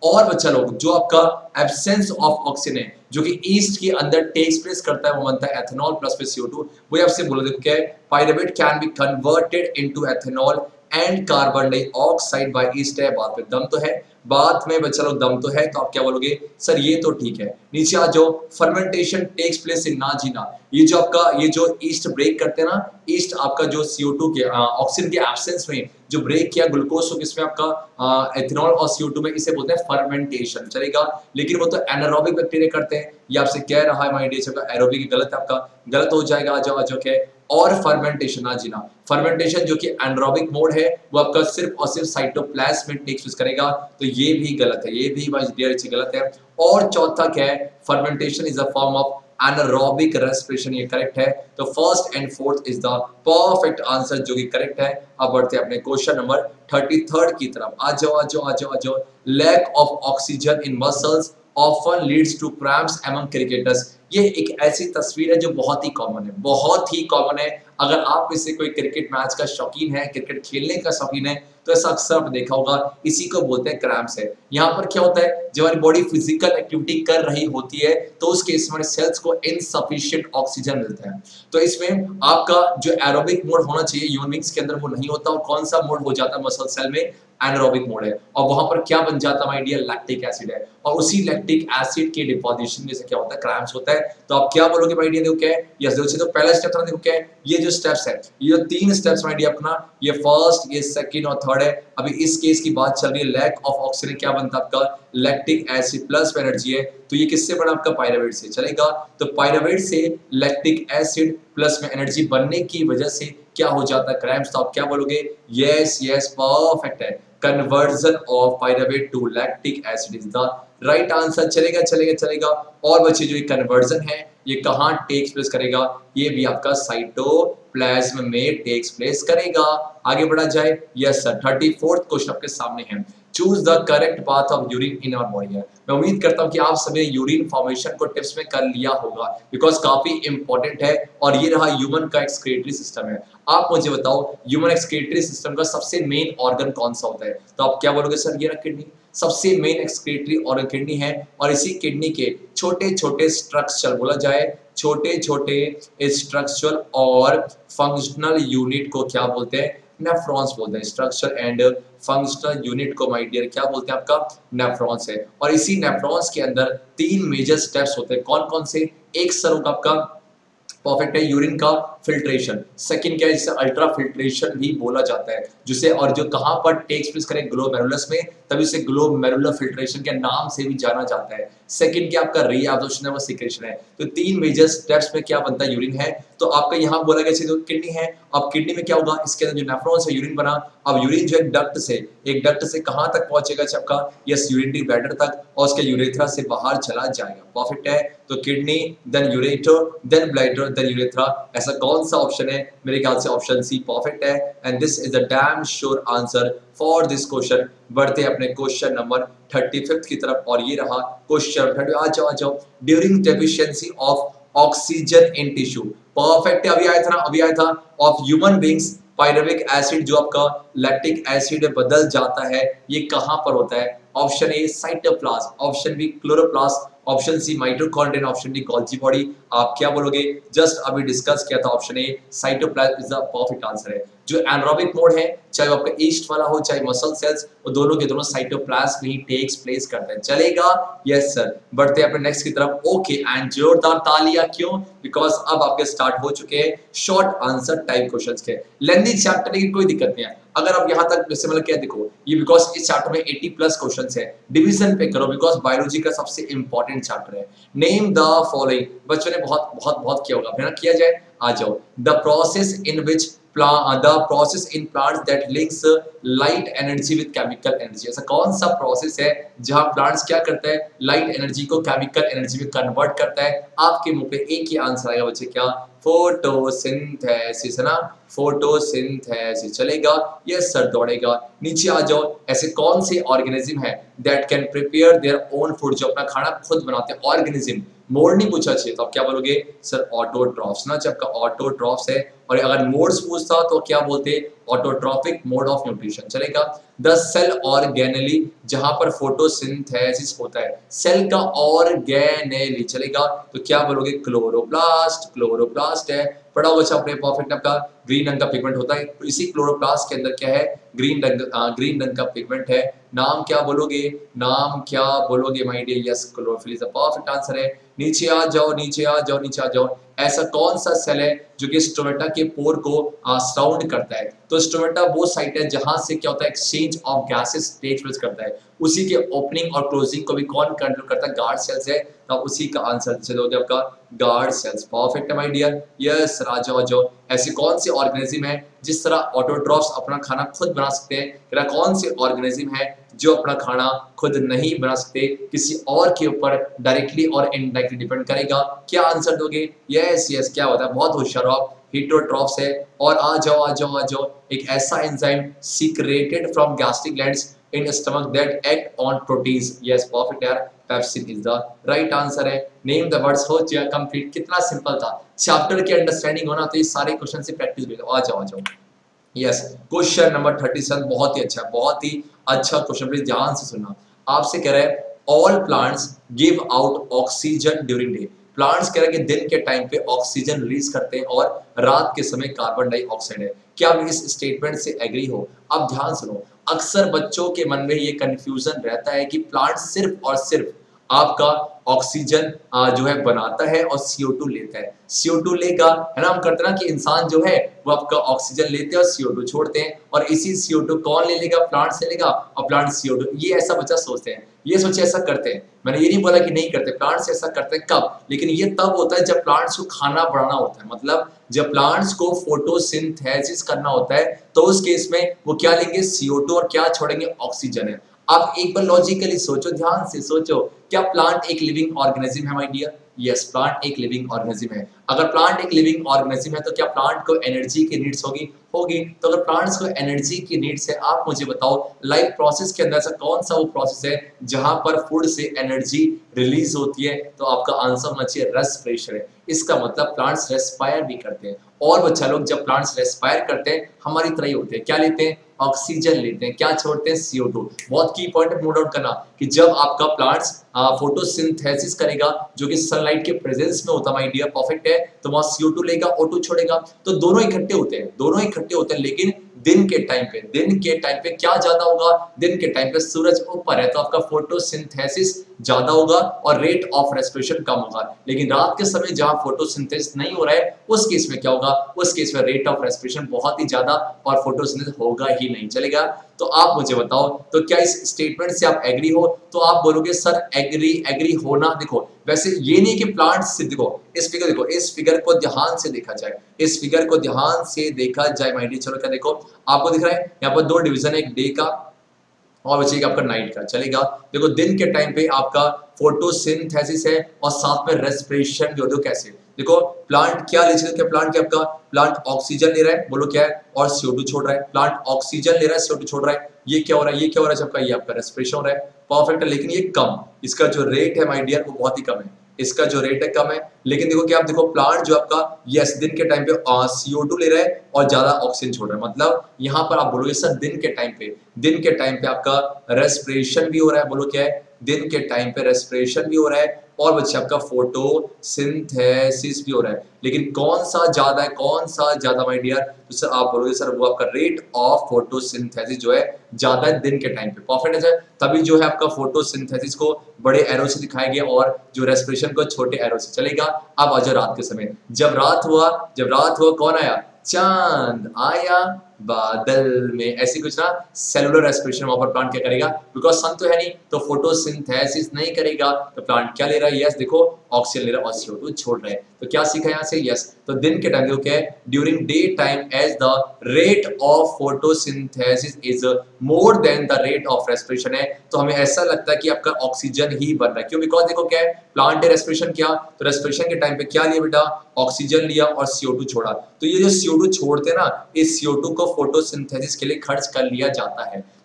और बच्चा लोग जो आपका एब्सेंस ऑफ ऑक्सीजन है जो कि ईस्ट के अंदर टेक्स प्लेस करता है वो बनता है एथेनॉल प्लस फिर सी ओ टू। वो आपसे बोलो देखो क्या है, pyruvate can be converted into ethanol and carbon dioxide by yeast है। बात में दम तो है, बात में बच्चा लोग दम तो है, तो आप क्या बोलोगे सर ये तो ठीक है। नीचे आ जाओ, फर्मेंटेशन टेक्स प्लेस इन ना जीना, ये जो आपका ये जो ईस्ट ब्रेक करते हैं ना, ईस्ट आपका जो सी ओ टू के ऑक्सीजन के एब्सेंस में जो ब्रेक किया ग्लूकोज को किसमें आपका एथेनॉल और सी ओ टू में, इसे बोलते हैं फर्मेंटेशन। चलेगा, लेकिन वो तो एनारोबिक बैक्टीरिया करते हैं, ये आपसे कह रहा है माय डियर एरोबिक गलत है, आपका गलत हो जाएगा। आ जाओ आ जाओ क्या है, और फर्मेंटेशन ना जीना, फर्मेंटेशन जो कि एनारोबिक मोड है वो आपका सिर्फ और सिर्फ साइटोप्लाज्म में टेक्स प्लेस करेगा, तो ये भी गलत है, ये भी माय डियर अच्छी गलत है। और चौथा क्या है, fermentation is a form of anaerobic respiration, ये करेक्ट है। तो first and fourth is the perfect answer जो कि करेक्ट है। अब बढ़ते हैं अपने क्वेश्चन नंबर थर्टी थर्ड की तरफ। आ जाओ आ जाओ आ जाओ आ जाओ lack of oxygen in muscles often leads to cramps among cricketers. ये एक ऐसी तस्वीर है जो बहुत ही कॉमन है, बहुत ही कॉमन है। अगर आप में से कोई क्रिकेट मैच का शौकीन है, क्रिकेट खेलने का शौकीन है, तो ऐसा अक्सर आपने देखा होगा, इसी को बोलते हैं क्रैम्प्स है। यहाँ पर क्या होता है, जब हमारी बॉडी फिजिकल एक्टिविटी कर रही होती है तो उस केस में हमारे सेल्स को इनसफिशिएंट ऑक्सीजन मिलता है, तो इसमें आपका जो एरोबिक मोड होना चाहिए ह्यूमन बीइंग्स के अंदर वो नहीं होता। और कौन सा मोड हो जाता है मसल सेल में, एनारोबिक मोड है, और वहां पर क्या बन जाता है माय डियर, लैक्टिक एसिड है, और उसी लैक्टिक एसिड के डिपोजिशन में से क्या होता है, क्रैम्प्स होता है। तो आप क्या बोलोगे माय डियर, देखो क्या है, यस देखो, तो पहला स्टेप था देखो क्या है, ये जो स्टेप्स है, ये जो तीन स्टेप्स माय डियर अपना, ये फर्स्ट, ये सेकंड और थर्ड है। अभी इस केस की बात चल रही है, लैक ऑफ ऑक्सीजन क्या बनता है आपका, लैक्टिक एसिड प्लस एनर्जी है, तो ये किससे बना आपका, पाइरुवेट से। चलेगा, तो पाइरुवेट से लैक्टिक एसिड प्लस में एनर्जी बनने की वजह से क्या हो जाता है, क्रैम्प्स। तो आप क्या बोलोगे, यस यस परफेक्ट है, conversion of pyruvate to lactic acid is the right answer. चलेगा चलेगा चलेगा। और बच्चे जो ये कन्वर्जन है ये कहां टेक्स प्लेस करेगा, ये भी आपका साइटोप्लाज्म में टेक्स प्लेस करेगा। आगे बढ़ा जाए, yes sir, thirty fourth question आपके सामने है, choose the correct path of urine in our body है। मैं उम्मीद करता हूं कि आप सभी यूरिन फॉर्मेशन को टिप्स में कर लिया होगा, बिकॉज काफी इंपॉर्टेंट है, और ये रहा ह्यूमन का एक्सक्रीटरी सिस्टम है। आप मुझे बताओ ह्यूमन एक्सक्रीटरी सिस्टम का सबसे मेन ऑर्गन कौन सा होता है, तो आप क्या बोलोगे सर, ये रहा किडनी, सबसे मेन एक्सक्रीटरी ऑर्गन किडनी है। और इसी किडनी के छोटे छोटे स्ट्रक्चर, बोला जाए छोटे छोटे स्ट्रक्चरल और फंक्शनल यूनिट को क्या बोलते हैं, नेफ्रॉन्स बोलते हैं। स्ट्रक्चर एंड फंक्शनल यूनिट को माय डियर क्या बोलते हैं, आपका नेफ्रॉन्स है। और इसी नेफ्रॉन्स के अंदर तीन मेजर स्टेप्स होते हैं, कौन कौन से, एक सर होगा आपका परफेक्ट है यूरिन का फिल्ट्रेशन, सेकंड क्या है जिसे अल्ट्रा फिल्ट्रेशन भी बोला जाता है, जिसे और जो कहां पर टेक्स प्लेस करे, ग्लोमेरुलस में, तभी उसे ग्लोमेरुलर फिल्ट्रेशन के नाम से भी जाना जाता है। सेकंड क्या आपका रीअब्जॉर्प्शन है, वो सीक्रेशन है। तो तीन मेजर स्टेप्स में क्या बनता है, यूरिन है। तो आपका यहां बोला गया जो किडनी है, अब किडनी में क्या होगा, इसके अंदर जो नेफ्रॉन्स है यूरिन बना, अब यूरिन जो एक डक्ट से एक डक्ट से कहां तक पहुंचेगा आपका, यस यूरिनरी ब्लैडर तक, और उसके यूरेथ्रा से बाहर चला जाएगा। परफेक्ट है, तो kidney then ureter then bladder then urethra, ऐसा कौन सा ऑप्शन है, मेरे ख्याल से ऑप्शन सी परफेक्ट है, and this is the damn sure answer for this question. बढ़ते अपने क्वेश्चन नंबर थर्टी फिफ्थ की तरफ, और ये रहा क्वेश्चन थर्टी, आ जाओ आ जाओ, during deficiency of oxygen in tissue, perfect है, अभी आया था ना, अभी आया था, of human beings pyruvic acid जो आपका लैक्टिक एसिड में बदल जाता है, ये कहां पर होता है, option A cytoplasm, option B chloroplast, option C mitochondria, option D Golgi body. आप क्या बोलोगे, जस्ट अभी डिस्कस किया था, option A cytoplasm is the perfect answer है। जो एनारोबिक मोड है, चाहे वो आपका ईस्ट वाला हो चाहे मसल सेल्स, वो दोनों के दोनों साइटोप्लाज्म में ही टेक्स प्लेस करते हैं। चलेगा, यस सर। बढ़ते हैं अपने नेक्स्ट की तरफ। ओके, एंड जोरदार तालियां क्यों, बिकॉज अब आपके स्टार्ट हो चुके हैं शॉर्ट आंसर टाइप क्वेश्चंस के। लेंथी चैप्टर की कोई दिक्कत नहीं है, अगर आप यहां तक जैसे मतलब क्या देखो, ये बिकॉज इस चैप्टर में अस्सी प्लस क्वेश्चंस है, डिवीजन पे करो, बिकॉज बायोलॉजी का सबसे इंपॉर्टेंट चैप्टर है। नेम द फॉलोइंग, बच्चों ने बहुत बहुत बहुत किया होगा, फिर किया जाए, आ जाओ, the process in which the process in plants that links light energy with chemical energy, ऐसा कौन सा प्रोसेस है जहां प्लांट्स क्या करता है, लाइट एनर्जी को केमिकल एनर्जी में कन्वर्ट करता है। आपके मुंह पे एक ही आंसर आएगा बच्चे, क्या, फोटोसिंथेसिस है ना, फोटोसिंथेसिस। चलेगा, यस सर, दौड़ेगा। नीचे आ जाओ, ऐसे कौन से ऑर्गेनिज्म है that can prepare their own food, जो अपना खाना खुद बनाते हैं, ऑर्गेनिज्म मोड नहीं पूछा चाहिए तो आप क्या बोलोगे सर ऑटोट्रॉफ्स ना, जब आपका ऑटोट्रॉफ्स है। और अगर मोड्स पूछता तो क्या बोलते ऑटोट्रॉफिक मोड ऑफ न्यूट्रिशन, चलेगा। द सेल ऑर्गेनेली, जहां पर फोटोसिंथेसिस होता है, सेल का ऑर्गेनेली, चलेगा। तो क्या बोलोगे क्लोरोप्लास्ट, क्लोरोप्लास्ट है, पढ़ा होगा अच्छा अपने परफेक्ट। आपका ग्रीन रंग का पिगमेंट होता है, तो इसी क्लोरोप्लास्ट के अंदर क्या है ग्रीन रंग, ग्रीन रंग का पिगमेंट है। नाम क्या बोलोगे, नाम क्या बोलोगे my dear, yes chlorophyll is the perfect answer है। नीचे आ जाओ, नीचे आ जाओ, नीचे आ जाओ। ऐसा कौन सा सेल है जो कि स्टोमेटा के पोर को सराउंड करता है? तो स्टोमेटा वो साइट है जहां से क्या होता है exchange of gases take place करता है। उसी के ओपनिंग और क्लोजिंग को भी कौन कंट्रोल करता है? गार्ड सेल्स है। तो उसी का आंसर चलोगे आपका गार्ड सेल्स, परफेक्ट है माय डियर, यस राजा वाजो। ऐसे कौन से ऑर्गेनिज्म है जिस तरह ऑटोट्रॉफ्स अपना खाना खुद बना सकते हैं, कौन से ऑर्गेनिज्म है जो अपना खाना खुद नहीं बना सकते, किसी और के ऊपर डायरेक्टली और इनडायरेक्टली डिपेंड करेगा? क्या आंसर दोगे? यस यस, क्या होता है, बहुत होशियार हो आप, हेटरोट्रॉफ्स है। और आ जाओ आ जाओ आ जाओ, एक ऐसा enzyme secreted from gastric glands in stomach that act on proteins, yes perfect यार, pepsin is the right answer है। नेम द वर्ड्स, हो गया कंप्लीट, कितना सिंपल था। चैप्टर की अंडरस्टैंडिंग होना तो ये सारे क्वेश्चन से प्रैक्टिस भी, आ जाओ आ जाओ। Yes, question number thirty seven बहुत ही अच्छा, बहुत ही अच्छा क्वेश्चन, प्लीज ध्यान से सुनना। आपसे कह रहा है all plants give out oxygen during day. Plants कह रहे हैं कि दिन के टाइम पे ऑक्सीजन रिलीज करते हैं और रात के समय कार्बन डाइऑक्साइड है। क्या आप इस स्टेटमेंट से एग्री हो? अब ध्यान सुनो, अक्सर बच्चों के मन में ये कंफ्यूजन रहता है कि प्लांट सिर्फ और सिर्फ आपका ऑक्सीजन जो है बनाता है और सी ओ टू लेता है। सी ओ टू लेगा, है ना, हम करते हैं ना कि इंसान जो है वो आपका ऑक्सीजन लेते हैं और सी ओ टू छोड़ते हैं, और इसी सी ओ टू कौन ले लेगा? प्लांट्स ले लेगा, और प्लांट सी ओ टू, ये ऐसा बच्चा सोचते हैं, ये सोचे ऐसा करते हैं। मैंने ये नहीं बोला कि नहीं करते, प्लांट्स ऐसा करते हैं, कब? लेकिन ये तब होता है जब प्लांट्स को खाना बढ़ाना होता है, मतलब जब प्लांट्स को फोटोसिंथेसिस करना होता है, तो उस केस में वो क्या लेंगे? सी ओ टू, और क्या छोड़ेंगे? ऑक्सीजन है। अब एक बार लॉजिकली सोचो, ध्यान से सोचो, क्या प्लांट एक लिविंग ऑर्गेनिज्म है माय डियर? यस, प्लांट एक लिविंग ऑर्गेनिज्म है। अगर प्लांट एक लिविंग ऑर्गेनिज्म है तो क्या प्लांट को एनर्जी की नीड्स होगी? होगी। तो अगर प्लांट्स को एनर्जी की नीड्स है, आप मुझे बताओ लाइफ प्रोसेस के अंदर ऐसा कौन सा वो प्रोसेस है जहां पर फूड से एनर्जी रिलीज होती है? तो आपका आंसर होना चाहिए रेस्पिरेशन है। इसका मतलब प्लांट्स रेस्पायर भी करते हैं, और बच्चा लोग जब प्लांट्स रेस्पायर करते हैं हमारी तरह ही होते हैं, क्या लेते हैं? ऑक्सीजन लेते हैं, क्या छोड़ते हैं? C O two. बहुत की पॉइंट नोट आउट करना कि जब आपका प्लांट्स फोटोसिंथेसिस करेगा जो कि सनलाइट के प्रेजेंस में होता है माय डियर, परफेक्ट है, तो वहां सी ओ टू लेगा, ओ टू छोड़ेगा, तो दोनों इकट्ठे होते हैं, दोनों इकट्ठे होते हैं। लेकिन दिन के टाइम पे, दिन के टाइम पे क्या ज्यादा होगा? दिन के टाइम पे सूरज ऊपर है तो आपका फोटोसिंथेसिस ज्यादा होगा और रेट ऑफ रेस्पिरेशन कम होगा। लेकिन रात के समय जहां फोटोसिंथेसिस नहीं हो रहा है उस केस में क्या होगा? उस केस में रेट ऑफ रेस्पिरेशन बहुत ही ज्यादा और फोटोसिंथेसिस होगा ही नहीं, चलेगा। तो आप मुझे बताओ, तो क्या इस स्टेटमेंट से आप एग्री हो? तो आप बोलोगे सर एग्री, एग्री होना। देखो वैसे ये नहीं कि प्लांट से, देखो इस फिगर, देखो इस फिगर को ध्यान से देखा जाए, इस फिगर को ध्यान से देखा जाए माय डियर। चलो क्या देखो, आपको दिख रहा है यहाँ पर दो डिवीजन है, एक डे का और बचेगा आपका नाइट का, चलेगा। देखो दिन के टाइम पे आपका फोटोसिंथेसिस है और साथ में रेस्पिरेशन भी होती है। कैसे? देखो प्लांट क्या ले सकते हैं, प्लांट क्या आपका, प्लांट ऑक्सीजन ले रहा है, बोलो क्या है, और सी ओ टू छोड़ रहा है। प्लांट ऑक्सीजन ले रहा है, सी ओ टू छोड़ रहा है, ये क्या हो रहा है? ये क्या हो रहा है? सबका ये आपका रेस्पिरेशन हो रहा है, परफेक्ट है। लेकिन ये कम, इसका जो रेट है माय डियर वो बहुत ही कम है, इसका जो रेट है कम है। लेकिन देखो क्या आप देखो प्लांट जो आपका यस दिन के टाइम पे सी ओ टू ले रहा है और ज्यादा ऑक्सीजन छोड़ रहा है, मतलब यहाँ पर आप बोलोगे सर दिन के टाइम पे, दिन के टाइम पे आपका रेस्पिरेशन भी हो रहा है, बोलो क्या है? दिन के टाइम पे रेस्पिरेशन भी हो रहा है और बच्चे आपका फोटोसिंथेसिस भी हो रहा है। लेकिन कौन सा ज्यादा है, कौन सा ज्यादा माय डियर? तो सर आप बोलोगे सर वो आपका रेट ऑफ फोटोसिंथेसिस जो है ज्यादा है दिन के टाइम पे, परफेक्ट है सर। तभी जो है आपका फोटोसिंथेसिस को बड़े एरो से दिखाया गया और जो रेस्पिरेशन को छोटे एरो से, चलेगा। अब आ जाओ रात के समय, जब रात हुआ, जब रात हुआ कौन आया? चांद आया बादल में, ऐसी कुछ ना सेलुलर रेस्पिरेशन वहां पर प्लांट क्या करेगा? बिकॉज सन तो है नहीं तो फोटोसिंथेसिस नहीं करेगा, तो प्लांट क्या ले रहा है? यस देखो ऑक्सीजन ले रहा है और सी ओ टू छोड़ रहा है। तो क्या सीखा यहाँ से? यस, तो दिन के टाइम क्या है? During day time as the rate of photosynthesis is more than the rate of respiration है, तो हमें ऐसा लगता है कि आपका ऑक्सीजन ही बन रहा है। क्यों? बिकॉज देखो क्या है, प्लांट है, रेस्पिरेशन किया, तो रेस्पिरेशन के टाइम पे क्या लिया बेटा? ऑक्सीजन लिया और सी ओ टू छोड़ा। तो ये जो सी ओ टू छोड़ते हैं ना, इस सी ओ टू को फोटोसिंथेसिस के लिए खर्च कर लिया जाता है।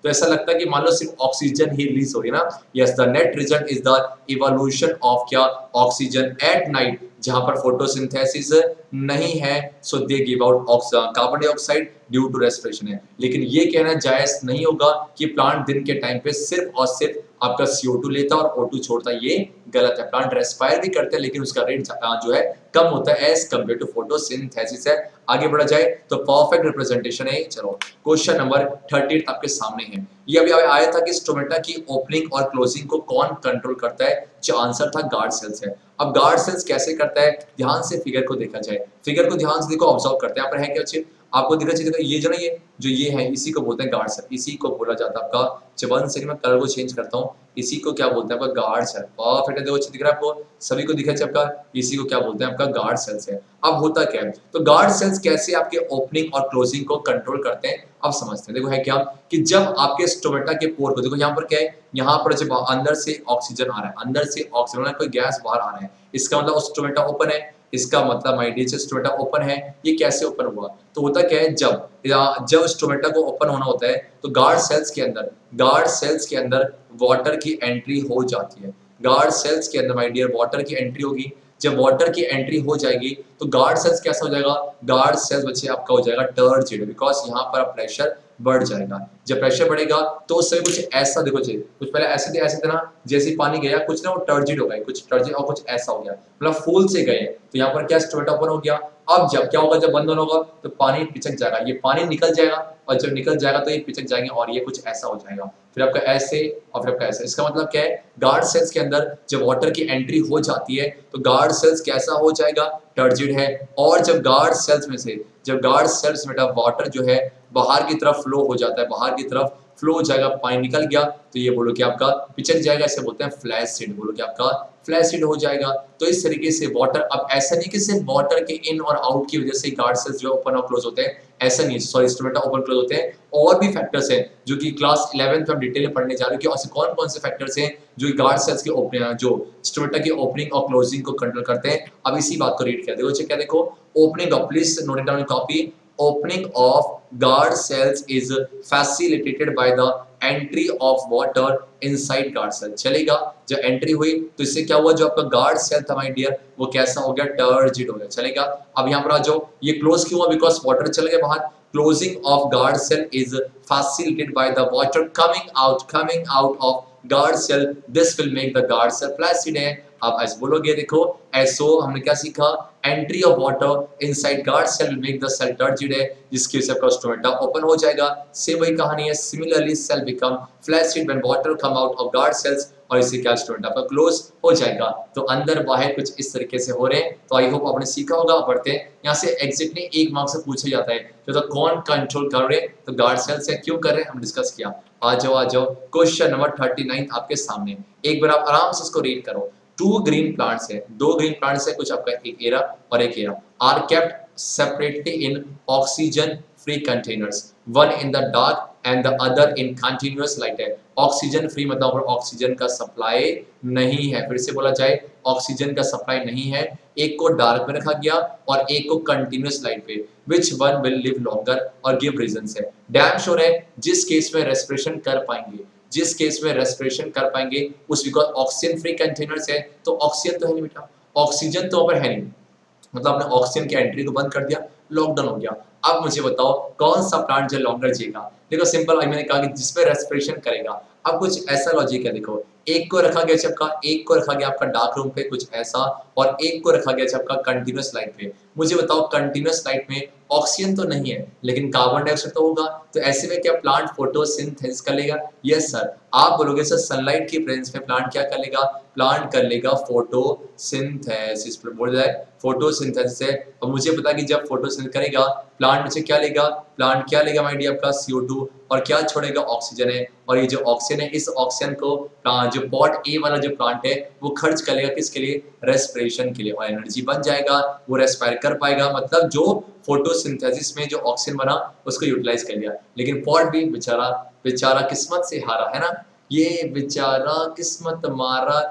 तो ऐसा लगता है कि मान लो सिर्फ ऑक्सीजन ही रिलीज हो रही है ना। Yes, the net result is the evolution of क्या ऑक्सीजन एट नाइट, जहां पर फोटोसिंथेसिस नहीं है, so they give out carbon dioxide due to respiration है। लेकिन ये कहना जायज नहीं होगा कि प्लांट दिन के टाइम पे सिर्फ और सिर्फ आपका सी ओ टू लेता है और ओ टू छोड़ता है, ये गलत है। प्लांट रेस्पायर भी करते हैं लेकिन उसका रेट जो है कम होता है एज कम्पेयर टू फोटोसिंथेसिस है। आगे बढ़ा जाए तो परफेक्ट रिप्रेजेंटेशन है। चलो क्वेश्चन नंबर थर्टी आपके सामने है। ये अभी आया था कि स्टोमेटा की ओपनिंग और क्लोजिंग को कौन कंट्रोल करता है, जो आंसर था गार्ड सेल्स है। अब गार्ड सेल्स कैसे करता है, ध्यान से फिगर को देखा जाए, फिगर को ध्यान से देखो, ऑब्जर्व करते हैं। यहाँ पर है क्या अच्छे आपको दिखना चाहिए, देखो ये जो ना ये जो ये है इसी को बोलते हैं गार्ड सेल, इसी को बोला जाता है आपका। जब वन सेकंड में कलर को चेंज करता हूँ, इसी को क्या बोलते हैं आपका गार्ड सेल। परफेक्ट है, देखो अच्छे दिख रहा है आपको, सभी को दिखा आपका, इसी को क्या बोलते हैं आपका गार्ड सेल्स है। अब होता क्या है, तो गार्ड सेल्स कैसे आपके ओपनिंग और क्लोजिंग को कंट्रोल करते हैं अब समझते हैं। देखो है क्या कि जब आपके स्टोमेटा के पोर को देखो, यहाँ पर क्या है, यहाँ पर जब अंदर से ऑक्सीजन आ रहा है, अंदर से ऑक्सीजन कोई गैस बाहर आ रहा है, इसका मतलब स्टोमेटा ओपन है, इसका मतलब माय डियर स्टोमेटा ओपन है। ये कैसे ओपन हुआ, तो होता क्या है, जब जब स्टोमेटा को ओपन होना होता है तो गार्ड सेल्स के अंदर गार्ड सेल्स के अंदर वाटर की एंट्री हो जाती है। गार्ड सेल्स के अंदर माय डियर वाटर की एंट्री होगी। जब वाटर की एंट्री हो जाएगी तो गार्ड सेल्स कैसा हो जाएगा, गार्ड सेल्स बच्चे आपका हो जाएगा टर्जिड, बिकॉज यहाँ पर प्रेशर बढ़ जाएगा। जब प्रेशर बढ़ेगा तो उस समय कुछ ऐसा देखो चाहिए, कुछ पहले ऐसे थे ऐसे थे ना, जैसे पानी गया कुछ ना वो टर्जिड हो गया, कुछ टर्जिड और कुछ ऐसा हो गया, मतलब फूल से गए तो यहाँ पर क्या स्टोमेटा ओपन हो गया। अब जब क्या होगा, जब बंद होगा तो पानी पिचक जाएगा, ये पानी निकल जाएगा और जब निकल जाएगा तो ये पिचक जाएंगे और ये कुछ ऐसा हो जाएगा, फिर आपका ऐसे और फिर आपका ऐसा। इसका मतलब क्या है, गार्ड सेल्स के अंदर जब वाटर की एंट्री हो जाती है तो गार्ड सेल्स कैसा हो जाएगा, टर्जिड है। और जब गार्ड सेल्स में से जब गार्ड सेल्स में वाटर जो है बाहर की तरफ फ्लो हो जाता है, बाहर की तरफ फ्लो हो जाएगा, पानी निकल गया तो ये बोलो कि आपका पिचक जाएगा, इसे बोलते हैं फ्लैसिड, बोलो कि आपका फ्लैसिड हो जाएगा। तो इस तरीके से वाटर, अब ऐसा नहीं कि सिर्फ वाटर के इन और आउट की वजह से गार्ड सेल्स जो ओपन और क्लोज होते हैं, ऐसा नहीं, सॉरी स्टोमेटा ओपन क्लोज होते हैं, और भी फैक्टर्स हैं जो कि क्लास इलेवेंथ में हम डिटेल में पढ़ने जा रहे हैं कि ऐसे कौन कौन से फैक्टर्स हैं जो गार्ड सेल्स के ओपनिंग जो स्टोमेटा की ओपनिंग और क्लोजिंग को कंट्रोल करते हैं। अब इसी बात को रीड किया देखो, क्या देखो, opening of, please note it down in copy, opening of guard cells is facilitated by the entry of water inside guard cell। चलेगा, जब एंट्री हुई तो इससे क्या हुआ, जो आपका गार्ड सेल था माय डियर वो कैसा हो गया, टर्जिड हो गया। चलेगा, अब यहाँ पर आ जाओ, ये क्लोज क्यों हुआ, बिकॉज वाटर चल गया बाहर। Closing of guard cell is facilitated by the water coming out coming out of guard cell, this will make the guard cell flaccid है। आप ऐसे बोलोगे, देखो एसओ हमने क्या सीखा, entry of water inside guard cell will make the cell turgid है, जिसकी वजह से आपका स्टोमेटा ओपन हो जाएगा। सेम वही कहानी है, similarly cell become flaccid when water come out of guard cells, और इससे क्या स्टोमेटा आपका क्लोज हो जाएगा। तो अंदर बाहर कुछ इस तरीके से हो रहे हैं। तो आई होप आपने सीखा होगा। बढ़ते हैं, यहाँ से एग्जैक्टली एक मार्क्स से पूछा जाता है तो, तो कौन कंट्रोल कर रहे हैं, तो गार्ड सेल्स है, क्यों कर रहे हैं हम डिस्कस किया। आ जाओ आ जाओ, क्वेश्चन नंबर थर्टी नाइन आपके सामने, एक बार आप आराम से इसको रीड करो। टू ग्रीन प्लांट्स है, दो ग्रीन प्लांट्स है, कुछ आपका एक एरा और एक एरा, are kept separately in oxygen free containers, one in the dark and the other in continuous light है। ऑक्सीजन फ्री मतलब ऑक्सीजन का सप्लाई नहीं है, फिर से बोला जाए ऑक्सीजन का सप्लाई नहीं है। एक को डार्क में रखा गया और एक को कंटिन्यूअस लाइट पे। Which one will live longer और गिव रीजंस है। डैम श्योर है जिस केस में रेस्पिरेशन कर पाएंगे, जिस केस में रेस्पिरेशन कर पाएंगे उस, बिकॉज ऑक्सीजन फ्री कंटेनर्स है तो ऑक्सीजन तो है नहीं बेटा, ऑक्सीजन तो ऊपर है नहीं, मतलब आपने ऑक्सीजन की एंट्री को बंद कर दिया, लॉकडाउन हो गया। अब मुझे बताओ कौन सा प्लांट जो लॉन्गर जिएगा, देखो सिंपल, मैंने कहा कि जिसपे रेस्पिरेशन करेगा। अब कुछ ऐसा लॉजिक है, देखो एक को रखा गया आपका एक को रखा गया आपका डार्क रूम पे कुछ ऐसा, और एक को रखा गया आपका कंटिन्यूअस लाइट पे। मुझे बताओ कंटिन्यूअस लाइट में ऑक्सीजन तो नहीं है लेकिन कार्बन डाइऑक्साइड तो होगा, तो ऐसे में क्या प्लांट फोटोसिंथेसिस कर लेगा? Yes sir. आप बोलोगे सर सनलाइट की प्रेजेंस में प्लांट क्या कर लेगा? प्लांट कर लेगा फोटोसिंथेसिस, बोल जाए फोटोसिंथेसिस है। और मुझे पता कि जब फोटोसिंथेसिस करेगा प्लांट में से क्या लेगा, प्लांट क्या लेगा माय डियर आपका सी ओ टू, और क्या छोड़ेगा, ऑक्सीजन है। और ये जो ऑक्सीजन है इस ऑक्सीजन को जो पॉट ए वाला जो प्लांट है वो खर्च करेगा किसके लिए? रेस्पिरेशन के लिए, और एनर्जी बन जाएगा, वो रेस्पायर कर पाएगा, मतलब जो फोटोसिंथेसिस में जो ऑक्सीजन बना उसको यूटिलाइज कर लिया। लेकिन पॉट भी बेचारा बेचारा किस्मत से हारा है ना, ये बेचारा किस्मत मारा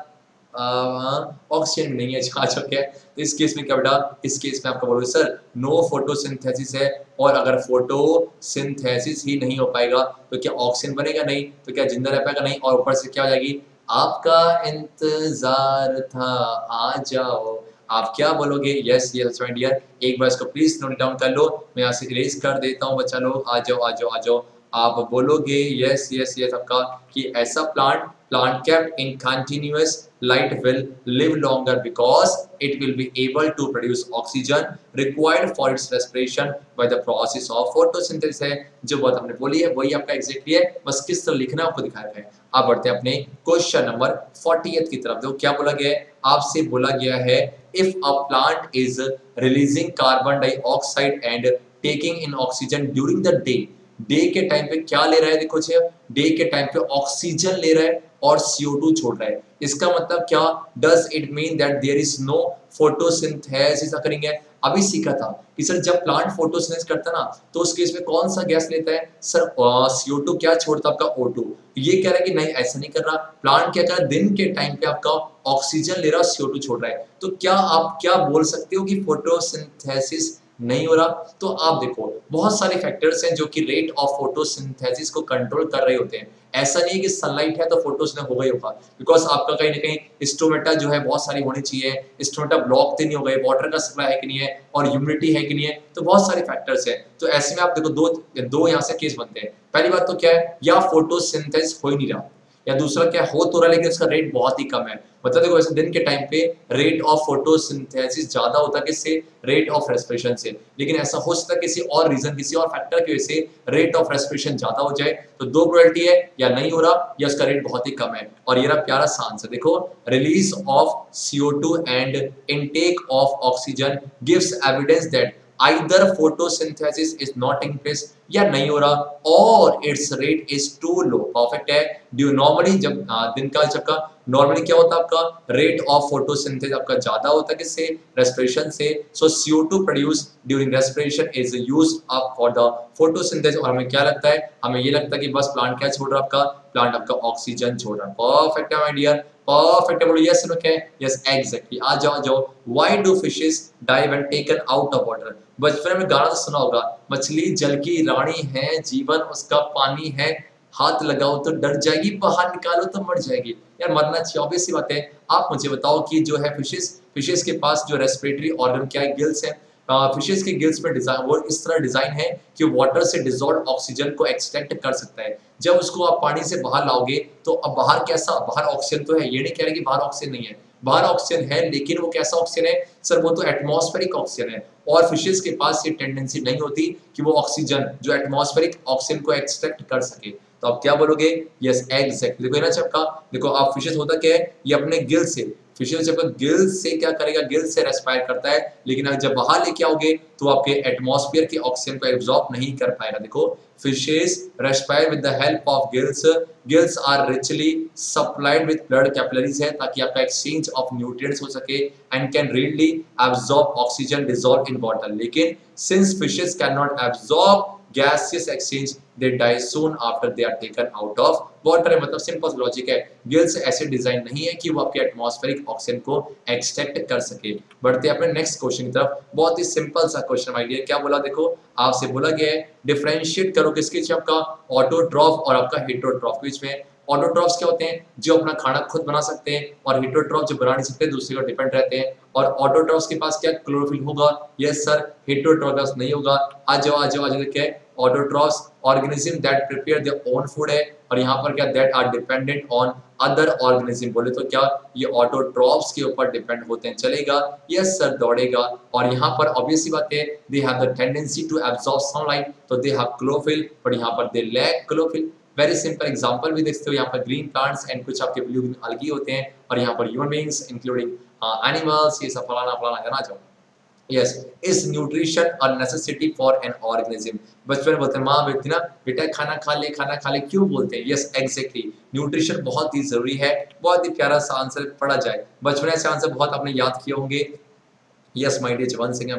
ऑक्सीजन नहीं है जहाँ जो क्या है, तो इस केस में क्या बेटा, इस केस में आपका बोलोगे सर नो फोटोसिंथेसिस है, और अगर फोटोसिंथेसिस ही नहीं हो पाएगा तो क्या ऑक्सीजन बनेगा नहीं, तो क्या जिंदा रह पाएगा नहीं, और ऊपर से क्या हो जाएगी, आपका इंतजार था आ जाओ। आप क्या बोलोगे, यस यस माय डियर, एक बार इसको प्लीज नोट डाउन कर लो, मैं यहाँ से इरेज कर देता हूँ बच्चा लोग, आ जाओ आ जाओ आ जाओ। आप बोलोगे यस यस यस आपका कि ऐसा plant plant kept in continuous light will live longer because it will be able to produce oxygen required for its respiration by the process of photosynthesis है, जो बात हमने बोली है वही आपका एग्जैक्टली है, बस किस तरह लिखना है आपको दिखाया गया है। अब बढ़ते हैं अपने क्वेश्चन नंबर फोर्टियथ की तरफ। देखो क्या बोला गया है, आपसे बोला गया है if a plant is releasing carbon dioxide and taking in oxygen during the day, day के टाइम पे क्या ले रहा है, देखो छे डे के टाइम पे ऑक्सीजन ले रहा है और सी ओ टू छोड़ रहा है, इसका मतलब क्या, does it mean that there is no photosynthesis occurring है। अभी सीखा था कि सर जब प्लांट फोटोसिंथेसिस करता ना तो उस केस में कौन सा गैस लेता है, सर सी ओ टू क्या छोड़ता है, आपका ओ टू। ये कह रहा है कि नहीं ऐसा नहीं कर रहा, प्लांट क्या कर रहा है, दिन के टाइम पे आपका ऑक्सीजन ले रहा है, सी ओ टू छोड़ रहा है, तो क्या आप क्या बोल सकते हो कि फोटोसिंथेसिस नहीं हो रहा। तो आप देखो बहुत सारे फैक्टर्स हैं जो कि रेट ऑफ फोटोसिंथेसिस को कंट्रोल कर रहे होते हैं। ऐसा नहीं है कि सनलाइट है तो फोटोसिंथेसिस होगा ही होगा, बिकॉज आपका कहीं ना कहीं स्टोमेटा जो है बहुत सारी होनी चाहिए, स्टोमेटा ब्लॉक तो नहीं हो गए, वाटर का सप्लाई है कि नहीं है, और ह्यूमिडिटी है कि नहीं है, तो बहुत सारे फैक्टर्स हैं। तो ऐसे में आप देखो दो दो यहाँ से केस बनते हैं। पहली बात तो क्या है, या फोटोसिंथेसिस हो ही नहीं रहा, या दूसरा क्या हो तो रहा है लेकिन इसका रेट बहुत ही कम है। मतलब देखो ऐसे दिन के टाइम पे रेट ऑफ फोटोसिंथेसिस ज्यादा होता है किससे, रेट ऑफ रेस्पिरेशन से, लेकिन ऐसा हो सकता है किसी और रीजन किसी और फैक्टर की वजह से रेट ऑफ रेस्पिरेशन ज्यादा हो जाए। तो दो प्रोबेबिलिटी है, या नहीं हो रहा या उसका रेट बहुत ही कम है। और ये रहा प्यारा सा आंसर, देखो release of C O two and intake of oxygen gives evidence that either photosynthesis is not taking place या नहीं हो रहा, और its rate is too low। Perfect है। ड्यू नॉर्मली जब दिन का जब का नॉर्मली क्या होता है, आपका रेट ऑफ फोटोसिंथेसिस आपका ज्यादा होता है किससे, रेस्पिरेशन से। So C O two produce during respiration is used up for the photosynthesis. और हमें क्या लगता है, हमें ये लगता है कि बस प्लांट क्या छोड़ रहा है, आपका प्लांट आपका ऑक्सीजन छोड़ रहा है। परफेक्ट है माय डियर, परफेक्ट है, बोलो यस नो क्या है, यस एग्जैक्टली। आ जाओ जाओ, why do fishes die when taken out of water. बचपन में गाना तो सुना होगा, मछली जल की रानी है, जीवन उसका पानी है, हाथ लगाओ तो डर जाएगी, बाहर निकालो तो मर जाएगी। यार मरना चाहिए, ऑब्वियस सी बात है। आप मुझे बताओ कि जो है फिशेस फिशेस के पास जो रेस्पिरेटरी ऑर्गन क्या है, गिल्स है। फिशेस के गिल्स में डिजाइन वो इस तरह डिजाइन है कि वाटर से डिसॉल्व ऑक्सीजन को एक्सट्रैक्ट कर सकता है। जब उसको आप पानी से बाहर लाओगे तो अब बाहर कैसा, बाहर ऑक्सीजन तो है, ये नहीं कह रहे कि बाहर ऑक्सीजन नहीं है, बाहर ऑक्सीजन है, लेकिन वो कैसा ऑक्सीजन है सर, वो तो एटमॉस्फेरिक ऑक्सीजन है। और फिशेस के पास ये टेंडेंसी नहीं होती कि वो ऑक्सीजन जो एटमॉस्फेरिक ऑक्सीजन को एक्सट्रैक्ट कर सके। तो आप क्या बोलोगे, यस एग्जैक्टली। देखो ना चपका, देखो आप फिशेस होता क्या है, ये अपने गिल से फिशेस जब गिल से क्या करेगा, गिल से रेस्पायर करता है, लेकिन अगर जब बाहर लेके आओगे तो आपके एटमॉस्फेयर के ऑक्सीजन को एब्जॉर्ब नहीं कर पाएगा। देखो fishes respire with the help of gills, gills are richly supplied with blood capillaries है, ताकि आपका एक्सचेंज ऑफ न्यूट्रिएंट्स हो सके and can readily absorb oxygen dissolve in water. लेकिन since fishes can not absorb gaseous exchange, they die soon after they are taken out of water। मतलब simple logic है, गिल्स ऐसे डिजाइन नहीं है कि वो आपके एटमॉस्फेरिक ऑक्सीजन को एक्सट्रैक्ट कर सके। बढ़ते हैं अपने नेक्स्ट क्वेश्चन की तरफ। बहुत ही सिंपल सा क्वेश्चन आइडिया, क्या बोला, देखो आपसे बोला गया है डिफरेंशिएट करो किसके बीच, आपका ऑटोट्रॉफ और आपका हेटेरोट्रॉफ के बीच में। ऑटोट्रॉफ्स क्या होते हैं, जो अपना खाना खुद बना सकते हैं, और हेटेरोट्रॉफ जो बना नहीं सकते, दूसरे पर डिपेंड रहते हैं। और ऑटोट्रॉफ्स के पास क्या क्लोरोफिल होगा, यस सर, हेटेरोट्रॉफ्स नहीं होगा। आ जाओ आ जाओ आ जाओ, क्या है autotrophs, organism that prepare their own food है, और यहाँ पर क्या that are dependent on other organism. बोले तो क्या ये ऑटोट्रॉफ्स के ऊपर डिपेंड होते हैं, चलेगा, यस सर दौड़ेगा। और यहाँ पर ऑब्वियस सी बात है, they have the tendency to absorb sunlight, तो दे हैव क्लोरोफिल, पर यहाँ पर they lack chlorophyll. Very simple example भी देखते हो, यहाँ पर ग्रीन प्लांट्स एंड कुछ आपके ब्लू ग्रीन अलगी होते हैं, और यहाँ पर ह्यूमन बीइंग्स इंक्लूडिंग एनिमल्स, ये सब फलाना फलाना जाना चाहो। Yes, is nutrition a necessity for an organism. बचपन में बोलते हैं माँ बेटी ना, बेटा खाना खा ले खाना खा ले, क्यों बोलते हैं, यस एग्जैक्टली, न्यूट्रिशन बहुत ही जरूरी है। बहुत ही प्यारा सा आंसर पढ़ा जाए, बचपन से आंसर बहुत आपने याद किए होंगे। यस माय डियर जवान सिंह आपका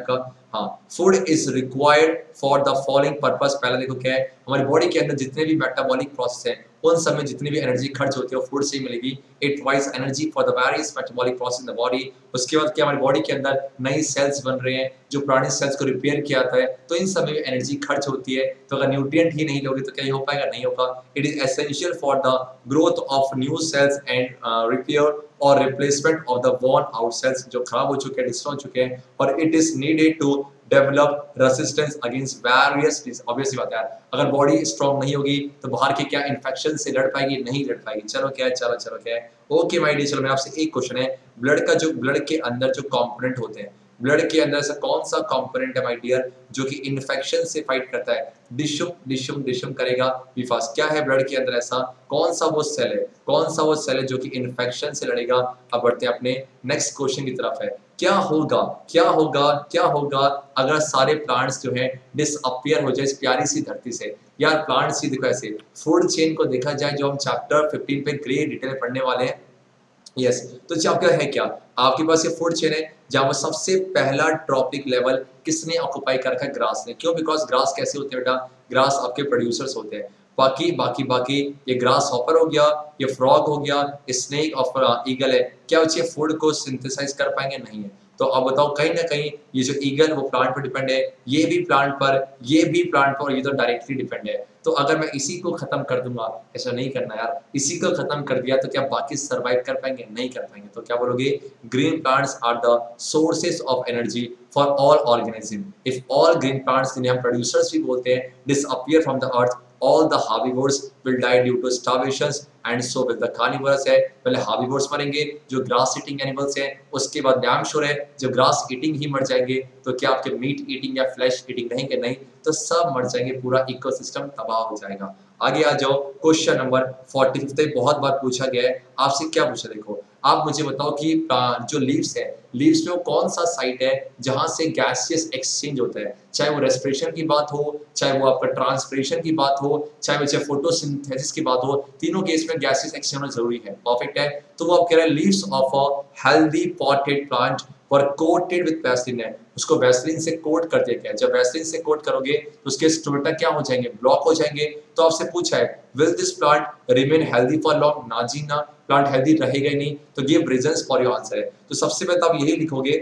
हाँ, food is required for the following purpose. पहला देखो क्या है, हमारी बॉडी के अंदर जितने भी मेटाबॉलिक प्रोसेस है उन सब में जितनी भी एनर्जी खर्च होती है वो फूड से ही मिलेगी। It provides energy for the various metabolic process in the body. उसके बाद क्या हमारी बॉडी के अंदर नई सेल्स बन रहे हैं, जो पुराने सेल्स को रिपेयर किया जाता है, तो इन सब में एनर्जी खर्च होती है। तो अगर न्यूट्रिएंट ही नहीं लोगे तो क्या ये हो पाएगा? नहीं होगा। It is essential for the growth of new cells and repair और replacement of the worn out cells जो खराब हो चुके हैं, डिस्ट्रॉय हो चुके हैं। और it is needed to develop resistance against various disease. Obviously बात है यार, अगर बॉडी स्ट्रांग नहीं होगी तो बाहर के क्या इन्फेक्शन से लड़ पाएगी? नहीं लड़ पाएगी। चलो क्या है, चलो चलो क्या है, ओके माय डियर। चलो मैं आपसे एक क्वेश्चन है, ब्लड का जो ब्लड के अंदर जो कंपोनेंट होते हैं, ब्लड के अंदर ऐसा कौन सा कंपोनेंट है माय डियर जो कि इन्फेक्शन से फाइट करता है? डिशुम डिशुम डिशुम करेगा विफास। क्या है ब्लड के अंदर ऐसा? कौन सा वो सेल है, कौन सा वो सेल है जो कि इन्फेक्शन से लड़ेगा? अब बढ़ते हैं अपने नेक्स्ट क्वेश्चन की तरफ है। क्या होगा क्या होगा क्या होगा अगर सारे प्लांट्स जो हैं डिसअपियर हो जाए इस प्यारी सी धरती से? यार प्लांट्स ही देखो ऐसे, फूड चेन को देखा जाए जो हम चैप्टर फिफ्टीन पे ग्रे डिटेल में पढ़ने वाले हैं। Yes yes. तो चैप्टर है क्या? आपके पास ये फूड चेन है जहां वो सबसे पहला ट्रॉपिक लेवल किसने ऑक्युपाई कर रखा है? ग्रास ने। क्यों? बिकॉज ग्रास कैसे होते हैं बेटा? ग्रास आपके प्रोड्यूसर्स होते हैं। बाकी बाकी बाकी ये ग्रास हॉपर हो गया, ये फ्रॉग हो गया, स्नेक और ईगल है, क्या बच्चे फूड को सिंथेसाइज कर पाएंगे? नहीं है। तो अब बताओ, कहीं ना कहीं ये जो ईगल वो प्लांट पर डिपेंड है, ये भी प्लांट पर, ये भी प्लांट पर, ये तो डायरेक्टली डिपेंड है। तो अगर मैं इसी को खत्म कर दूंगा, ऐसा नहीं करना यार, इसी को खत्म कर दिया तो क्या बाकी सर्वाइव कर पाएंगे? नहीं कर पाएंगे। तो क्या बोलोगे? Green plants are the sources of energy for all organism. If all green plants, जिन्हें हम प्रोड्यूसर्स भी बोलते हैं, disappear from the earth, all the herbivores will die due to starvations and so will the carnivores है। पहले herbivores मरेंगे जो grass eating animals हैं, उसके बाद damn sure है जो grass eating ही मर जाएंगे। तो क्या आपके meat eating या flesh eating रहेंगे? नहीं, तो सब मर जाएंगे, पूरा इकोसिस्टम तबाह हो जाएगा। आगे आ जाओ, क्वेश्चन नंबर पैंतालीस। बहुत बार पूछा गया है, आपसे क्या पूछा? देखो आप मुझे बताओ कि जो लीव्स है, लीव्स में वो कौन सा साइट है जहां से गैसियस एक्सचेंज होता है? चाहे वो रेस्पिरेशन की बात हो, चाहे वो आपका ट्रांसपिरेशन की बात हो, चाहे वो चाहे फोटोसिंथेसिस की बात हो, तीनों केस में गैसियस एक्सचेंज होना जरूरी है। परफेक्ट है। तो वो आप कह रहे हैं leaves of a healthy potted plant were coated with Vaseline है, उसको वैसलीन से कोट कर दिया गया। जब वैसलीन से कोट करोगे तो उसके स्टोमेटा क्या हो जाएंगे? ब्लॉक हो जाएंगे। तो आपसे पूछा है will this plant remain healthy for long? ना जी ना, प्लांट हेल्दी रहेगा ही नहीं। तो give reasons for your answer है। तो सबसे पहले तो आप यही लिखोगे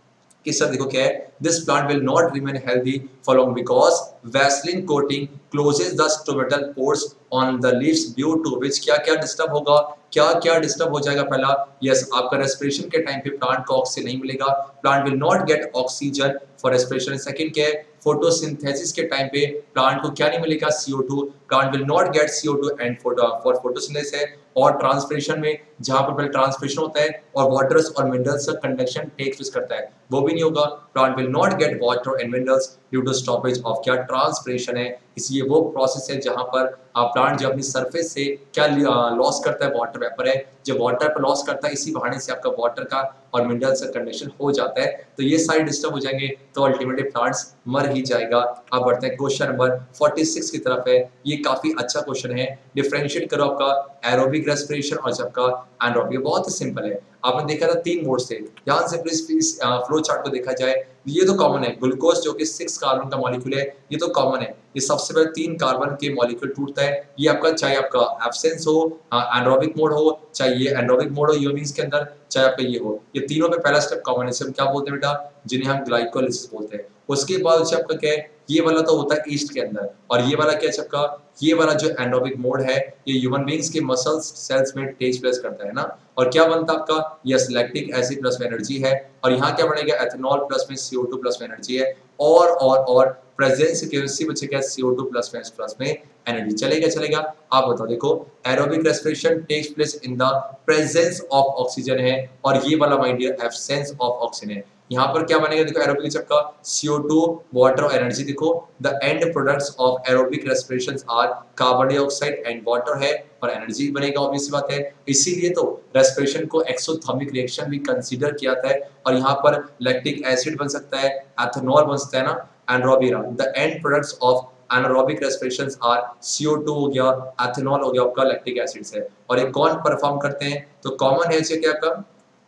कि सर देखो क्या है, this plant will not remain healthy for long because Vaseline coating closes the stomatal pores on the leaves due to which क्या क्या डिस्टर्ब होगा? क्या क्या डिस्टर्ब हो जाएगा? पहला, यस, आपका रेस्पिरेशन के टाइम पे प्लांट को ऑक्सीजन नहीं मिलेगा, plant will not get oxygen for respiration. Second क्या है, फोटोसिंथेसिस के टाइम पे प्लांट को क्या नहीं मिलेगा? C O two, plant will not get C O two and for photosynthesis है। और ट्रांसपिरेशन में जहां पर पहले ट्रांसपिरेशन होता है और वाटर्स और मिनरल्स का कंडक्शन टेक प्लेस करता है, वो भी नहीं होगा। Plant will not get water and minerals due to stoppage of क्या? ट्रांसपिरेशन है। इसलिए वो प्रोसेस है जहां पर प्लांट जो अपनी सरफेस से क्या लॉस करता है? वाटर वेपर है। जब वाटर पर लॉस करता है, इसी बहाने से आपका वाटर का और मिनरल्स का कंडक्शन हो जाता है। तो ये सारे डिस्टर्ब हो जाएंगे तो अल्टीमेटली प्लांट्स मर ही जाएगा। अब बढ़ते हैं क्वेश्चन नंबर छियालीस की तरफ है। ये काफी अच्छा क्वेश्चन है। डिफरेंशिएट करो आपका एरोबिक रेस्पिरेशन और आपका एनारोबिक। बहुत ही सिंपल है। आपने देखा था तीन मोड्स थे, ध्यान से प्लीज फ्लो चार्ट को देखा जाए। ये तो कॉमन है, ग्लूकोज जो कि सिक्स कार्बन का मॉलिक्यूल है, ये तो कॉमन है। ये सबसे पहले तीन कार्बन के मॉलिक्यूल टूटता है। ये आपका चाहे आपका एब्सेंस हो, एनारोबिक मोड हो, चाहे ये एनारोबिक मोड हो यूनिट्स के अंदर, चाहे आपका ये हो, ये तीनों पे पहला स्टेप कॉमन है। हम क्या बोलते हैं बेटा? जिन्हें हम ग्लाइकोलिसिस बोलते हैं। उसके बाद से आपका क्या है, ये वाला तो होता है ईस्ट के अंदर, और ये वाला क्या है आपका? ये वाला जो एनारोबिक मोड है, ये ह्यूमन बींग्स के मसल्स सेल्स में टेक प्लेस करता है ना। और क्या बनता है आपका? यस, लैक्टिक एसिड प्लस में एनर्जी है, और यहाँ क्या बनेगा? एथेनॉल प्लस में सी ओ टू प्लस में एनर्जी है, और और और प्रेजेंस के उसी बच्चे क्या? सी ओ टू प्लस में प्लस में एनर्जी। चलेगा चलेगा। आप बताओ, देखो aerobic respiration takes place in the presence of oxygen है, और ये वाला my dear absence of oxygen है। यहाँ पर क्या बनेगा? देखो एरोबिक चक्का सी ओ टू, वाटर और एनर्जी। देखो the end products of aerobic respiration are carbon dioxide and water है, और एनर्जी बनेगा, ऑब्वियस बात है। इसीलिए तो रेस्पिरेशन को एक्सोथर्मिक रिएक्शन भी कंसीडर किया जाता है, और यहाँ पर लैक्टिक एसिड बन सकता है, एथेनॉल बन सकता है ना, anaerobic. The end products of anaerobic respirations are C O two हो गया, एथेनॉल हो गया, आपका लैक्टिक एसिड है। और ये कौन परफॉर्म करते हैं? तो कॉमन है क्या आपका?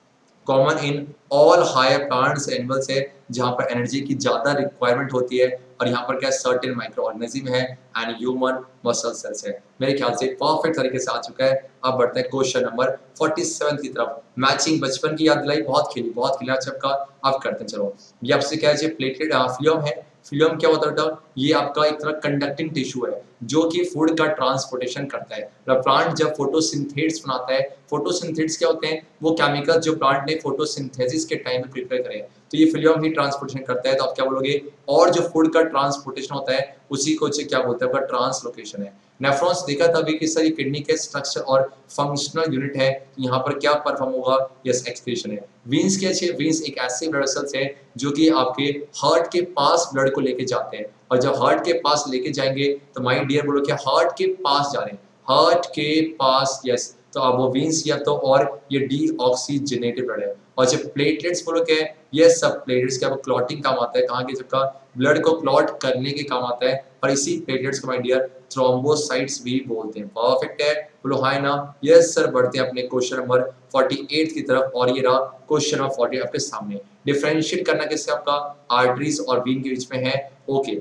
Common in all higher plants animals है, जहाँ पर एनर्जी की ज़्यादा रिक्वायरमेंट होती है, और यहाँ पर क्या सर्टेन माइक्रो ऑर्गेनिज्म है एंड ह्यूमन मसल सेल्स है। मेरे ख्याल से परफेक्ट तरीके से आ चुका है। अब बढ़ते हैं क्वेश्चन नंबर सैंतालीस की तरफ। मैचिंग बचपन की याद दिलाई, बहुत खेली बहुत खेला सबका। अब करते हैं, चलो ये आपसे क्या है, प्लेटलेट फिलियम है। फिलियम क्या होता है बेटा, ये आपका एक तरह कंडक्टिंग टिश्यू है जो कि फूड का ट्रांसपोर्टेशन करता है। प्लांट जब फोटोसिंथेट्स बनाता है, फोटोसिंथेट्स क्या होते हैं, वो केमिकल जो प्लांट ने फोटोसिंथेसिस के टाइम में प्रिपेयर करे, तो ये फिलियम ही ट्रांसपोर्टेशन करता है। तो आप क्या बोलोगे, और जो फूड का ट्रांसपोर्टेशन होता है उसी को क्या बोलते हैं, ट्रांसलोकेशन है। नेफ्रॉन्स देखा था अभी किस तरह किडनी के स्ट्रक्चर और फंक्शनल यूनिट है, तो यहाँ पर क्या परफॉर्म होगा, यस एक्सक्रीशन है। वीन्स क्या है, वीन्स एक ऐसे ब्लड वेसल्स है जो कि आपके हार्ट के पास ब्लड को लेके जाते हैं, और जब हार्ट के पास लेके जाएंगे तो माय डियर बोलो क्या, हार्ट के पास जा रहे हैं, हार्ट के पास, यस। तो अब वो वीन्स या तो, और ये डीऑक्सीजनेटेड ब्लड है। और जब प्लेटलेट्स बोलो क्या है, ये सब प्लेटलेट्स क्या क्लॉटिंग काम आता है, कहाँ के, सबका ब्लड को क्लॉट करने के काम आता है, और इसी प्लेटलेट्स को माय डियर थ्रोम्बोसाइट्स भी बोलते हैं। परफेक्ट है, बोलो हाय ना, यस सर। बढ़ते हैं अपने क्वेश्चन नंबर अड़तालीस की तरफ, और ये रहा क्वेश्चन नंबर चालीस आपके सामने। डिफरेंशिएट करना किससे, आपका आर्टरीज और वीन के बीच में है, ओके।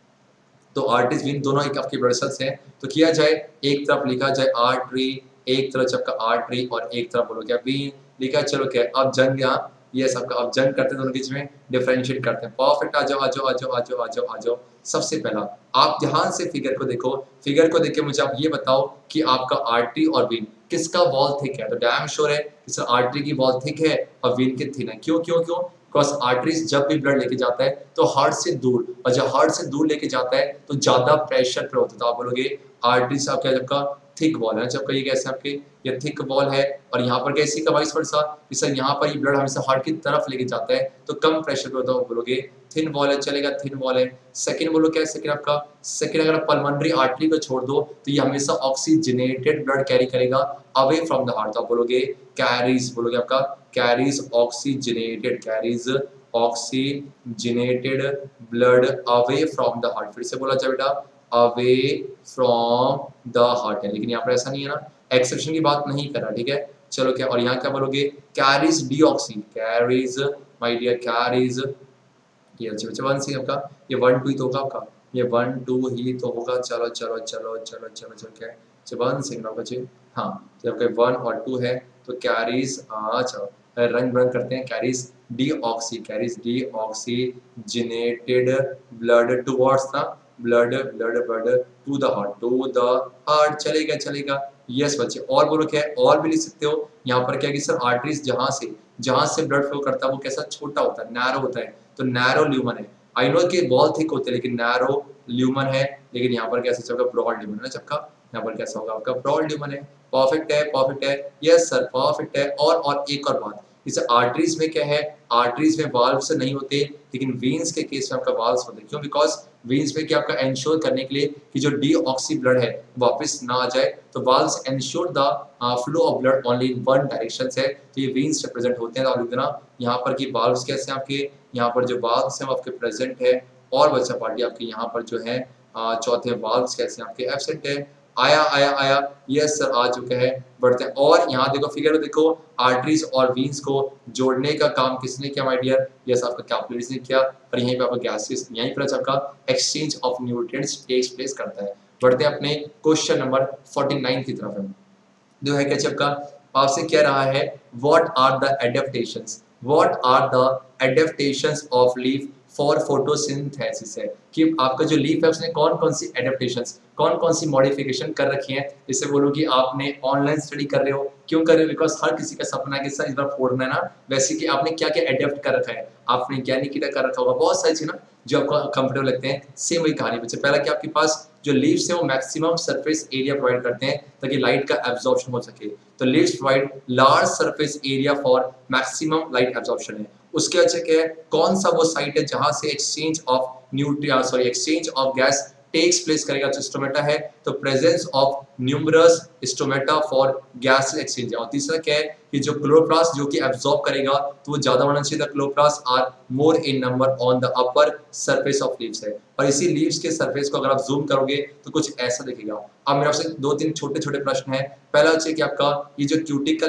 तो आर्टरीज वीन दोनों एक आपके ब्लड वेसल्स हैं, तो किया जाए, एक तरफ लिखा जाए आर्टरी, एक तरफ आपका आर्टरी, और एक तरफ बोलो क्या, वीन लिखा। चलो क्या, अब जंग यहाँ, ये सबका अब जंग करते हैं दोनों के बीच में, डिफरेंशिएट करते हैं। परफेक्ट, आ जाओ आ जाओ आ जाओ आ जाओ आ जाओ आ जाओ। सबसे पहला आप ध्यान से फिगर को देखो, फिगर को देख के मुझे आप ये बताओ कि आपका आर्टरी और वीन किसका वॉल थिक है। तो डैम श्योर है कि सर आर्टरी की वॉल थिक है और वीन की थिन है। क्यों क्यों क्यों, बिकॉज आर्टरीज जब भी ब्लड लेके जाता है तो हार्ट से दूर, और जब हार्ट से दूर लेके जाता है तो ज्यादा प्रेशर पर होता है। तो आप बोलोगे आर्टरीज आपका जबका थिक वॉल है, जबकि ये कैसे आपके, ये थिक वॉल है, और यहाँ पर कैसी का वाइस वर्सा, सर यहाँ पर ये ब्लड हमेशा हार्ट की तरफ लेके जाता है तो कम प्रेशर पे होता है, बोलोगे थिन वॉल है, चलेगा थिन वॉल है। सेकंड बोलो क्या है, सेकंड आपका, सेकंड अगर पल्मोनरी आर्टरी को छोड़ दो तो ये हमेशा ऑक्सीजनेटेड ब्लड कैरी करेगा अवे फ्रॉम द हार्ट। तो आप बोलोगे कैरीज, बोलोगे आपका carries oxygenated, carries oxygenated blood away from the heart. फिर से बोला जाए बेटा, अवे फ्रॉम द हार्ट है, लेकिन यहाँ पर ऐसा नहीं है ना, एक्सेप्शन की बात नहीं कर रहा, ठीक है। चलो क्या, और यहाँ क्या बोलोगे, carries deoxy, carries my dear carries, ये अच्छा वन सी आपका, ये वन टू ही तो होगा आपका, ये वन टू ही तो होगा। चलो चलो चलो चलो चलो चलो क्या है, वन सिंगल बचे, हाँ जब वन और टू है तो कैरीज, अच्छा रंग रंग करते हैं, carries deoxy, carries deoxygenated blood towards the blood blood blood to the heart, to the heart, चलेगा चलेगा, यस बच्चे। और बोलो क्या है, और भी लिख सकते हो। यहाँ पर क्या है कि सर आर्टरीज जहां से जहां से ब्लड फ्लो करता है वो कैसा छोटा होता है, नैरो होता है, तो नैरो ल्यूमन है। आई नो कि बहुत थिक होते हैं लेकिन नैरो ल्यूमन है, लेकिन यहाँ पर कैसे चलता, ब्रॉड ल्यूमन है ना चक्का, यहाँ पर कैसा होगा आपका ब्रॉड ल्यूमन है। परफेक्ट है परफेक्ट है, यस सर परफेक्ट है। और और एक और बात, जैसे आर्टरीज में क्या है, आर्टरीज में वाल्व्स नहीं होते, लेकिन वेन्स के केस में आपका वाल्व्स होते हैं। क्यों, बिकॉज वेन्स में क्या आपका एंश्योर करने के लिए कि जो डीऑक्सी ब्लड है वापस ना आ जाए, तो valves ensure the flow of blood only in one direction है, तो ये वेन्स रिप्रेजेंट होते हैं। तो आप लिख देना यहाँ पर कि वाल्व्स कैसे आपके, यहाँ पर जो वाल्व्स हैं वो आपके प्रेजेंट है, और बच्चा पार्टी आपके यहाँ पर जो है चौथे वाल्व्स कैसे आपके एब्सेंट है। आया आया आया, यस सर आ चुका है। बढ़ते हैं, और यहाँ देखो फिगर में देखो, आर्टरीज और वीन्स को जोड़ने का काम किसने किया माय डियर, यस आपका कैपिलरीज ने किया, और यहीं पे आपका गैसेस, यहीं पर आपका exchange of nutrients takes place करता है। बढ़ते हैं अपने क्वेश्चन नंबर उनचास की तरफ, जो है क्या आपका, आपसे कह रहा है what are the adaptations, what are the adaptations of leaf for photosynthesis, है कि आपका जो लीफ है उसने कौन कौन सी एडेप्टेशंस, कौन कौन सी मॉडिफिकेशन कर रखी है। जैसे बोलो कि आपने ऑनलाइन स्टडी कर रहे हो, क्यों कर रहे हो, बिकॉज हर किसी का सपना है कि सर इस बार फोड़ना है ना, वैसे कि आपने क्या क्या एडेप्ट कर रखा है, आपने ज्ञानिकीटा कर रखा होगा, बहुत सारी चीज़ ना जो आपको कंफर्टेबल लगते हैं। सेम वही कहानी बच्चे, पहला कि आपके पास जो लीव्स है वो मैक्सिमम सरफेस एरिया प्रोवाइड करते हैं ताकि लाइट का एब्जॉर्प्शन हो सके, तो leaves provide large surface area for maximum light absorption है। उसके अच्छा क्या है, कौन सा वो साइट है जहां से exchange of nutrient sorry exchange of gas takes place करेगा, तो स्टोमेटा है, तो presence of numerous stomata for gas exchange. और तीसरा क्या है कि जो क्लोरोप्लास्ट जो कि एब्जॉर्ब करेगा तो वो ज्यादा होना चाहिए, the chloroplast are more in number on the upper surface of leaves है, और इसी लीव्स के सरफेस को अगर आप जूम करोगे तो कुछ ऐसा दिखेगा। अब मेरे आपसे दो तीन छोटे छोटे प्रश्न है। पहला है कि आपका ये जो क्यूटिकल है,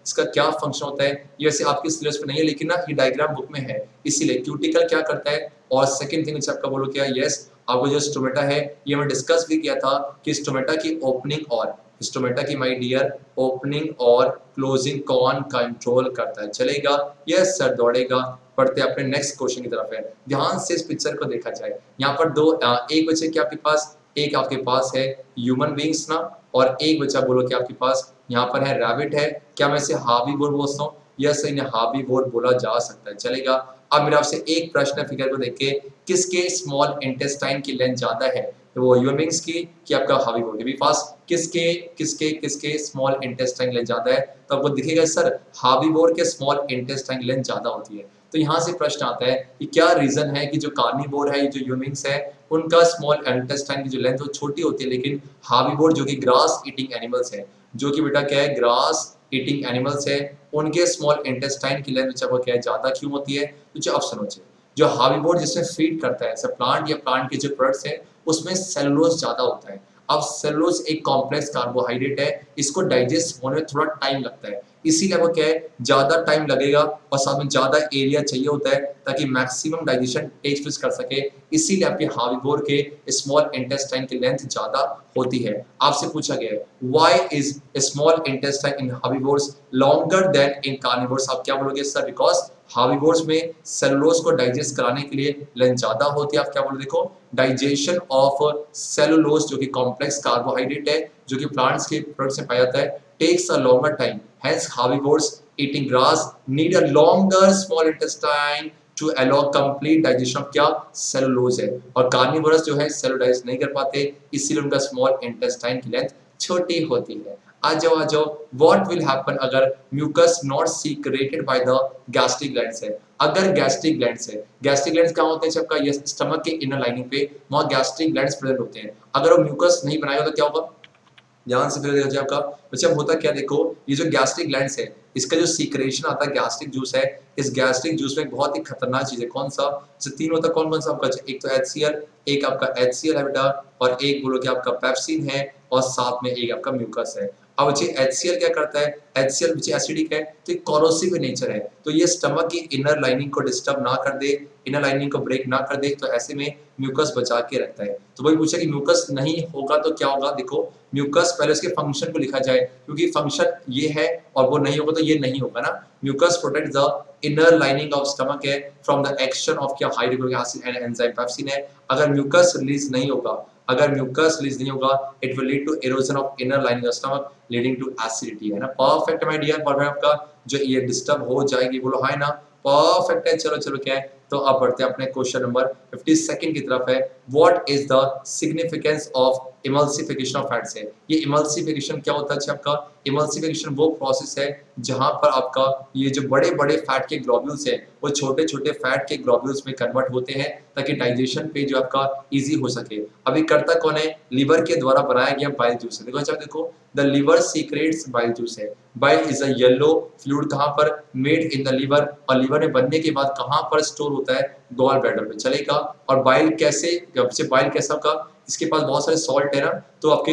इसका क्या फंक्शन होता है, ये वैसे आपके सिलेबस में नहीं है लेकिन ना ये डायग्राम बुक में है, इसीलिए क्यूटिकल क्या करता है। और सेकंड थिंग आपका बोलो क्या, यस आपको जो स्टोमेटा है ये मैं डिस्कस भी किया था कि स्टोमेटा की ओपनिंग और स्टोमेटा की माय डियर ओपनिंग और क्लोजिंग कौन कंट्रोल करता है, चलेगा, यस सर दौड़ेगा। पढ़ते अपने नेक्स्ट क्वेश्चन की तरफ है, ध्यान से इस पिक्चर को देखा जाए, यहाँ पर दो एक बच्चे के आपके पास, एक आपके पास है ह्यूमन बींग्स ना, और एक बच्चा बोलो कि आपके पास यहाँ पर है रैबिट है, क्या मैं इसे हार्बीवोर बोलता हूँ, यस इन्हें हार्बीवोर बोला जा सकता है, चलेगा। अब मेरा आपसे एक प्रश्न फिगर को देख के, किसके स्मॉल इंटेस्टाइन की लेंथ ज्यादा है, तो वो ह्यूमन बींग्स की कि आपका हार्बीवोर के भी पास, किसके किसके किसके स्मॉल इंटेस्टाइन लेंथ ज्यादा है, तो आपको दिखेगा सर हार्बीवोर के स्मॉल इंटेस्टाइन लेंथ ज्यादा होती है। तो यहाँ से प्रश्न आता है कि क्या रीजन है कि जो कार्निवोर है, जो ह्यूमन्स है, उनका स्मॉल इंटेस्टाइन की जो लेंथ वो छोटी होती है, लेकिन हार्बीवोर जो कि ग्रास ईटिंग एनिमल्स है, जो कि बेटा क्या है ग्रास ईटिंग एनिमल्स है, उनके स्मॉल इंटेस्टाइन की लेंथ क्या है ज्यादा क्यों होती है, तो ऑप्शन होते हैं। जो हार्बीवोर जिसमें फीड करता है सब प्लांट या प्लांट के जो प्रोडक्ट्स है उसमें सेलुलोज ज्यादा होता है। अब सेलुलोज एक कॉम्प्लेक्स कार्बोहाइड्रेट है, इसको डाइजेस्ट होने में थोड़ा टाइम लगता है, इसीलिए वो क्या है ज्यादा टाइम लगेगा और साथ में ज्यादा एरिया चाहिए होता है ताकि मैक्सिमम डाइजेशन टेक प्लेस कर सके, इसीलिए आपके हार्बीवोर के स्मॉल इंटेस्टाइन की लेंथ ज्यादा होती है। आपसे पूछा गया है why is small intestine in herbivores longer than in carnivores, आप क्या बोलोगे सर, बिकॉज हार्बीवोर्स में सेलुलोज को डाइजेस्ट कराने के लिए लेंथ ज्यादा होती है, आप क्या बोलो, देखो डाइजेशन ऑफ सेलुलोज जो कि कॉम्प्लेक्स कार्बोहाइड्रेट है जो कि प्लांट्स के प्रोडक्ट्स में पाया जाता है, takes a longer time, hence herbivores eating grass need a longer small intestine to allow complete digestion of क्या सेलुलोज है, और कार्निवोरस जो है सेलुलाइज नहीं कर पाते, इसीलिए उनका स्मॉल इंटेस्टाइन की लेंथ छोटी होती है। आ जाओ आ जाओ, व्हाट विल हैपन अगर mucus not secreted by the gastric glands है, अगर गैस्ट्रिक ग्लैंड्स है, गैस्ट्रिक ग्लैंड्स कहाँ होते हैं सबका, ये स्टमक के इनर लाइनिंग पे वहाँ गैस्ट्रिक ग्लैंड्स प्रेजेंट होते हैं, अगर वो म्यूकस नहीं बनाएगा तो क्या होगा, ध्यान से फिर देखा जाए आपका बच्चे अब होता क्या, देखो ये जो गैस्ट्रिक ग्लैंड्स है इसका जो सीक्रेशन आता है गैस्ट्रिक जूस है, इस गैस्ट्रिक जूस में बहुत ही खतरनाक चीज है, कौन सा, जैसे तीन होता है कौन कौन सा आपका, एक तो एचसीएल, एक आपका एचसीएल है बेटा, और एक बोलो कि आपका पेप्सिन है, और साथ में एक आपका म्यूकस है। अब बच्चे एचसीएल क्या करता है, एचसीएल बच्चे एसिडिक है तो कोरोसिव नेचर है, तो ये स्टमक की इनर लाइनिंग को डिस्टर्ब ना कर दे, इनर लाइनिंग को ब्रेक ना कर दे, तो ऐसे में म्यूकस बचा के रखता है। तो वही पूछा कि म्यूकस नहीं होगा तो क्या होगा, देखो म्यूकस पहले उसके फंक्शन को लिखा जाए, क्योंकि फंक्शन ये है और वो नहीं होगा तो ये नहीं होगा ना, mucus protect the inner lining of stomach है फ्रॉम द एक्शन ऑफ क्या hydrochloric acid and enzyme pepsin है, अगर म्यूकस रिलीज नहीं होगा, अगर म्यूकस रिलीज नहीं होगा it will lead to erosion of inner lining of stomach leading to acidity, है ना, परफेक्ट माय डियर, परफेक्ट आपका जो ये डिस्टर्ब हो जाएगी, बोलो हाय ना, परफेक्ट है। चलो चलो क्या है, तो अब बढ़ते हैं अपने क्वेश्चन नंबर बावन की तरफ है, what is the significance of emulsification of fats है, ये इमल्सिफिकेशन क्या होता है आपका, इमल्सिफिकेशन वो प्रोसेस है जहां पर आपका ये जो बड़े बड़े फैट के ग्लोब्यूल्स है वो छोटे छोटे फैट के ग्लोब्यूल्स में कन्वर्ट होते हैं ताकि डाइजेशन पे जो आपका इजी हो सके। अभी करता कौन है, लीवर के द्वारा बनाया गया बाइल जूस है, देखो अच्छा देखो the liver secretes bile juice है, bile is a yellow fluid कहां पर, मेड इन द लिवर, और लिवर में बनने के बाद कहां पर स्टोर होता है, गॉल ब्लैडर पे, चलेगा। और बाइल कैसे, जब से बाइल कैसा का, इसके पास बहुत सारे सॉल्ट है ना, तो आपके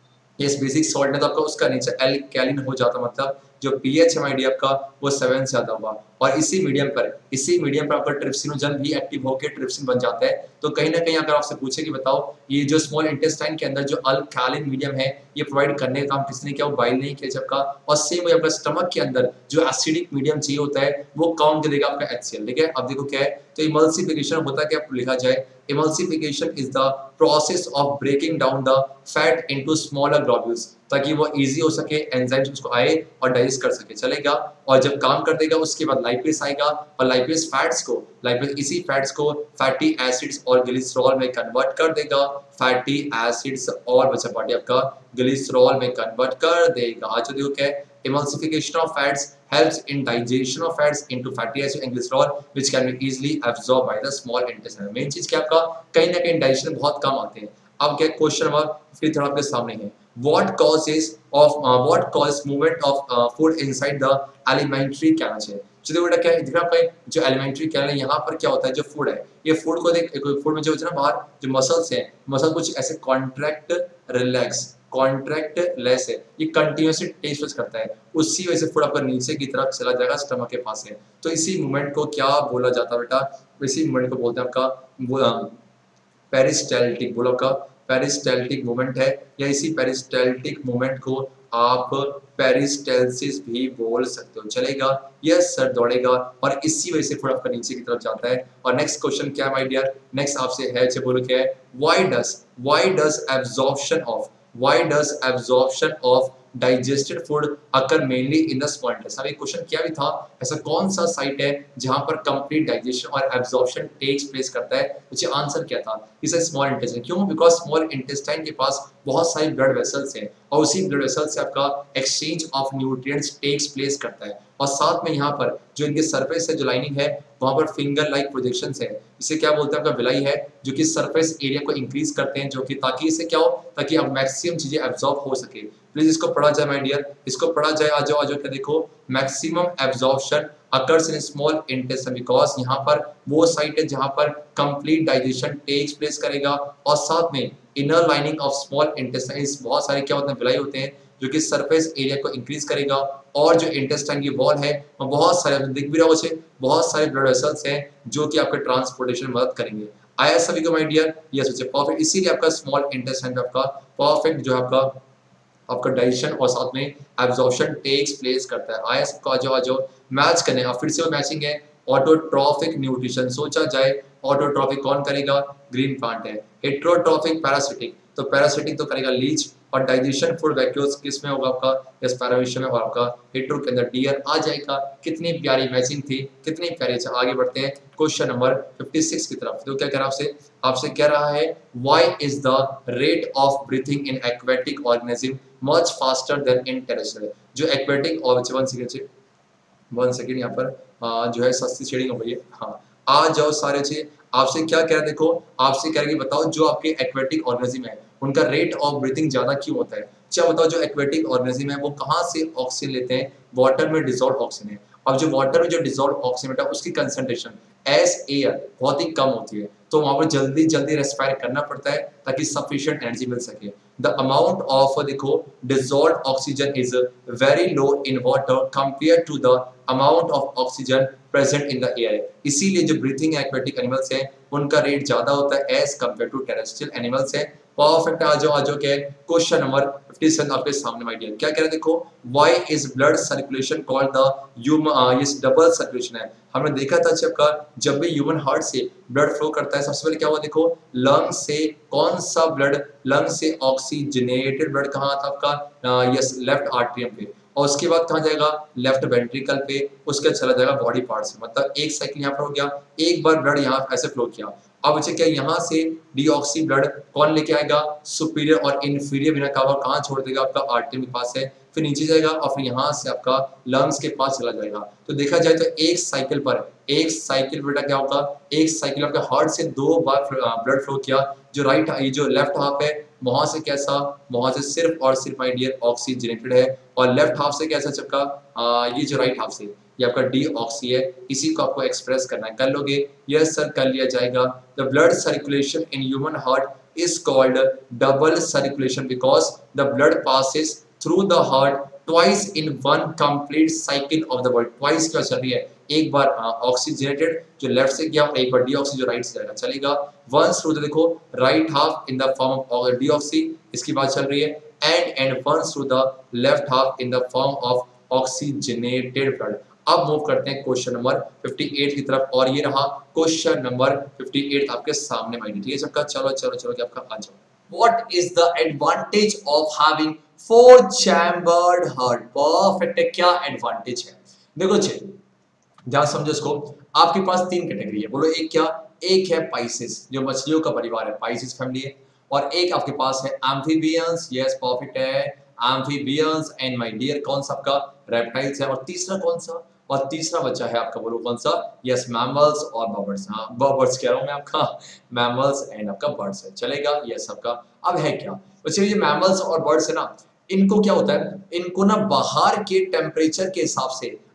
ये बेसिक सॉल्ट है तो आपका उसका नेचर एल्कैलिन हो जाता, मतलब जो पीएच है माय डियर आपका वो सेवन से ज्यादा होगा, और इसी मीडियम पर इसी मीडियम पर आपका ट्रिप्सिनोजन भी एक्टिव होकर ट्रिप्सिन बन जाता है। तो कहीं ना कहीं अगर आपसे पूछे कि बताओ ये जो स्मॉल इंटेस्टाइन के अंदर जो अल्कैलिन मीडियम है ये प्रोवाइड करने का काम किसने किया, वो बाइल नहीं किया सबका, और सेम वही आपका स्टमक के अंदर जो एसिडिक मीडियम चाहिए होता है वो कौन के देगा, आपका एचसीएल, ठीक है। अब देखो क्या है, तो इमल्सिफिकेशन होता है क्या, लिखा जाए emulsification is the process of breaking down the fat into smaller globules ताकि वो इजी हो सके, एंजाइम्स उसको आए और डाइजेस्ट कर सके, चलेगा। और जब काम कर देगा उसके बाद लाइपेज आएगा, और लाइपेज फैट्स को लाइपेज इसी फैट्स को फैटी एसिड्स और ग्लिसरॉल में कन्वर्ट कर देगा, फैटी एसिड्स और बचा पार्टी आपका ग्लिसरॉल में कन्वर्ट कर देगा। आज देखो क्या है, emulsification of fats helps in digestion of fats into fatty acid and glycerol which can be easily absorbed by the small intestine। Main चीज क्या आपका कहीं ना कहीं डाइजेशन में बहुत काम आते हैं। अब क्या क्वेश्चन नंबर फिर थोड़ा आपके सामने है, what causes of uh, what causes movement of uh, food inside the alimentary canal है। चलिए बेटा क्या है, दिख रहा है आपका जो एलिमेंट्री कैनल है, यहाँ पर क्या होता है, जो फूड है ये फूड को देख, फूड में जो होता है ना बाहर जो मसल्स हैं, मसल कुछ ऐसे कॉन्ट्रैक्ट रिलैक्स कॉन्ट्रैक्ट लेस है, ये कंटिन्यूसली टेक प्लेस करता है, उसी वजह से फूड आपका नीचे की तरफ चला जाएगा, स्टमक के पास है। तो इसी मूवमेंट को क्या बोला जाता है बेटा, इसी मूवमेंट को बोलते हैं आपका पेरिस्टाल्टिक। बोलो आपका पेरिस्टाल्टिक मूवमेंट है, या इसी पेरिस्टाल्टिक मूवमेंट को आप पेरिस्टाल्सिस भी बोल सकते हो। चलेगा, यस सर, दौड़ेगा, और इसी वजह से फूड आपका नीचे की तरफ जाता है। और नेक्स्ट क्वेश्चन क्या है माय डियर, नेक्स्ट आपसे है, जो बोलो क्या है, why does why does absorption of why does absorption of digested food occur mainly in the small intestine. एक क्वेश्चन क्या भी था, ऐसा कौन सा साइट है जहां पर कंप्लीट डाइजेशन और एब्जॉर्प्शन टेक्स प्लेस करता है, मुझे आंसर क्या था, इसे स्मॉल इंटेस्टाइन। क्यों? बिकॉज स्मॉल इंटेस्टाइन के पास बहुत सारी ब्लड वेसल्स हैं, और उसी ब्लड वेसल से आपका exchange of nutrients takes place करता है। और साथ में यहाँ पर जो इनके सरफेस है, जो लाइनिंग है, वहां पर फिंगर लाइक प्रोजेक्शंस है, इसे क्या बोलते हैं, आपका विलाई है, जो कि सरफेस एरिया को इंक्रीज करते हैं, जो कि ताकि इससे क्या हो, ताकि अब मैक्सिमम चीजें एब्जॉर्ब हो सके। प्लीज इसको पढ़ा जाए माय डियर, इसको पढ़ा जाए। आ जाओ आ जाओ, क्या देखो, maximum absorption occurs in small intestine, because यहाँ पर वो साइट है जहाँ पर कंप्लीट डाइजेशन टेक्स प्लेस करेगा, और साथ में inner lining of small intestine, बहुत सारे क्या होते हैं, विलाई होते हैं, जो कि सरफेस एरिया को इंक्रीज करेगा। और जो इंटेस्टाइन की वॉल है, वो बहुत सारे, दिख भी रहा हो, बहुत सारे ब्लड वेसल्स हैं जो कि आपके ट्रांसपोर्टेशन में मदद करेंगे। आया सभी को माय डियर, यस बच्चे, परफेक्ट। इसीलिए आपका स्मॉल इंटेस्टाइन में आपका परफेक्ट जो है आपका आपका डाइजेशन और साथ में एब्जॉर्प्शन टेक्स प्लेस करता है। आया सबको, आ जाओ आ जाओ, मैच करने। अब फिर से वो मैचिंग है, ऑटोट्रॉफिक न्यूट्रिशन। सोचा जाए ऑटोट्रॉफिक कौन करेगा, ग्रीन प्लांट है। हेट्रोट्रॉफिक पैरासिटिक, तो पैरासिटिक तो करेगा लीच, और डाइजेशन फूड वैक्यूल्स किस में होगा आपका, इस पैराविशन में, और आपका हेट्रो के अंदर डियर आ जाएगा। कितनी प्यारी मैचिंग थी, कितनी प्यारी। अच्छा आगे बढ़ते हैं क्वेश्चन नंबर छप्पन की तरफ। तो क्या कह रहा है आपसे, आपसे कह रहा है, why is the rate of breathing in aquatic organism much faster than in terrestrial. जो एक्वेटिक और वन सेकंड से वन सेकंड यहाँ पर आ, जो है सस्ती शेडिंग हो गई है। हाँ, आ जाओ सारे अच्छे। आपसे क्या कह रहा है, देखो आपसे कह रहा है कि बताओ जो आपके एक्वेटिक ऑर्गेनिज्म है उनका रेट ऑफ ब्रीथिंग ज्यादा क्यों होता है। क्या बताओ, जो एक्वेटिक ऑर्गेनिज्म है वो कहाँ से ऑक्सीजन लेते हैं, वाटर में डिसॉल्व ऑक्सीजन है। अब जो वाटर में जो डिसॉल्व ऑक्सीजन है उसकी कंसंट्रेशन एज एयर बहुत ही कम होती है, तो वहां पर जल्दी जल्दी रेस्पायर करना पड़ता है ताकि सफिशिएंट एनर्जी मिल सके। द अमाउंट ऑफ देखो dissolve oxygen is very low in water compare to the amount of oxygen present in the air. इसीलिए जो ब्रीथिंग एक्वेटिक एनिमल्स हैं उनका रेट ज्यादा होता है as compare to terrestrial animals है। परफेक्ट, आ जाओ आ जाओ, क्या है क्वेश्चन नंबर सत्तावन आपके सामने माय डियर। क्या कह रहे हैं, देखो why is blood circulation called the human, ये डबल सर्कुलेशन है। हमने देखा था आपका जब भी ह्यूमन हार्ट से ब्लड फ्लो करता है, सबसे पहले क्या हुआ, देखो लंग से कौन सा ब्लड, लंग से ऑक्सीजनेटेड ब्लड कहाँ आता आपका, यस लेफ्ट आर्टरियम पे, और उसके बाद कहाँ जाएगा, लेफ्ट वेंट्रिकल पे, उसके बाद चला जाएगा बॉडी पार्ट से। मतलब एक साइकिल यहाँ पर हो गया, एक बार ब्लड यहाँ ऐसे फ्लो किया। अब बच्चे क्या यहाँ से डीऑक्सी ब्लड कौन लेके आएगा, सुपीरियर और इन्फीरियर बिना कहा कहाँ छोड़ देगा, आपका आर्टरी के पास है, फिर नीचे जाएगा और फिर यहाँ से आपका लंग्स के पास चला जाएगा। तो देखा जाए तो एक साइकिल पर एक साइकिल बेटा क्या होगा, एक साइकिल आपके हार्ट से दो बार ब्लड फ्लो किया। जो राइट ये जो लेफ्ट हाफ है वहां से कैसा, वहां से सिर्फ और सिर्फ माय डियर ऑक्सीजनेटेड है, और लेफ्ट हाफ से कैसा चक्का, आ, ये जो राइट हाफ से ये आपका डी ऑक्सी है। इसी को आपको एक्सप्रेस करना है, कर लोगे, यस सर कर लिया जाएगा। The blood circulation in human heart is called double circulation because the blood passes through the heart twice in one complete cycle of the body. Twice क्या चल रही है, एक बार ऑक्सीजनेटेड जो लेफ्ट से गया और एक बार डीऑक्सी जो राइट से जाएगा चलेगा। वंस थ्रू देखो right half in the form of deoxy, इसकी बात चल रही है, and and once through the left half in the form of oxygenated blood. अब मूव करते हैं क्वेश्चन नंबर अट्ठावन की तरफ, और ये रहा क्वेश्चन नंबर अट्ठावन आपके सामने माइंड, ठीक है सबका। चलो चलो चलो क्या आपका आ जाओ। What is the advantage of having four chambered heart? Perfect है, क्या एडवांटेज है, देखो जी ध्यान समझो इसको। आपके पास तीन कैटेगरी है, बोलो एक क्या, एक है पाइसेस जो मछलियों का परिवार है, पाइसेस फैमिली है, और एक आपके पास है एम्फीबियंस, यस परफेक्ट है एम्फीबियंस, एंड माय डियर कौन सा आपका रेप्टाइल्स है, और तीसरा कौन सा, और तीसरा बच्चा है आपका बोलो कौन सा, यस मैमल्स और बर्ड्स। हाँ बर्ड्स कह रहा हूं मैं आपका, मैमल्स एंड आपका बर्ड्स है, चलेगा यस आपका। अब है क्या बच्चे, ये मैमल्स और बर्ड्स है ना, इनको क्या होता है, इनको ना बाहर के टेम्परेचर के हिसाब से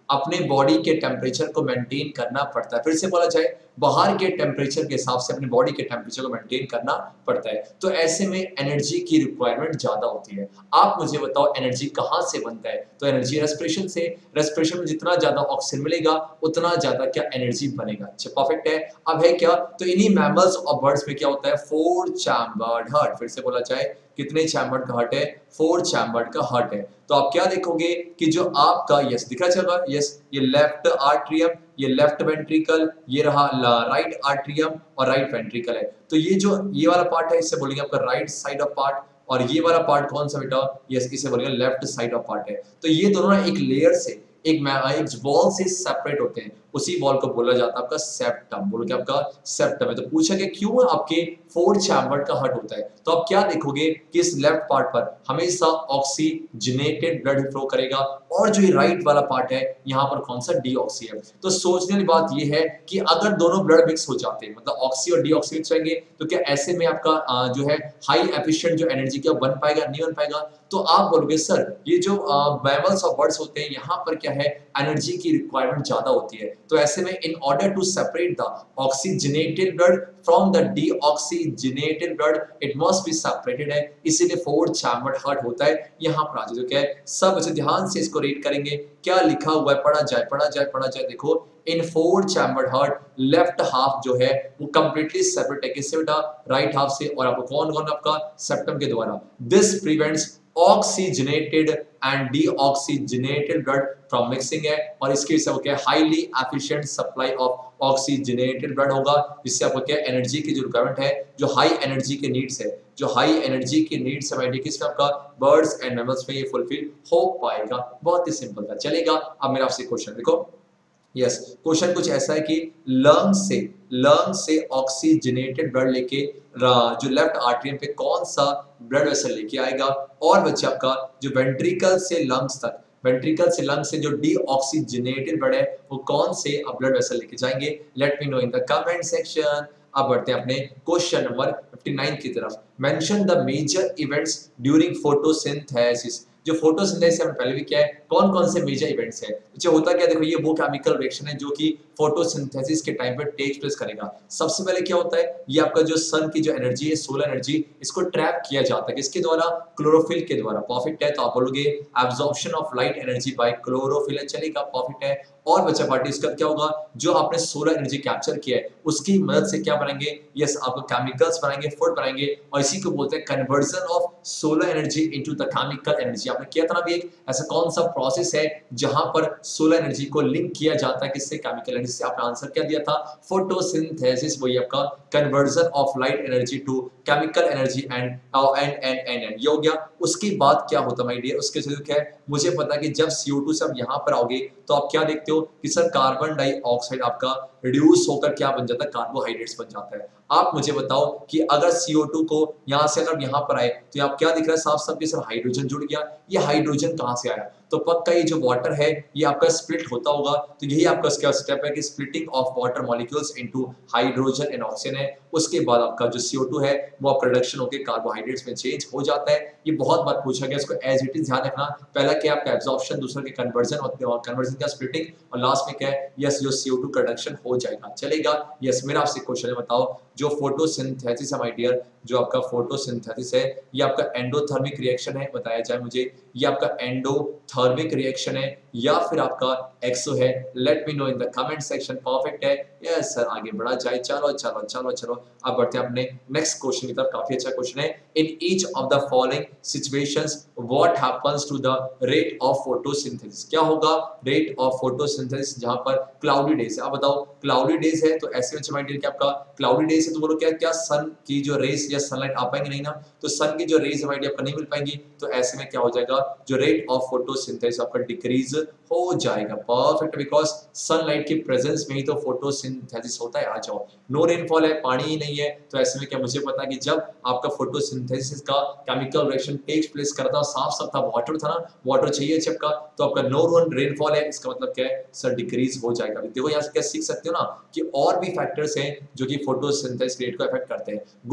अपने बॉडी के टेम्परेचर को मेंटेन करना पड़ता है। फिर से बोला जाए, बाहर के टेम्परेचर के हिसाब से अपने बॉडी के टेम्परेचर को मेंटेन करना पड़ता है। तो ऐसे में एनर्जी की रिक्वायरमेंट ज्यादा होती है। आप मुझे बताओ एनर्जी कहाँ से बनता है? तो एनर्जी रेस्पिरेशन से। रेस्पिरेशन में जितना ज्यादा ऑक्सीजन मिलेगा उतना ज्यादा क्या एनर्जी बनेगा। अच्छा, परफेक्ट है। अब है क्या, तो इन्हीं मैमल्स और बर्ड्स में क्या होता है, फोर चैम्बर्ड हार्ट। फिर से बोला जाए, कितने चैम्बर्ड का हार्ट है? फोर चैम्बर्ड का हार्ट है। तो आप क्या देखोगे कि जो आपका, यस दिख रहा चला, यस ये लेफ्ट आर्ट्रियम, ये लेफ्ट वेंट्रिकल, ये रहा राइट आर्ट्रियम और राइट वेंट्रिकल है। तो ये जो ये वाला पार्ट है इसे बोलेंगे आपका राइट साइड ऑफ पार्ट, और ये वाला पार्ट कौन सा बेटा? यस इसे बोलेंगे लेफ्ट साइड ऑफ पार्ट है। तो ये दोनों ना एक लेयर से, एक एक वॉल से सेपरेट होते हैं, उसी वॉल को बोला जाता है आपका सेप्टम। बोलो क्या आपका सेप्टम है। तो पूछा कि क्यों आपके फोर चैम्बर्ड का हार्ट होता है? तो आप क्या देखोगे कि इस लेफ्ट पार्ट पर हमेशा ऑक्सीजनेटेड ब्लड फ्लो करेगा, और जो ये राइट वाला पार्ट है यहाँ पर कौन सा? डीऑक्सी है। तो सोचने वाली बात ये है कि अगर दोनों ब्लड मिक्स हो जाते हैं, मतलब ऑक्सी और डीऑक्सी मिक्स होंगे, तो क्या ऐसे में आपका जो है हाई एफिशिएंट जो एनर्जी क्या बन पाएगा? नहीं बन पाएगा। तो आप बोलोगे सर ये जो मैमल्स और बर्ड्स होते हैं यहाँ पर क्या है, एनर्जी की रिक्वायरमेंट ज्यादा होती है। तो ऐसे में in order to separate the oxygenated blood from the deoxygenated blood, it must be separated है, इसीलिए फोर चैम्बर्ड हार्ट होता है। यहाँ पर आज जो क्या है, सब अच्छे ध्यान से इसको रीड करेंगे, क्या लिखा हुआ है, पढ़ा जाए पढ़ा जाए पढ़ा जाए। देखो, in four chambered heart left half जो है वो कंप्लीटली सेपरेट है, किससे बेटा? राइट हाफ से। और आपको कौन कौन आपका? सेप्टम के द्वारा। This prevents oxygenated and deoxygenated blood from mixing है, और इसके वजह से वो क्या है, highly efficient supply of oxygenated blood होगा, जिससे आपको क्या एनर्जी की जो रिक्वायरमेंट है, जो हाई एनर्जी के नीड्स है, जो हाई एनर्जी की नीड्स है किसमें? आपका बर्ड्स एंड मैमल्स में ये फुलफिल हो पाएगा। बहुत ही सिंपल था। चलेगा, अब मेरा आपसे क्वेश्चन देखो, यस yes, क्वेश्चन कुछ ऐसा है कि लंग से लंग से ऑक्सीजनेटेड ब्लड लेके जो लेफ्ट आर्टरियम पे कौन सा ब्लड वेसल लेके आएगा, और बच्चे आपका जो वेंट्रिकल से लंग्स तक, वेंट्रिकल से लंग से जो डीऑक्सीजनेटेड ब्लड है वो कौन से ब्लड वेसल लेके जाएंगे? Let me know in the comment section. अब बढ़ते हैं अपने क्वेश्चन नंबर फिफ्टी नाइन की तरफ। Mention the major events during photosynthesis. जो फोटोसिंथेसिस हमने पहले भी किया है, कौन कौन से मेजर इवेंट्स है? जो होता क्या, देखो ये वो केमिकल रिएक्शन है जो कि फोटोसिंथेसिस के टाइम पे टेक प्लेस करेगा। सबसे पहले क्या होता है, ये आपका जो सन की जो एनर्जी है, सोलर एनर्जी, इसको ट्रैप किया जाता है किसके द्वारा? क्लोरोफिल के द्वारा। परफेक्ट है। तो आप बोलोगे absorption of light energy by chlorophyll, चलेगा, परफेक्ट है। और बच्चा पार्टी इसका क्या होगा, जो आपने सोलर एनर्जी कैप्चर किया है उसकी मदद से क्या बनाएंगे? यस आपको केमिकल्स बनाएंगे, फूड बनाएंगे, और इसी को बोलते हैं conversion of solar energy into the chemical energy. आपने किया था ना भी एक ऐसा कौन सा प्रोसेस है जहां पर सोलर एनर्जी को लिंक किया जाता है किससे? केमिकल एनर्जी से। आपने आंसर क्या दिया था? फोटोसिंथेसिस। वही आपका conversion of light energy to chemical energy and and and and ये हो गया। उसके बाद क्या होता है माय डियर? उसके बाद क्या है, मुझे पता है कि जब सी ओ टू से आप यहाँ पर आओगे तो आप क्या देखते हो कि सर कार्बन डाइऑक्साइड आपका रिड्यूस होकर क्या बन जाता है? कार्बोहाइड्रेट्स बन जाता है। आप मुझे बताओ कि अगर सी ओ टू को यहाँ से अगर यहाँ पर आए तो आप क्या दिख रहा है साफ साफ? सर हाइड्रोजन जुड़ गया। ये हाइड्रोजन कहाँ से आया? तो पक्का ये जो वाटर है ये आपका स्प्लिट होता होगा। तो यही आपका इसका स्टेप है कि splitting of water molecules into hydrogen and oxygen है। उसके बाद आपका जो सी ओ टू है वो आप रिडक्शन होकर कार्बोहाइड्रेट्स में चेंज हो जाता है। ये बहुत बार पूछा गया, इसको एज इट इज ध्यान रखना। पहला क्या आपका एब्जॉर्प्शन, दूसरा के कन्वर्जन, और कन्वर्जन का स्प्लिटिंग, और लास्ट में क्या है? यस जो सी ओ टू का रिडक्शन हो जाएगा। चलेगा। यस मेरा आपसे क्वेश्चन है, बताओ जो फोटोसिंथेसिस है माय डियर, जो आपका फोटोसिंथेसिस है ये आपका एंडोथर्मिक रिएक्शन है, बताया जाए मुझे, ये आपका एंडोथर्मिक रिएक्शन है या फिर आपका एक्सो है? Let me know in the comment section. Perfect है। यस सर आगे बढ़ा जाए। चलो चलो चलो चलो अब बढ़ते हैं अपने नेक्स्ट क्वेश्चन की तरफ। काफी अच्छा क्वेश्चन है। In each of the following situations what happens to the rate of photosynthesis? क्या होगा रेट ऑफ फोटोसिंथेसिस जहां पर क्लाउडी डेज है? आप बताओ क्लाउडी डेज है तो ऐसे में माय डियर क्या आपका क्लाउडी डेज है तो बोलो क्या क्या सन की जो रेस या सनलाइट आ पाएंगे? नहीं ना। तो सन की जो रेज है माय डियर आपको नहीं मिल पाएंगी। तो ऐसे में क्या हो जाएगा, जो रेट ऑफ फोटोसिंथेसिस आपका डिक्रीज हो जाएगा। परफेक्ट, बिकॉज सनलाइट की प्रेजेंस में ही तो फोटोसिंथेसिस होता है। आ जाओ, नो रेनफॉल है, पानी ही नहीं है, तो ऐसे में क्या मुझे पता है कि जब आपका फोटोसिंथेसिस का केमिकल रिएक्शन टेक्स प्लेस करता, साफ साफ था, वाटर था ना, वाटर चाहिए चिपका, तो आपका नो रेनफॉल है, इसका मतलब क्या है सर? डिक्रीज हो जाएगा। देखो यहाँ से क्या सीख सकते हो ना कि और भी फैक्टर्स हैं जो कि फोटोसिंथेसिस रेट को अफेक्ट करते हैं। गुड मेमोरी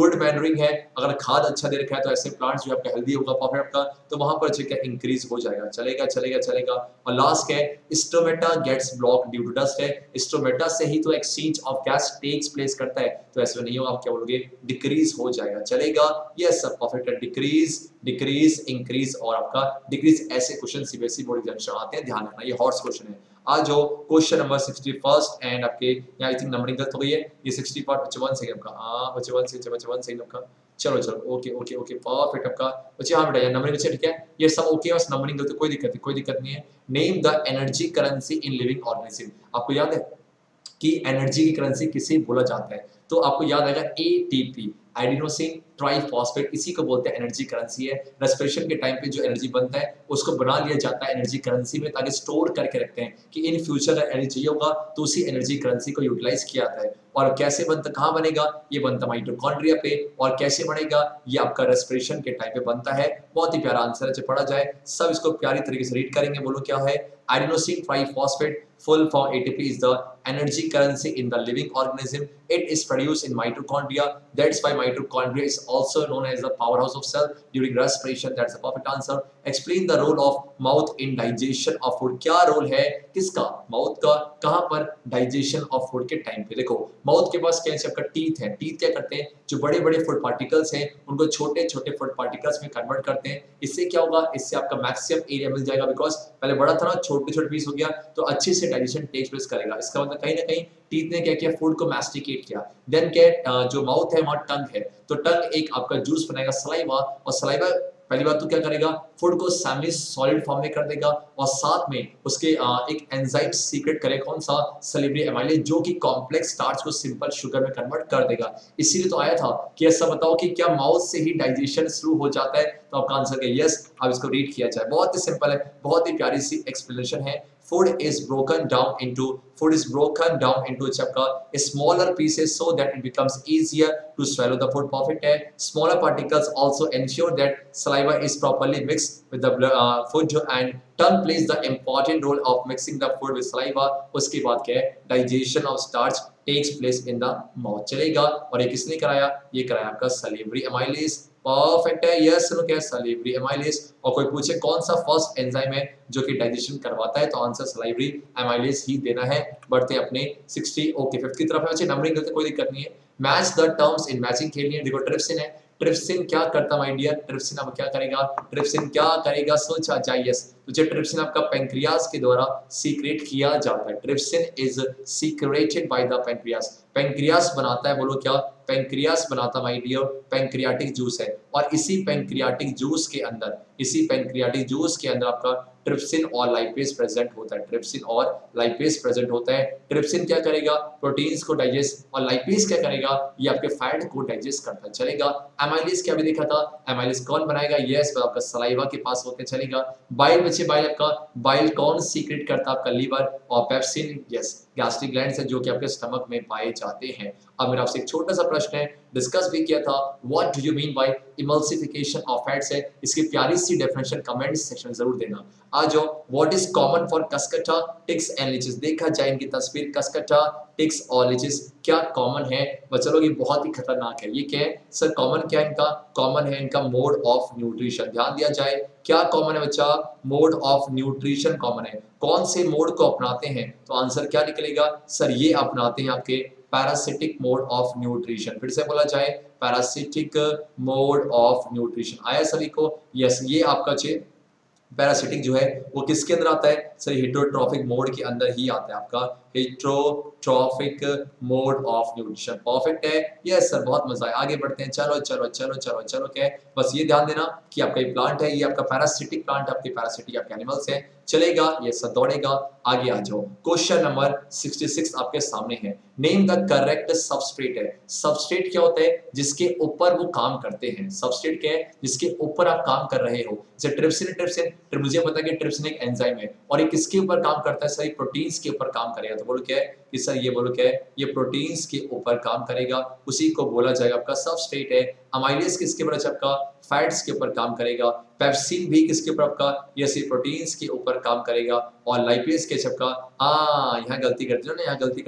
मैनरिंग है, अगर खाद अच्छा दे रखा है तो ऐसे प्लांट्स जो आपका हेल्दी होगा, परफेक्ट आपका, तो वहां पर जो क्या इंक्रीज हो जाएगा। चलेगा चलेगा चलेगा। और लास्ट है stomata gets block due to dust है, स्टोमेटा से ही तो exchange of gas takes place करता है, तो ऐसे नहीं होगा, आप क्या बोलोगे, डिक्रीज हो जाएगा। चलेगा, यस सर परफेक्ट है। डिक्रीज डिक्रीज इंक्रीज और आपका डिक्रीज, ऐसे क्वेश्चन सीबीएसई बोर्ड एग्जाम आते हैं, ध्यान रखना, ये हॉर्स क्वेश्चन है। आज जो question number sixty first and आपके यहाँ आई थिंक नंबरिंग गलत हो गई है, ये सिक्सटी पचपन से आपका, हाँ पचपन से पचपन से आपका, चलो चलो ओके ओके ओके परफेक्ट आपका बच्चे, हाँ बेटा ये नंबरिंग अच्छे, ठीक है, ये सब ओके है, बस नंबरिंग गलत, कोई दिक्कत नहीं, कोई दिक्कत नहीं है। Name the energy currency in living organism, आपको याद है कि एनर्जी की करेंसी किसे बोला जाता है, तो आपको याद आएगा एटीपी, एडिनोसिन ट्राइफॉस्फेट, इसी को बोलते हैं एनर्जी करेंसी है। रेस्पिरेशन के टाइम पे जो एनर्जी बनता है उसको बना लिया जाता है एनर्जी करेंसी में, ताकि स्टोर करके रखते हैं कि इन फ्यूचर एनर्जी चाहिए होगा तो उसी एनर्जी करेंसी को यूटिलाइज किया जाता है। और कैसे बनता, कहाँ बनेगा, ये बनता माइटोकॉन्ड्रिया पे, और कैसे बनेगा, ये आपका रेस्पिरेशन के टाइम पे बनता है। बहुत ही प्यारा आंसर है, जब पढ़ा जाए सब इसको प्यारी तरीके से रीड करेंगे। बोलो क्या है, adenosine triphosphate, full form A T P is the energy currency in the living organism. It is produced in mitochondria. That's why mitochondria is also known as the powerhouse of cell during respiration. That's the perfect answer. Explain the role of mouth in digestion of food. क्या role है किसका, mouth का, कहाँ पर, digestion of food के time पे। देखो mouth के पास क्या है, आपका टीथ है, टीथ क्या करते हैं, जो बड़े बड़े फूड पार्टिकल्स हैं उनको छोटे छोटे फूड पार्टिकल्स में कन्वर्ट करते हैं। इससे क्या होगा, इससे आपका मैक्सिमम एरिया मिल जाएगा, बिकॉज पहले बड़ा था ना, छोटे छोटे पीस हो गया तो अच्छे से डाइजेशन टेक्स प्लेस करेगा। इसका मतलब कहीं ना कहीं टीथ ने क्या किया, फूड को मैस्टिकेट किया। देन क्या, जो माउथ है वहां टंग है, तो टंग एक आपका जूस बनाएगा सलाइवा, और सलाइवा पहली बात तो क्या करेगा, फूड को सेमी सॉलिड फॉर्म में कर देगा, और साथ में उसके एक एंजाइम सीक्रेट करेगा, कौन सा, सैलिवरी एमाइलेज, जो कि कॉम्प्लेक्स स्टार्च को सिंपल शुगर में कन्वर्ट कर देगा। इसीलिए तो आया था कि ऐसा बताओ कि क्या माउथ से ही डाइजेशन शुरू हो जाता है, तो आपका आंसर है यस। अब इसको रीड किया जाए, बहुत ही सिंपल है, बहुत ही प्यारी सी एक्सप्लेनेशन है। Food is broken down into food is broken down into आपका smaller pieces so that it becomes easier to swallow the food. Perfect है। Smaller particles also ensure that saliva is properly mixed with the uh, food and tongue plays the important role of mixing the food with saliva. उसके बाद क्या है, digestion of starch takes place in the mouth। चलेगा, और ये किसने कराया, ये कराया आपका सैलिवरी एमाइलेज। परफेक्ट है, यस नो क्या, सैलिवरी एमाइलेज। और कोई पूछे कौन सा फर्स्ट एंजाइम है जो कि डाइजेशन करवाता है, तो आंसर सैलिवरी एमाइलेज ही देना है। बढ़ते अपने सिक्सटी ओके फिफ्थ की तरफ है बच्चे, नंबरिंग करते कोई दिक्कत नहीं है। Match the terms in matching खेलनी है। देखो ट्रिप्सिन है, ट्रिप्सिन क्या करता माय डियर, ट्रिप्सिन अब क्या करेगा, ट्रिप्सिन क्या करेगा, सोचा जाए यस, तो जो ट्रिप्सिन आपका पेंक्रियास के द्वारा सीक्रेट किया जाता है। Trypsin is secreted by the pancreas, pancreas बनाता है, बोलो क्या, पेंक्रियास बनाता माय डियर, पेंक्रियाटिक जूस है, और इसी पेंक्रियाटिक जूस के अंदर, इसी पेंक्रियाटिक जूस के अंदर आपका ट्रिप्सिन और लाइपेज प्रेजेंट होता है, ट्रिप्सिन और लाइपेज प्रेजेंट होता है। ट्रिप्सिन क्या करेगा, प्रोटीन्स को डाइजेस्ट, और लाइपेज क्या करेगा, ये आपके फैट को डाइजेस्ट करता है। चलेगा, एमाइलेज क्या भी देखा था, एमाइलेज कौन बनाएगा, यस तो आपका सलाइवा के पास होते हैं। चलेगा, बाइल बच्चे, बाइल आपका, बाइल कौन सीक्रेट करता है, आपका लीवर, और पेप्सिन यस गैस्ट्रिक ग्लैंड्स है जो कि आपके स्टमक में पाए जाते हैं। अब मेरा आपसे एक छोटा सा प्रश्न है, डिस्कस भी किया था, what do you mean by emulsification of fats है, इसकी प्यारी सी डेफिनेशन कमेंट सेक्शन में जरूर देना। आ जाओ, what is common for cuscuta, ticks and leeches, देखा जाए इनकी तस्वीर, कस्कटा, टिक्स और लिचेस क्या कॉमन है, बच्चा लोग ये बहुत ही खतरनाक है। ये क्या है सर, कॉमन क्या है इनका, कॉमन है इनका मोड ऑफ न्यूट्रिशन। ध्यान दिया जाए, क्या कॉमन है बच्चा, मोड ऑफ न्यूट्रिशन कॉमन है। कौन से मोड को अपनाते हैं, तो आंसर क्या निकलेगा सर, ये अपनाते हैं आपके पैरासिटिक मोड ऑफ न्यूट्रिशन। फिर से बोला जाए, पैरासिटिक मोड ऑफ न्यूट्रिशन आया सभी को, यस ये आपका चे पैरासिटिक जो है वो किसके अंदर आता है सर, हेटरोट्रॉफिक मोड के अंदर ही आता है, आपका heterotrophic mode of nutrition. Perfect है, यस सर बहुत मजा आया। आगे बढ़ते हैं, चलो चलो चलो चलो चलो क्या है, बस ये ध्यान देना कि आपका ये प्लांट है, ये आपका पैरासिटिक प्लांट, आपके पैरासिटिक आपके एनिमल्स है। चलेगा, ये सब दौड़ेगा, आगे आ जाओ। क्वेश्चन नंबर सिक्सटी सिक्स आपके सामने है, नेम द करेक्ट सबस्ट्रेट है। सबस्ट्रेट क्या होता है, जिसके ऊपर वो काम करते हैं। सबस्ट्रेट क्या है, जिसके ऊपर आप काम कर रहे हो। जैसे ट्रिप्सिन, ट्रिप्सिन मुझे पता है कि ट्रिप्सिन एक एंजाइम है, और ये किसके ऊपर काम करता है सर, प्रोटीन्स के ऊपर काम करेगा। तो बोलो क्या है कि सर, ये बोलो क्या है, ये प्रोटीन्स के ऊपर काम करेगा, उसी को बोला जाएगा आपका सबस्ट्रेट है। अमाइलेज किसके ऊपर, आपका फैट्स के ऊपर काम करेगा। पेप्सिन भी किसके ऊपर, आपका ये सी प्रोटीन्स के ऊपर काम करेगा। और लाइपेज के छपका, हाँ यहाँ गलती कर दी ना, यहाँ गलती कर दी,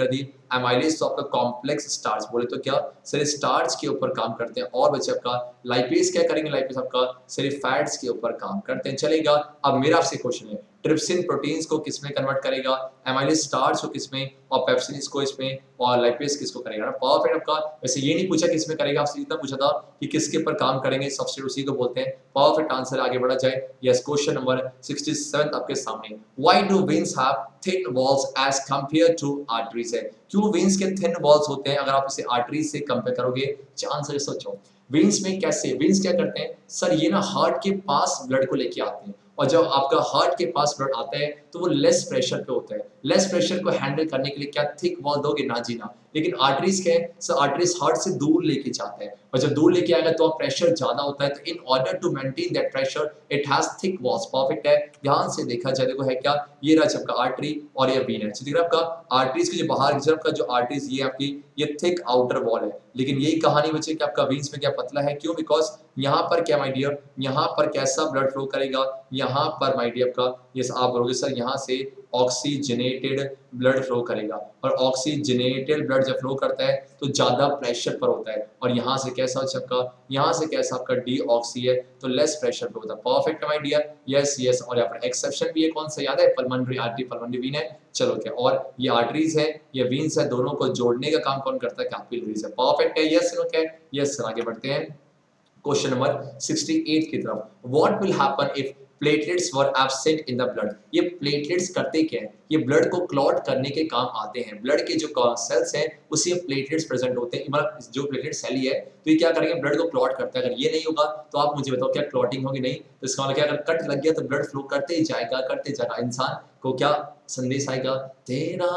एमाइलेज तो आपका कॉम्प्लेक्स स्टार्च, बोले तो क्या सर स्टार्च के ऊपर काम करते हैं, और बच्चे आपका लाइपेज क्या करेंगे, लाइपेज आपका सर फैट्स के ऊपर काम करते हैं। चलेगा, अब मेरा आपसे क्वेश्चन है, ट्रिप्सिन प्रोटीन्स को किसमें कन्वर्ट करेगा, एमाइलेज स्टार्च को किसमें, और पेप्सिन इसको इसमें, और लाइपेज किसको करेगा ना। परफेक्ट आपका, वैसे ये नहीं पूछा किसमें करेगा, आपसे इतना पूछा था कि किसके ऊपर काम करेंगे, सब्स्टिट्यूट उसी को बोलते हैं। परफेक्ट आंसर, आगे बढ़ा जाए। यस, क्वेश्चन नंबर सड़सठ आपके सामने, why do veins have thin walls as compare to arteries है, क्यों वेन्स के थिन वॉल्स होते हैं अगर आप इसे आर्टरीज से कंपेयर करोगे। आंसर सोचो, वेन्स में कैसे, वेन्स क्या करते हैं सर, ये ना हार्ट के पास ब्लड को लेके आते हैं, और जब आपका हार्ट के पास ब्लड आता है तो वो लेस प्रेशर पे होता है, लेस प्रेशर को हैंडल करने के लिए क्या थिक वॉल दोगे, ना जी ना। लेकिन आर्टरीज क्या है सर, आर्टरीज हार्ट से दूर लेके जाता है, और जब दूर लेके आएगा तो प्रेशर ज्यादा होता है, तो in order to maintain that pressure it has thick walls. Perfect है, ध्यान से देखा जाए, देखो है क्या, ये रहा आपका आर्टरी और ये वीन है। दिख रहा है आपका आर्टरीज के जो बाहर की तरफ का जो आर्टरीज, ये आपकी ये थिक आउटर वॉल है, लेकिन यही कहानी बचे कि आपका वीन्स में क्या पतला है, क्यों, बिकॉज यहाँ पर क्या माय डियर, यहाँ पर कैसा ब्लड फ्लो करेगा, यहाँ पर माय डियर आपका, यस आप बोलोगे सर यहाँ से ऑक्सीजनेटेड ब्लड फ्लो करेगा, और ऑक्सीजनेटेड ब्लड जब फ्लो करता है तो ज्यादा प्रेशर पर होता है, और यहाँ से कैसा हो आपका, यहाँ से कैसा आपका डीऑक्सी है तो लेस प्रेशर पे होता है। Perfect my dear, yes yes. और यहाँ पर एक्सेप्शन भी है, कौन सा याद है, पल्मोनरी आर्टरी, पल्मोनरी वीन है। चलो क्या, और ये आर्टरीज है, ये वीन्स है, दोनों को जोड़ने का काम कौन करता है, कैपिलरीज है। परफेक्ट है, यस क्या है, यस। आगे बढ़ते हैं क्वेश्चन नंबर अड़सठ की तरफ, what will happen if platelets were absent in the blood. ये प्लेटलेट्स करते क्या है, ये ब्लड को क्लॉट करने के काम आते हैं, ब्लड के जो सेल्स हैं उसी में प्लेटलेट्स प्रेजेंट होते हैं, मतलब जो प्लेटलेट सेल ही है तो ये क्या करेंगे, ब्लड को क्लॉट करता है। अगर ये नहीं होगा तो आप मुझे बताओ क्या क्लॉटिंग होगी, नहीं, तो इसका मतलब क्या, अगर कट लग गया तो ब्लड फ्लो करते ही जाएगा, करते जाएगा, इंसान को क्या संदेश आएगा, तेरा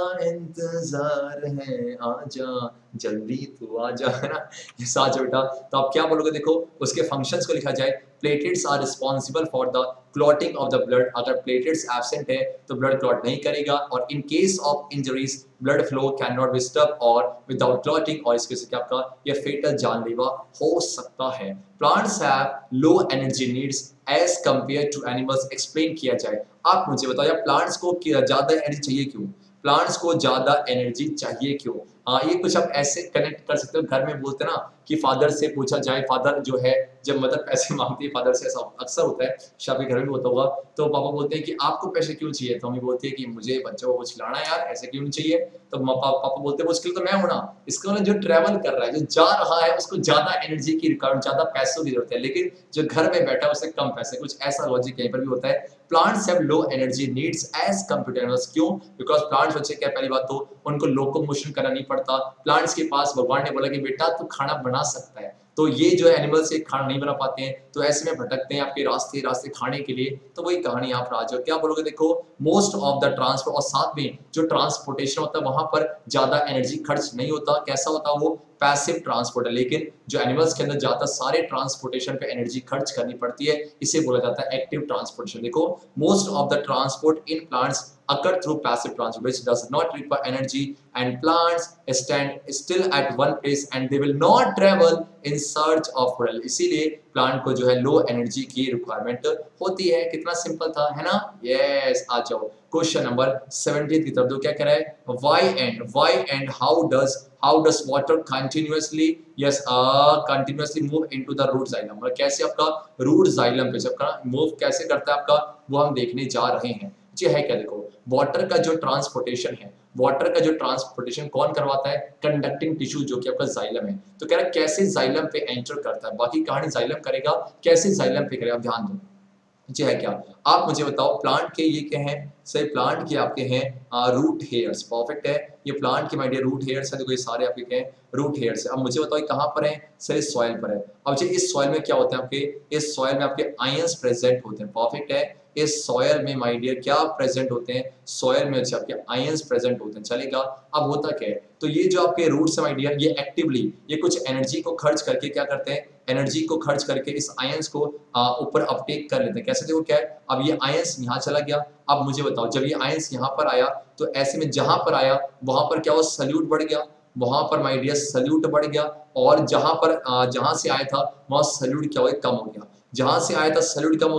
इंतजार है आजा जल्दी तू आजा, है ना, ये साजा बेटा। तो आप क्या बोलोगे, देखो उसके फंक्शंस को लिखा जाए, platelets are responsible for the clotting of the blood, अगर प्लेटलेट्स एब्सेंट है तो ब्लड क्लॉट नहीं करेगा, और in case of injuries blood flow can not be disturb और विदाउट क्लॉटिंग, और इसके से आपका ये फेटल जानलेवा हो सकता है। Plants have low energy needs as compare to animals, explain किया जाए। आप मुझे बताओ यार, प्लांट्स को ज्यादा एनर्जी चाहिए क्यों, प्लांट्स को ज्यादा एनर्जी चाहिए क्यों। हाँ, ये कुछ आप ऐसे कनेक्ट कर सकते हो, घर में बोलते ना कि फादर से पूछा जाए, फादर जो है जब मदर पैसे मांगती है फादर से, ऐसा अक्सर होता है, शायद घर में भी होता होगा, तो पापा बोलते हैं कि आपको पैसे क्यों चाहिए, तो मम्मी बोलती है कि मुझे बच्चों को कुछ खिलाना है यार, ऐसे क्यों नहीं चाहिए, तो पापा पापा बोलते हैं मुश्किल तो मैं हूं ना। इसका मतलब जो ट्रैवल कर रहा है, जो जा रहा है, उसको ज्यादा एनर्जी की रिक्वायरमेंट, ज्यादा पैसों की जरूरत है, लेकिन जो घर में बैठा है उसे कम पैसे, कुछ ऐसा लॉजिक यहीं पर भी होता है। Plants have low energy needs as compared to animals, क्यों, बिकॉज प्लांट्स बच्चे क्या, पहली बात तो उनको लोकोमोशन करना नहीं पड़ता, प्लांट्स के पास भगवान ने बोला कि बेटा तू खाना बना सकता है, तो ये जो एनिमल से खाना नहीं बना पाते हैं, तो ऐसे में भटकते हैं आपके रास्ते रास्ते खाने के लिए। तो वही कहानी यहाँ पर आ जाओ, क्या बोलोगे, देखो मोस्ट ऑफ द ट्रांसपोर्ट, और साथ में जो ट्रांसपोर्टेशन होता है वहां पर ज्यादा एनर्जी खर्च नहीं होता, कैसा होता है वो, पैसिव ट्रांसपोर्ट है, लेकिन जो एनिमल्स के अंदर ज्यादा सारे ट्रांसपोर्टेशन पे एनर्जी खर्च करनी पड़ती है, इसे बोला जाता है एक्टिव ट्रांसपोर्टेशन। देखो most of the transport in plants occur through passive transport which does not require energy, and plants stand still at one place and they will not travel in search of fuel, इसीलिए plant को जो है low energy की requirement होती है। कितना simple था, है ना, यस। आ जाओ क्वेश्चन नंबर सत्रह की तरफ, दो क्या कह रहा है, why and why and how does how does water continuously yes uh, continuously move into the root xylem, मतलब कैसे आपका रूट जाइलम पे जब मूव कैसे करता है आपका, वो हम देखने जा रहे हैं। ये है क्या, देखो वाटर का जो ट्रांसपोर्टेशन है, वाटर का जो ट्रांसपोर्टेशन कौन करवाता है, कंडक्टिंग टिश्यू जो कि आपका जाइलम है। तो कह रहा है कैसे जाइलम पे एंटर करता है, बाकी कहानी जाइलम करेगा, कैसे जाइलम पे करेगा, ध्यान दो। जी है क्या, आप मुझे बताओ, प्लांट के ये क्या है, सही प्लांट के आपके हैं रूट हेयर्स। परफेक्ट है, ये प्लांट के माय डियर रूट हेयर्स है, देखो ये सारे आपके क्या है, रूट हेयर्स है। अब मुझे बताओ कहाँ पर है, सर इस सॉइल पर है। अब जी इस सॉइल में क्या होते हैं आपके, इस सॉइल में आपके आयंस प्रेजेंट होते हैं। परफेक्ट है, इस सॉयल में माय डियर क्या प्रेजेंट होते हैं, सॉयल में अच्छे आपके आयंस प्रेजेंट होते हैं। चलेगा, अब होता क्या है, तो ये जो आपके रूट्स है माय डियर, ये एक्टिवली ये कुछ एनर्जी को खर्च करके क्या करते हैं, एनर्जी को खर्च करके इस आयंस को ऊपर अपटेक कर लेते हैं। कैसे, देखो क्या है, अब ये आयंस यहाँ चला गया, अब मुझे बताओ जब ये आयंस यहाँ पर आया तो ऐसे में जहां पर आया वहां पर क्या हुआ, सल्यूट बढ़ गया, वहां पर माय डियर सल्यूट बढ़ गया, और जहां पर जहां से आया था वहां सल्यूट क्या हुआ, कम हो गया, जहां से आया था सल्यूट कम हो गया।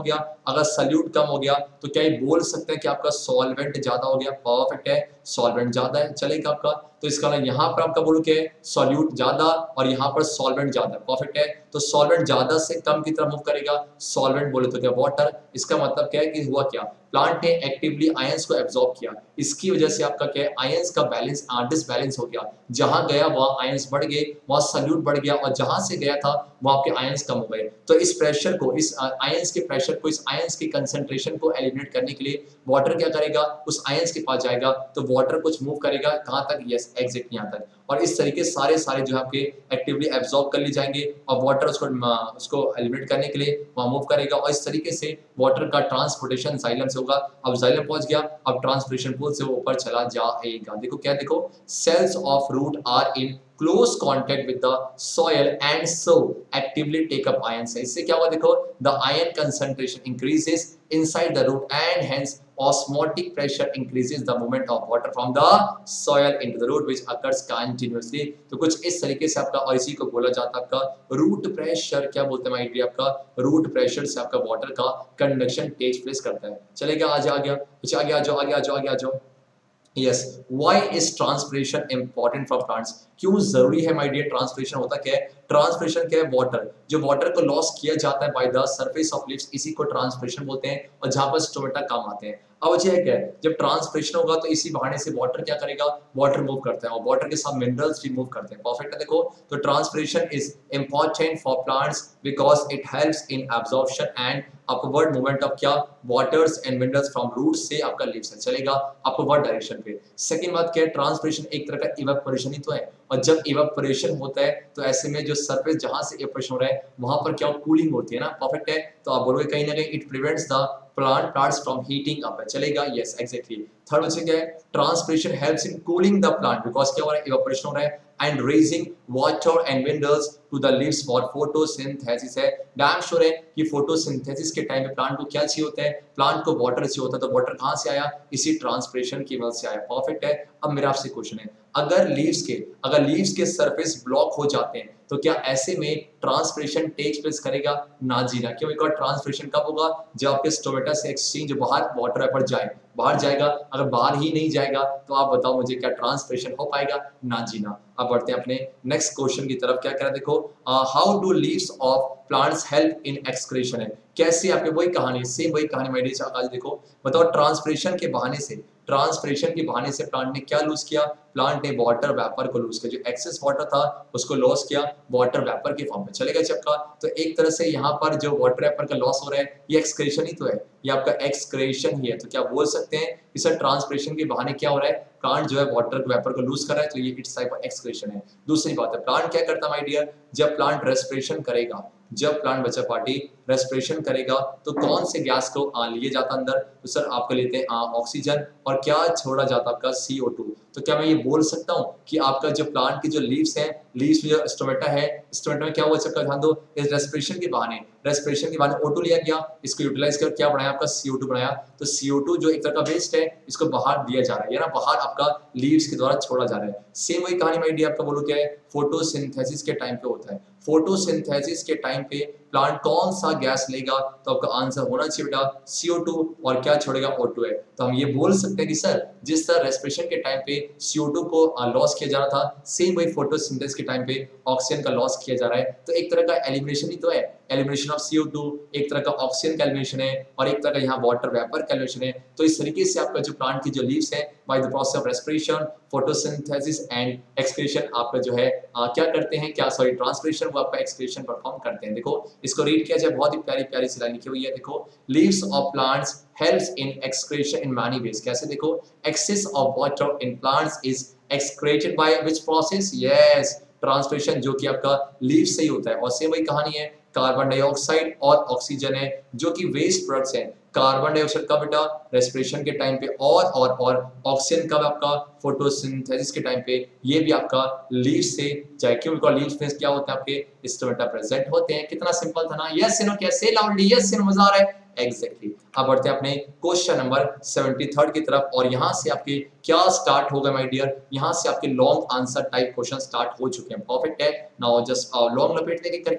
अगर सल्यूट कम हो गया तो क्या ये बोल सकते हैं कि आपका सॉल्वेंट ज्यादा हो गया? परफेक्ट है, सॉल्वेंट ज्यादा है, चलेगा आपका। तो इसका मतलब यहाँ पर आपका बोलो क्या है? सॉल्यूट ज्यादा और यहाँ पर सॉल्वेंट ज्यादा, परफेक्ट है। तो सॉल्वेंट ज्यादा से कम की तरफ मूव करेगा, सॉल्वेंट बोले तो क्या? वाटर। इसका मतलब क्या है कि हुआ क्या? प्लांट ने एक्टिवली आयंस को एब्जॉर्ब किया, इसकी वजह से आपका क्या है? आयंस का बैलेंस डिसबैलेंस हो गया। जहां गया वहां आयंस बढ़ गए, वहां सल्यूट बढ़ गया, और जहां से गया था वहां आपके आयंस कम हो गए। तो इस प्रेशर को, इस आयंस के प्रेशर को, इस आयंस की कंसंट्रेशन को एलिमिनेट करने के लिए वाटर क्या करेगा? उस आयंस के पास जाएगा, तो वाटर कुछ मूव करेगा कहां तक? यस, एग्जैक्ट यहां तक। और इस तरीके सारे सारे जो है आपके एक्टिवली एब्जॉर्ब कर ली जाएंगे, और वाटर उसको उसको एलिमिनेट करने के लिए वहां मूव करेगा, और इस तरीके से वाटर का ट्रांसपोर्टेशन जाइलम से होगा। अब जाइलम पहुंच गया, अब ट्रांसपिरेशन पूल से वो ऊपर चला जाएगा। देखो क्या, देखो cells of root are in close contact with the soil and so actively take up ions। इससे क्या हुआ? देखो the ion concentration increases inside the root and hence osmotic pressure increases the movement of water from the soil into the root which occurs continuously। तो कुछ इस तरीके से आपका, और इसी को बोला जाता है आपका रूट प्रेशर। क्या बोलते हैं माय डियर? आपका रूट प्रेशर से आपका वाटर का कंडक्शन टेक प्लेस करता है। चलेगा, आज आ गया, कुछ आ गया, आ जाओ, आ गया, आ जाओ, आ गया, आ जाओ। Yes, why is transpiration important for plants? क्यों जरूरी है माय डियर? ट्रांसपिरेशन होता क्या है? ट्रांसपिरेशन क्या है? वाटर, जो वाटर को लॉस किया जाता है by the surface of leaves, इसी को ट्रांसपिरेशन बोलते हैं, और जहां पर स्टोमेटा काम आते हैं। अब वजह क्या है? जब ट्रांसपिरेशन होगा तो इसी बहाने से वाटर क्या करेगा? वाटर मूव करता है, और वाटर के साथ मिनरल्स भी मूव करते हैं। परफेक्ट है, देखो तो transpiration is important for plants because it helps in absorption and upward movement of क्या? Waters and minerals from roots से आपका लीव्स है, चलेगा अपवर्ड डायरेक्शन पे। सेकंड बात क्या है? ट्रांसपिरेशन एक तरह का इवेपोरेशन ही तो है, और जब इवेपोरेशन होता है तो ऐसे में जो सरफेस जहां से इवेपोरेशन हो रहा है वहां पर क्या कूलिंग होती है ना, परफेक्ट है। तो आप बोलोगे कहीं ना कहीं it prevents the plant plants from heating up, चलेगा, यस एग्जैक्टली। थर्ड बच्चे क्या है? Transpiration helps in cooling the plant because क्या हो रहा है? इवेपोरेशन हो रहा है, and raising water and minerals to the leaves for photosynthesis है। डैम श्योर है कि फोटोसिंथेसिस के टाइम पे प्लांट को क्या चाहिए होता है? प्लांट को वाटर चाहिए होता है, तो वाटर कहां से आया? इसी ट्रांसपिरेशन की वजह से आया, परफेक्ट है। अब मेरा आपसे क्वेश्चन है, अगर लीव्स के अगर लीव्स के सरफेस ब्लॉक हो जाते हैं तो क्या ऐसे में ट्रांसपिरेशन टेक्स प्लेस करेगा? ना जी ना। क्यों? एक और ट्रांसपिरेशन कब होगा? जब आपके स्टोमेटा से एक्सचेंज बाहर वाटर वेपर जाए, बाहर जाएगा। अगर बाहर ही नहीं जाएगा तो आप बताओ मुझे, क्या ट्रांसपिरेशन हो पाएगा? ना जी ना। अब बढ़ते हैं अपने नेक्स्ट क्वेश्चन की तरफ। क्या कह रहा है? देखो how do leaves of plants help in excretion है। कैसे? आपके वही कहानी, सेम वही कहानी माय डियर आकाश। देखो बताओ, ट्रांसपिरेशन के बहाने से ट्रांसपिरेशन के बहाने से प्लांट ने क्या लूज किया? प्लांट ने वाटर वेपर को लूज किया, जो एक्सेस वाटर था उसको लॉस किया वाटर वेपर के फॉर्म में, चलेगा चक्का। तो एक तरह से यहाँ पर जो वाटर वेपर का लॉस हो रहा है ये एक्सक्रेशन ही तो है, ये आपका एक्सक्रेशन ही है। तो क्या बोल सकते हैं इस ट्रांसपिरेशन के बहाने क्या हो रहा है? प्लांट जो है वाटर वेपर को लूज कर रहा है, तो ये इट्स टाइप ऑफ एक्सक्रेशन है। दूसरी बात है, प्लांट क्या करता है माय डियर? जब प्लांट रेस्पिरेशन करेगा, जब प्लांट बच्चा पार्टी रेस्पिरेशन करेगा तो कौन से गैस को आ, लिए जाता अंदर? तो सर आपको लेते हैं ऑक्सीजन, और क्या छोड़ा जाता आपका? C O two. तो क्या मैं ये बोल सकता हूँ कि आपका जो प्लांट की जो लीव्स हैं, लीव्स में जो स्टोमेटा है, स्टोमेटा में क्या हुआ? सबका ध्यान दो, इस रेस्पिरेशन के बहाने रेस्पिरेशन के बहाने O टू लिया गया, इसको यूटिलाइज कर क्या बनाया? आपका सी ओ टू बनाया। तो सी ओ टू जो एक तरह का वेस्ट है, इसको बाहर दिया जा रहा है, या ना बाहर आपका लीव्स के द्वारा छोड़ा जा रहा है। सेम वही कहानी माय डियर आपका बोलो क्या है? फोटोसिंथेसिस के टाइम पे होता है। फोटोसिंथेसिस के टाइम पे प्लांट कौन सा गैस लेगा? तो आपका आंसर होना चाहिए बेटा सी ओ टू, और क्या छोड़ेगा? O टू है। तो हम ये बोल सकते हैं कि सर जिस तरह रेस्पिरेशन के टाइम पे सी ओ टू को लॉस किया जा रहा था, सेम वही फोटोसिंथेसिस के टाइम पे ऑक्सीजन का लॉस किया जा रहा है। तो एक तरह का एलिमिनेशन ही तो है, elimination of C O two, एक तरह का ऑक्सीजन का एलिमिनेशन है, और एक तरह का यहाँ वाटर वेपर का एलिमिनेशन है। तो इस तरीके से आपका जो प्लांट की जो लीव्स है by the process of respiration, photosynthesis and excretion आपका जो है आ, क्या करते हैं? क्या सॉरी ट्रांसपिरेशन, वो आपका एक्सक्रीशन परफॉर्म करते हैं। देखो इसको रीड किया जाए, बहुत ही प्यारी प्यारी सी लाइन लिखी हुई है। देखो leaves of plants helps in excretion in many ways। कैसे? देखो excess of water in plants is excreted by which process? yes, transpiration, जो कि आपका लीव से ही होता है। और सेम वही कहानी है, कार्बन डाइऑक्साइड और ऑक्सीजन है जो कि वेस्ट प्रोडक्ट्स हैं। कार्बन डाइऑक्साइड का बेटा रेस्पिरेशन के टाइम पे, और और और ऑक्सीजन का आपका फोटोसिंथेसिस के टाइम पे, ये भी आपका लीव से जाए। क्यों? बिकॉज़ लीव्स में क्या होता है? आपके स्टोमेटा प्रेजेंट होते हैं। कितना सिंपल था ना? यस नो, कैसे लाउडली, यस नो, मजा आ रहा है एग्जैक्टली exactly। अब बढ़ते हैं अपने क्वेश्चन नंबर तिहत्तर की तरफ, और यहाँ से आपके क्या स्टार्ट होगा माय डियर? यहाँ से आपके long answer type question start हो चुके हैं, परफेक्ट है। नाउ जस्ट लॉन्ग लपेट देंगे करके,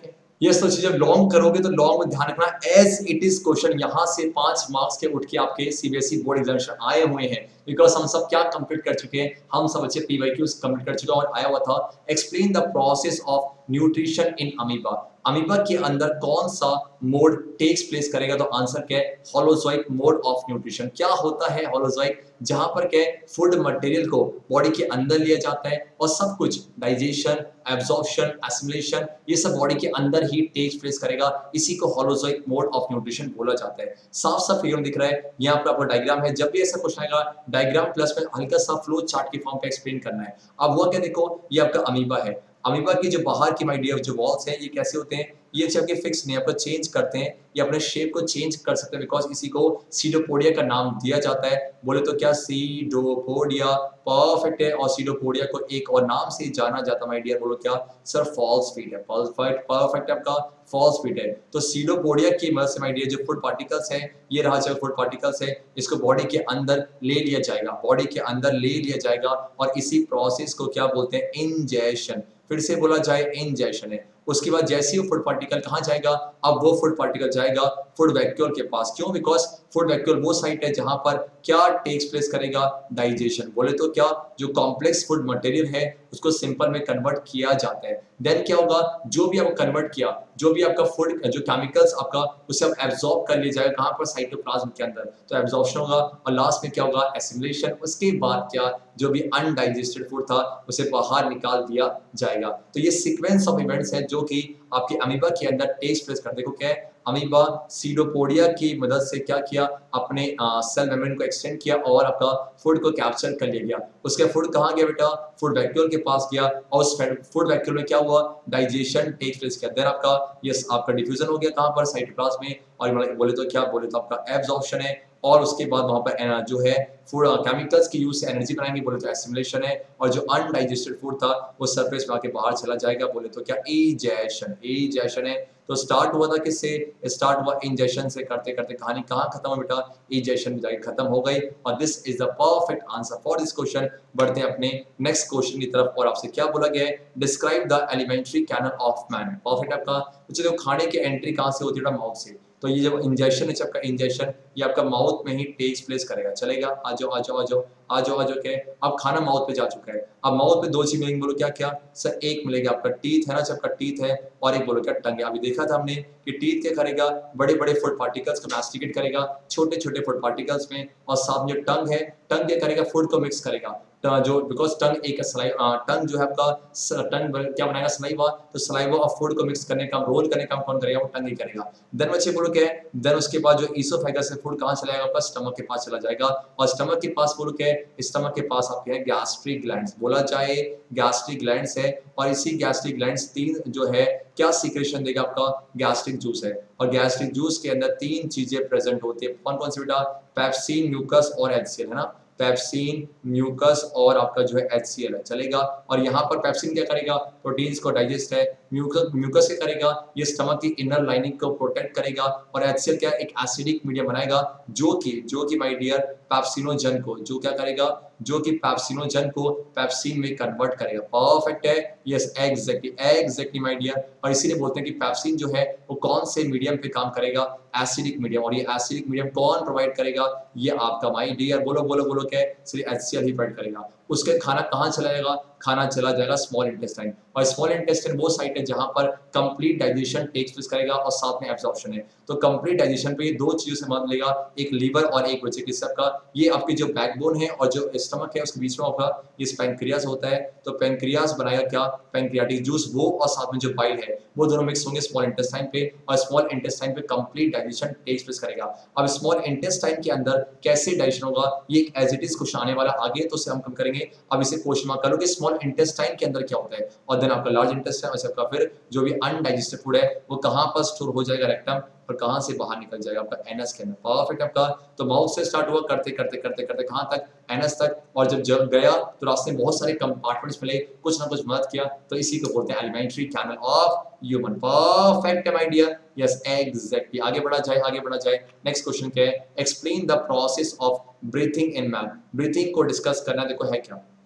ये सोचिए जब लॉन्ग करोगे तो लॉन्ग में ध्यान रखना एज इट इज क्वेश्चन यहाँ से पांच मार्क्स के उठ के आपके सीबीएसई बोर्ड एग्जामिनेशन आए हुए हैं, बिकॉज हम सब क्या कंप्लीट कर चुके हैं, हम सब अच्छे पीवाईक्यूज कंप्लीट कर चुके हैं और आया हुआ था explain the process of nutrition in amoeba. Amoeba के अंदर कौन सा मोड टेक्स प्लेस करेगा, तो आंसर क्या है, होलोजोइक मोड ऑफ न्यूट्रिशन। क्या होता है होलोजोइक, जहां पर क्या फूड मटेरियल को बॉडी के अंदर लिया जाता है और सब कुछ डाइजेशन, एब्जॉर्प्शन, एसिमिलेशन ये सब बॉडी के अंदर ही टेक्स प्लेस करेगा, इसी को होलोजोइक मोड ऑफ न्यूट्रिशन बोला जाता है। साफ साफ फिगर दिख रहा है, यहाँ पर आपको डायग्राम है, जब भी ऐसा क्वेश्चन आएगा डायग्राम प्लस में हल्का सा फ्लो चार्ट के फॉर्म पे एक्सप्लेन करना है। अब वो क्या देखो, ये आपका अमीबा है, अमीबा की जो बाहर की माय डियर जो वॉल्स हैं ये कैसे होते हैं, ये जबकि फिक्स नहीं, आपको चेंज करते हैं, ये अपने शेप को चेंज कर सकते हैं, बिकॉज इसी को सीडोपोडिया का नाम दिया जाता है। बोले तो क्या सीडोपोडिया परफेक्ट है, और सीडोपोडिया को एक और नाम से जाना जाता है माय डियर, बोलो क्या सर, फॉल्स फीट है। परफेक्ट परफेक्ट आपका फॉल्स फीट है। तो सीडोपोडिया की मदद से माय डियर जो फूड पार्टिकल्स है, ये रहा जो फूड पार्टिकल्स है, इसको बॉडी के अंदर ले लिया जाएगा, बॉडी के अंदर ले लिया जाएगा और इसी प्रोसेस को क्या बोलते हैं, इंजेशन। फिर से बोला जाए इंजेशन है। उसके बाद जैसे ही फूड पार्टिकल कहाँ जाएगा, अब वो फूड पार्टिकल जाएगा फूड वैक्यूल के पास। क्यों, बिकॉज फूड वैक्यूल वो साइट है जहां पर क्या टेक्स प्लेस करेगा, डाइजेशन। बोले तो क्या जो कॉम्प्लेक्स फूड मटेरियल है उसको सिंपल में कन्वर्ट किया जाता है। देन क्या होगा, जो भी आपको कन्वर्ट किया, जो भी आपका फूड जो केमिकल्स आपका उसे आप एब्जॉर्ब कर लिया जाएगा कहां पर, साइटोप्लाज्म के अंदर, तो एब्जॉर्प्शन होगा और लास्ट में क्या होगा, एसिमिलेशन। उसके बाद क्या, जो भी अनडाइजेस्टेड फूड था उसे बाहर निकाल दिया जाएगा। तो ये सीक्वेंस ऑफ इवेंट्स है जो कि आपके अमीबा के अंदर टेक्स प्लेस करते। देखो क्या है, अमीबा सीडोपोडिया की मदद से क्या किया, अपने सेल मेम्ब्रेन को एक्सटेंड किया और आपका फूड को कैप्चर कर लिया गया। उसके फूड कहाँ गया बेटा, फूड वैक्यूल के पास गया और उस फूड वैक्यूल में क्या हुआ, डाइजेशन टेक्स प्लेस किया। देन आपका यस आपका डिफ्यूजन हो गया कहाँ पर, साइटोप्लाज्म में, और बोले तो क्या, बोले तो आपका एब्जॉर्प्शन है, और उसके बाद वहां पर जो है फूड केमिकल्स की यूज से एनर्जी बनाएंगे, बोले तो एसिमिलेशन है, और जो अनडाइजेस्टेड फूड था वो सरफेस पे आके बाहर चला जाएगा, बोले तो क्या, इजेशन। इजेशन है। तो स्टार्ट हुआ था किससे, स्टार्ट हुआ इंजेशन से, करते करते कहानी कहाँ खत्म हो बेटा, इंजेशन में जाके खत्म हो गई। और this is the perfect answer for this question. बढ़ते हैं अपने नेक्स्ट क्वेश्चन की तरफ, और आपसे क्या बोला गया है, describe the alimentary canal of man. Perfect आपका, तो देखो खाने की एंट्री कहाँ से होती है, माउथ से। तो ये जब इंजेक्शन है, आपका इंजेक्शन ये आपका माउथ में ही टेक्स प्लेस करेगा। चलेगा, आ जाओ आ जाओ आ जाओ आ जाओ आ जाओ क्या, अब खाना माउथ पे जा चुका है। अब माउथ पे दो चीज मिलेंगे, बोलो क्या क्या सर, एक मिलेगा आपका टीथ है ना, जब आपका टीथ है, और एक बोलो क्या, टंग है। अभी देखा था हमने कि टीथ क्या करेगा, बड़े बड़े फूड पार्टिकल्स को मैस्टिकेट करेगा छोटे छोटे फूड पार्टिकल्स में, और साथ में जो टंग है, टंग क्या करेगा, फूड को मिक्स करेगा। जो बिकॉज टंग एक सलाइवा, टंग जो है आपका टंग क्या बनाएगा, सलाइवा, तो सलाइवा और फूड को मिक्स करने का, रोल करने का कौन करेगा, वो टंग ही करेगा। देन बच्चे बोलो क्या है, देन उसके बाद जो ईसोफेगस से फूड कहाँ चला जाएगा, आपका स्टमक के पास चला जाएगा, और स्टमक के पास बोलो क्या है, स्टमक के पास आपके है गैस्ट्रिक ग्लैंड्स। बोला जाए गैस्ट्रिक ग्लैंड्स है, और इसी गैस्ट्रिक ग्लैंड्स तीन जो है क्या सीक्रेशन देगा, आपका गैस्ट्रिक जूस है, और गैस्ट्रिक जूस के अंदर तीन चीजें प्रेजेंट होती है। कौन कौन सी बेटा, पेप्सिन, म्यूकस और एचसीएल है ना, पेप्सिन, म्यूकस और आपका जो है एचसीएल है। चलेगा, और यहाँ पर पेप्सिन क्या करेगा, प्रोटीन्स को डाइजेस्ट है, म्यूकस म्यूकस क्या करेगा, ये स्टमक की इनर लाइनिंग को प्रोटेक्ट करेगा, और एचसीएल क्या, एक एसिडिक मीडियम बनाएगा, जो कि जो कि माय डियर पेप्सिनोजन को, जो क्या करेगा, जो कि पेप्सिनोजन को पेप्सिन में कन्वर्ट करेगा। परफेक्ट है, yes exactly exactly my dear. और इसीलिए बोलते हैं कि पेप्सिन जो है वो कौन से मीडियम पे काम करेगा, एसिडिक मीडियम, और ये एसिडिक मीडियम कौन प्रोवाइड करेगा, ये आपका माय डियर बोलो बोलो बोलो क्या है, सिर्फ एचसीएल ही प्रोवाइड करेगा। उसके खाना कहाँ चला जाएगा, खाना चला जाएगा स्मॉल इंटेस्टाइन, और स्मॉल इंटेस्टाइन वो साइट है जहां पर कंप्लीट डाइजेशन टेक्स प्लेस करेगा और साथ में एब्जॉर्प्शन है। तो कंप्लीट डाइजेशन पे ये दो चीजों से मदद मिलेगा, एक लीवर और एक बचे किस सबका, ये आपकी जो बैकबोन है और जो स्टमक है उसके बीच में आपका ये पैंक्रियास होता है। तो पैंक्रियास बनाएगा क्या, पैंक्रियाटिक जूस, वो और साथ में जो बाइल है वो दोनों मिक्स होंगे स्मॉल इंटेस्टाइन पे, और स्मॉल इंटेस्टाइन पे कंप्लीट डाइजेशन टेक्स प्लेस करेगा। अब स्मॉल इंटेस्टाइन के अंदर कैसे डाइजेशन होगा, ये एक एज इट इज क्वेश्चन आने वाला आगे, तो उसे हम कम करेंगे। अब इसे क्वेश्चन मार्क करोगे, स्मॉल इंटेस्टाइन के अंदर क्या होता है, और देन आपका लार्ज इंटेस्टाइन, वैसे आपका फिर जो भी अनडाइजेस्टेड फूड है वो कहां पर स्टोर हो जाएगा, रेक्टम, और कहां से बाहर निकल जाएगा, आपका एनस के अंदर। परफेक्ट आपका, तो माउथ से स्टार्ट हुआ, करते करते करते करते कहां तक, एनस तक, और जब जब गया तो रास्ते में बहुत सारे कंपार्टमेंट्स मिले, कुछ ना कुछ मदद किया, तो इसी को बोलते हैं alimentary canal of human. Perfect my dear, yes exactly. आगे बढ़ा जाए आगे बढ़ा जाए नेक्स्ट क्वेश्चन क्या है, explain the process of breathing in man. Breathing को डिस्कस करना, देखो है क्या,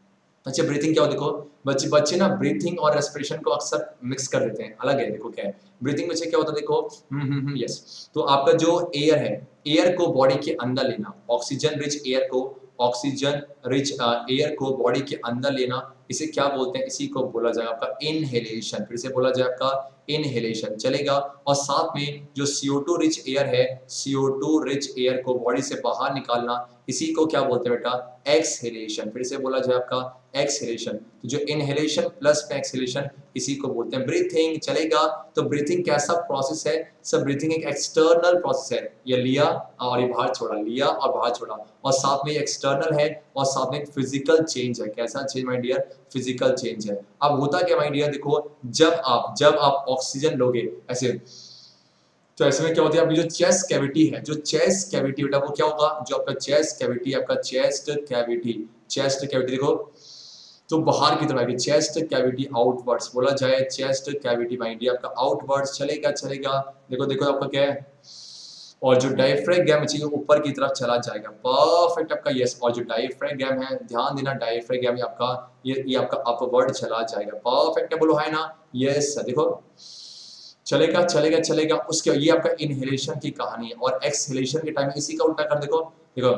अच्छा ब्रीथिंग क्या हो देखो, बच्चे बच्चे ना ब्रीथिंग और रेस्पिरेशन को अक्सर मिक्स कर देते हैं, अलग है। देखो क्या है ब्रीथिंग बच्चे क्या होता है देखो, हम्म हम्म हम्म यस। तो आपका जो एयर है, एयर को बॉडी के अंदर लेना, ऑक्सीजन रिच एयर को ऑक्सीजन रिच एयर को बॉडी के अंदर लेना, इसे क्या बोलते हैं, इसी को बोला जाएगा आपका इनहेलेशन। फिर से बोला जाए आपका इनहेलेशन चलेगा। और साथ में जो C O two rich air है, C O two rich air को बॉडी से बाहर निकालना, इसी को क्या बोलते हैं बेटा, एक्सहेलेशन। फिर से बोला जाए आपका एक्सहेलेशन। तो जो इनहेलेशन प्लस में एक्सहेलेशन, इसी को बोलते हैं ब्रीथिंग चलेगा। तो ब्रीथिंग कैसा प्रोसेस है, सब ब्रीथिंग एक एक्सटर्नल प्रोसेस है, ये लिया और ये बाहर छोड़ा, लिया और बाहर छोड़ा, और साथ में एक्सटर्नल है और साथ में फिजिकल चेंज है। कैसा change my dear, physical change है। अब होता क्या माय डियर, देखो जब आप जब आप ऑक्सीजन लोगे ऐसे, तो ऐसे में क्या होता है, आपकी जो चेस्ट कैविटी है, जो चेस्ट कैविटी बेटा वो क्या होगा, जो आपका चेस्ट कैविटी, आपका चेस्ट कैविटी, चेस्ट कैविटी देखो तो बाहर की तरफ आएगी, चेस्ट कैविटी आउटवर्ड्स बोला जाए, चेस्ट कैविटी माइंड आपका आउटवर्ड्स चलेगा चलेगा। देखो देखो आपका क्या है, और जो डायफ्राम है ऊपर की तरफ चला जाएगा, परफेक्ट आपका यस। और जो डायफ्राम है, ध्यान देना डायफ्राम आपका ये ये आपका अपवर्ड चला जाएगा, परफेक्ट है, बोलो है ना, यस। देखो चलेगा चलेगा चलेगा। उसके ये आपका इनहेलेशन की कहानी है। और एक्सहेलेशन के टाइम इसी का उल्टा कर देखो, देखो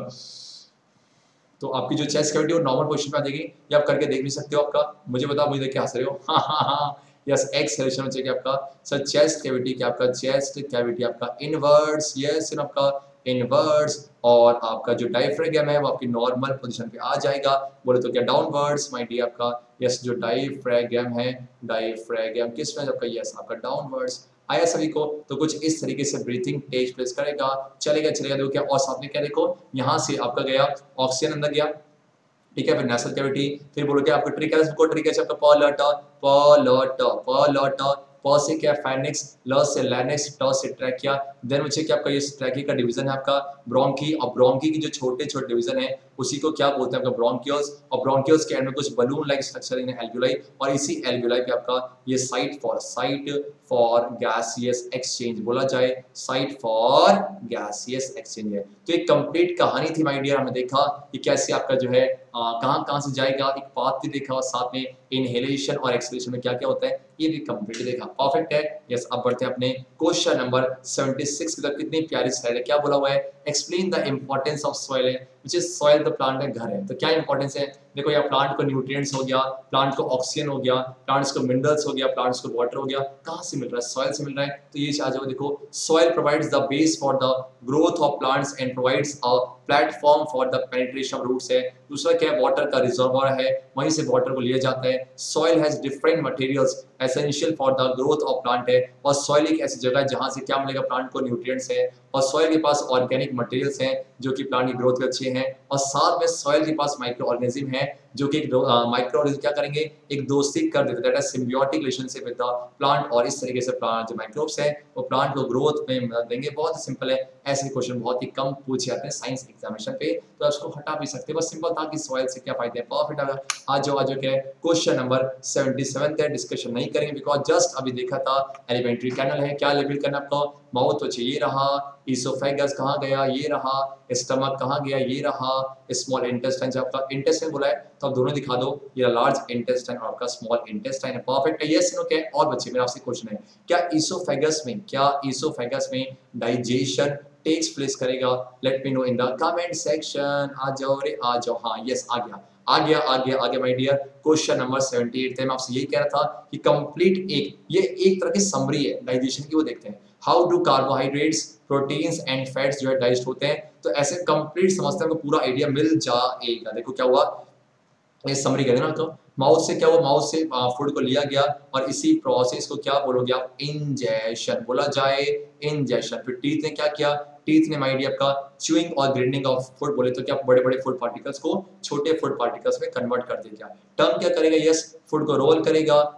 तो आपकी जो चेस्ट कैविटी वो नॉर्मल पोजीशन पे आ जाएगी, ये आप करके देख भी सकते हो। आपका मुझे बताओ, मुझे देख के हंस रहे हो, हाँ हाँ हाँ यस। एक्सहेलेशन हो जाएगा आपका सर चेस्ट कैविटी क्या, आपका चेस्ट कैविटी आपका इनवर्ड्स, यस आपका इनवर्ड्स। और आपका जो डायफ्राम है वो आपकी नॉर्मल पोजीशन पे आ जाएगा, बोले तो क्या डाउनवर्ड्स माय डियर आपका यस। जो डायफ्राम है, डायफ्राम किस में आपका यस आपका डाउनवर्ड्स आया सभी को। तो कुछ इस तरीके से ब्रीथिंग टेक प्लेस करेगा, चलेगा चलेगा। देखो क्या, और साथ में क्या देखो, यहाँ से आपका गया ऑक्सीजन अंदर गया, ठीक है, फिर नेशनल कैविटी, फिर बोलो क्या आपको ट्रिकस को ट्रिकस आपका पॉलटा पॉलटा पॉलटा, प से क्या फाइनेक्स, ल से लैनेक्स, ट से ट्रैकिया। देन मुझे क्या आपका ये ट्रैकी का डिवीजन है आपका ब्रोंकी, और ब्रोंकी की जो छोटे छोटे डिवीजन है उसी को क्या बोलते हैं आपका ब्रोंकियल्स। और ब्रोंकियल्स के एंड में कुछ balloon like structure in alveoli, और इसी एल्वियोलाई पे आपका ये site for site for gaseous exchange बोला जाए, साइट फॉर गैसियस एक्सचेंज है। तो एक कंप्लीट कहानी थी माय डियर, हमने देखा कि कैसे आपका जो है कहां कहां से जाएगा, एक पाथ भी देखा, और साथ में इनहेलेशन और एक्सहेलेशन में क्या क्या होता है ये भी कंप्लीट देखा, परफेक्ट है यस। अब बढ़ते हैं अपने क्वेश्चन नंबर छिहत्तर की तरफ। कितनी प्यारी स्लाइड है, क्या बोला हुआ है, explain the importance of soil है, which is soil the plant का घर है। तो क्या इंपॉर्टेंस है, देखो यार प्लांट को न्यूट्रिएंट्स हो गया, प्लांट को ऑक्सीजन हो गया, प्लांट्स को मिनरल्स हो गया, प्लांट्स को वाटर हो गया, कहां से मिल रहा है, सॉइल से मिल रहा है। तो ये आ जाओ, देखो soil provides the base for the growth of plants and provides a platform for the penetration of roots है। दूसरा क्या है, वाटर का रिजर्वॉयर है, वहीं से वाटर को लिया जाता है। Soil has different materials essential for the growth of plant है। और सॉइल एक ऐसी जगह है जहां से क्या मिलेगा, प्लांट को न्यूट्रिएंट्स है, और सॉइल के पास ऑर्गेनिक मटेरियल्स हैं जो कि प्लांट की ग्रोथ के अच्छे हैं। और साथ में सॉइल के पास माइक्रो ऑर्गेनिज्म है जो कि माइक्रो ऑर्गेनिज्म क्या करेंगे, एक दोस्ती कर देते हैं, that is symbiotic relationship with the plant. और इस तरीके से प्लांट जो माइक्रोब्स है वो प्लांट को ग्रोथ में मदद देंगे। बहुत ही सिंपल है, ऐसे क्वेश्चन बहुत ही कम पूछे जाते हैं साइंस एग्जामिनेशन पे, तो आप उसको हटा भी सकते हैं। बस सिंपल था कि सॉइल से क्या फायदे हैं, परफेक्ट। आज जो आज क्या है क्वेश्चन नंबर सतहत्तर है, डिस्कशन नहीं करेंगे बिकॉज जस्ट अभी देखा था एलिमेंट्री कैनल है, क्या लेवल करना आपको, माउथ तो ये रहा, इसोफेगस कहाँ गया, ये रहा, स्टमक कहाँ गया, ये रहा, स्मॉल इंटेस्टाइन जब आपका इंटेस्टाइन बोला है तो आप दोनों दिखा दो, ये लार्ज इंटेस्टाइन और आपका स्मॉल इंटेस्टाइन है, परफेक्ट है। यस नो क्या है। और बच्चे मेरा आपसे क्वेश्चन है, क्या इसोफेगस में क्या इसोफेगस में डाइजेशन टेक्स प्लेस करेगा, let me know in the comment section. आ जाओ रे आ जाओ, हाँ यस आ गया आ गया आ गया आ गया माय डियर। क्वेश्चन नंबर अठहत्तर थे, मैं आपसे यही कह रहा था कि कंप्लीट एक ये एक तरह की समरी है डाइजेशन की, वो देखते हैं how do carbohydrates proteins and fats जो है डाइजेस्ट होते हैं। तो ऐसे कंप्लीट समझते हैं, पूरा आइडिया मिल जाएगा। देखो क्या हुआ, ये समरी कहते हैं ना, तो माउथ से क्या हुआ, माउथ से फूड को लिया गया और इसी प्रोसेस को क्या बोलोगे आप, इंजेशन बोला जाए, इंजेशन। फिर टीथ ने क्या किया, टीथ ने माय डियर आपका च्यूइंग और ग्राइंडिंग ऑफ फूड, बोले तो क्या बड़े बड़े फूड पार्टिकल्स को छोटे फूड पार्टिकल्स में कन्वर्ट कर देगा। टंग क्या करेगा, यस फूड को रोल करेगा,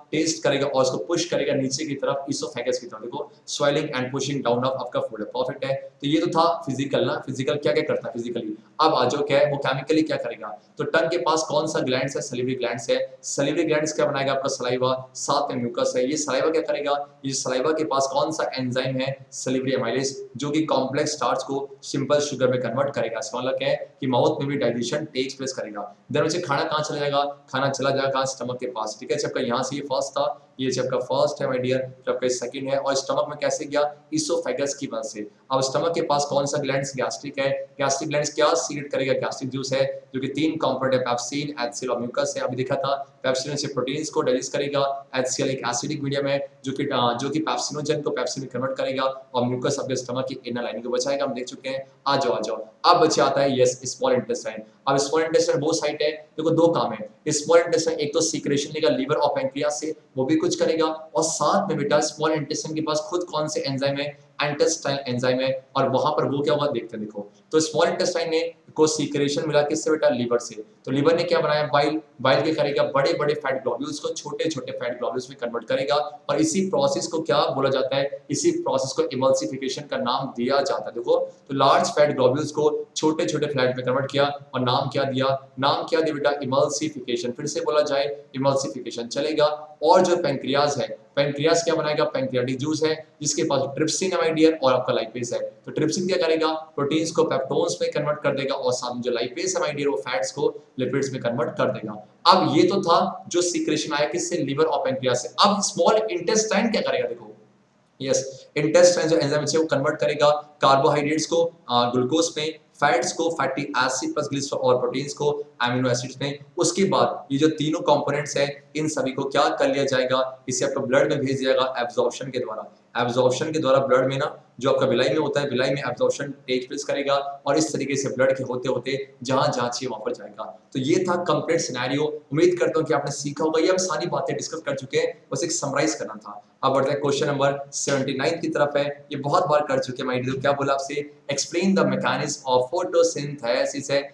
टेस्ट करेगा और उसको पुश करेगा नीचे की तरफ इसोफेगस की तरफ। देखो swallowing and pushing down of आपका फूड है, परफेक्ट है। तो ये तो था फिजिकल ना, फिजिकल क्या क्या करता है फिजिकली। अब आ जाओ क्या है वो केमिकली क्या करेगा। तो टंग के पास कौन सा ग्लैंड्स है, सलिवरी ग्लैंड्स है। सलिवरी ग्लैंड्स क्या बनाएगा आपका सलाइवा, साथ में म्यूकस है। ये सलाइवा क्या करेगा, ये सलाइवा के पास कौन सा एंजाइम है, सलिवरी एमाइलेज, जो कि कॉम्प्लेक्स स्टार्च को सिंपल शुगर में कन्वर्ट करेगा। इसका मतलब क्या है कि माउथ में भी डाइजेशन टेक्स प्लेस करेगा। देन मुझे खाना कहाँ चला जाएगा, खाना चला जाएगा कहाँ, स्टमक के पास, ठीक है। जब का यहाँ से ये फर्स्ट था, ये जब का फर्स्ट है माय डियर, जब का सेकंड है, और स्टमक में कैसे गया, इसोफेगस की वजह से। अब स्टमक के पास कौन सा ग्लैंड्स, गैस्ट्रिक है। गैस्ट्रिक ग्लैंड्स क्या सीक्रेट करेगा, गैस्ट्रिक जूस है, जो कि तीन कंपोनेंट है, पेप्सिन, एचसीएल और म्यूकस है। अभी देखा था पेप्सिन से प्रोटीन्स को डाइजेस्ट करेगा, एचसीएल एक एसिडिक मीडियम है जो कि जो कि पेप्सिनोजन को पेप्सिन में कन्वर्ट करेगा, और म्यूकस अपने स्टमक की इनर लाइनिंग को बचाएगा, हम देख चुके हैं। आ जाओ आ जाओ अब बचे आता है यस स्मॉल इंटेस्टाइन। अब स्मॉल इंटेस्टाइन वो साइट है, देखो दो काम है स्मॉल इंटेस्टाइन, एक तो सीक्रेशन लेगा लीवर और पैंक्रियास से, वो भी कुछ करेगा, और साथ में बेटा स्मॉल इंटेस्टाइन के पास खुद कौन से एंजाइम है, इंटेस्टाइनल एंजाइम है, और वहां पर वो क्या होगा देखते हैं। देखो तो स्मॉल इंटेस्टाइन ने को सीक्रेशन मिला किससे बेटा, लीवर से। तो लीवर ने क्या बनाया, बाइल, बाइल क्या करेगा, बड़े बड़े फैट ग्लोब्यूल्स को छोटे छोटे फैट ग्लोब्यूल्स में कन्वर्ट करेगा, और इसी प्रोसेस को क्या बोला जाता है, इसी प्रोसेस को इमल्सिफिकेशन का नाम दिया जाता है। देखो तो लार्ज फैट ग्लोब्यूल्स को छोटे छोटे फैट में कन्वर्ट किया, और नाम क्या दिया, नाम क्या दिया बेटा, इमल्सिफिकेशन। फिर से बोला जाए इमल्सिफिकेशन चलेगा। और जो पैंक्रियाज है, पैंक्रियाज क्या बनाएगा, पैंक्रियाटिक जूस है जिसके पास ट्रिप्सिन है माय डियर, और आपका लाइपेज है। तो ट्रिप्सिन क्या करेगा, प्रोटीन्स को पेप्टोन्स में कन्वर्ट कर देगा, और साथ में जो लाइपेज है माय डियर वो फैट्स को लिपिड्स में कन्वर्ट कर देगा। अब ये तो था जो सीक्रेशन आया किससे, लीवर और पैंक्रियाज से। अब स्मॉल इंटेस्टाइन क्या करेगा, देखो यस इंटेस्टाइन जो एंजाइम है वो कन्वर्ट करेगा कार्बोहाइड्रेट्स को ग्लूकोज में, फैट्स को फैटी एसिड प्लस ग्लिसरॉल और प्रोटीन्स को एमिनो एसिड्स में। उसके बाद ये जो तीनों कंपोनेंट्स हैं इन सभी को क्या कर लिया जाएगा, इसे आपको ब्लड में भेज दिया जाएगा एब्जॉर्प्शन के द्वारा। एब्जॉर्प्शन के द्वारा ब्लड में ना जो आपका विलाई में होता है, विलाई में एब्जॉर्प्शन टेक प्लेस करेगा, और इस तरीके से ब्लड के होते होते जहां जहां चाहिए वहां पर जाएगा। तो ये था कंप्लीट सिनेरियो। उम्मीद करता हूं कि आपने सीखा होगा, ये हम सारी बातें डिस्कस कर चुके हैं, बस एक समराइज करना था। अब बढ़ते हैं क्वेश्चन नंबर उन्यासी की तरफ है, ये बहुत बार कर चुके हैं माय डियर। क्या बोला आपसे, explain the mechanism of photosynthesis है।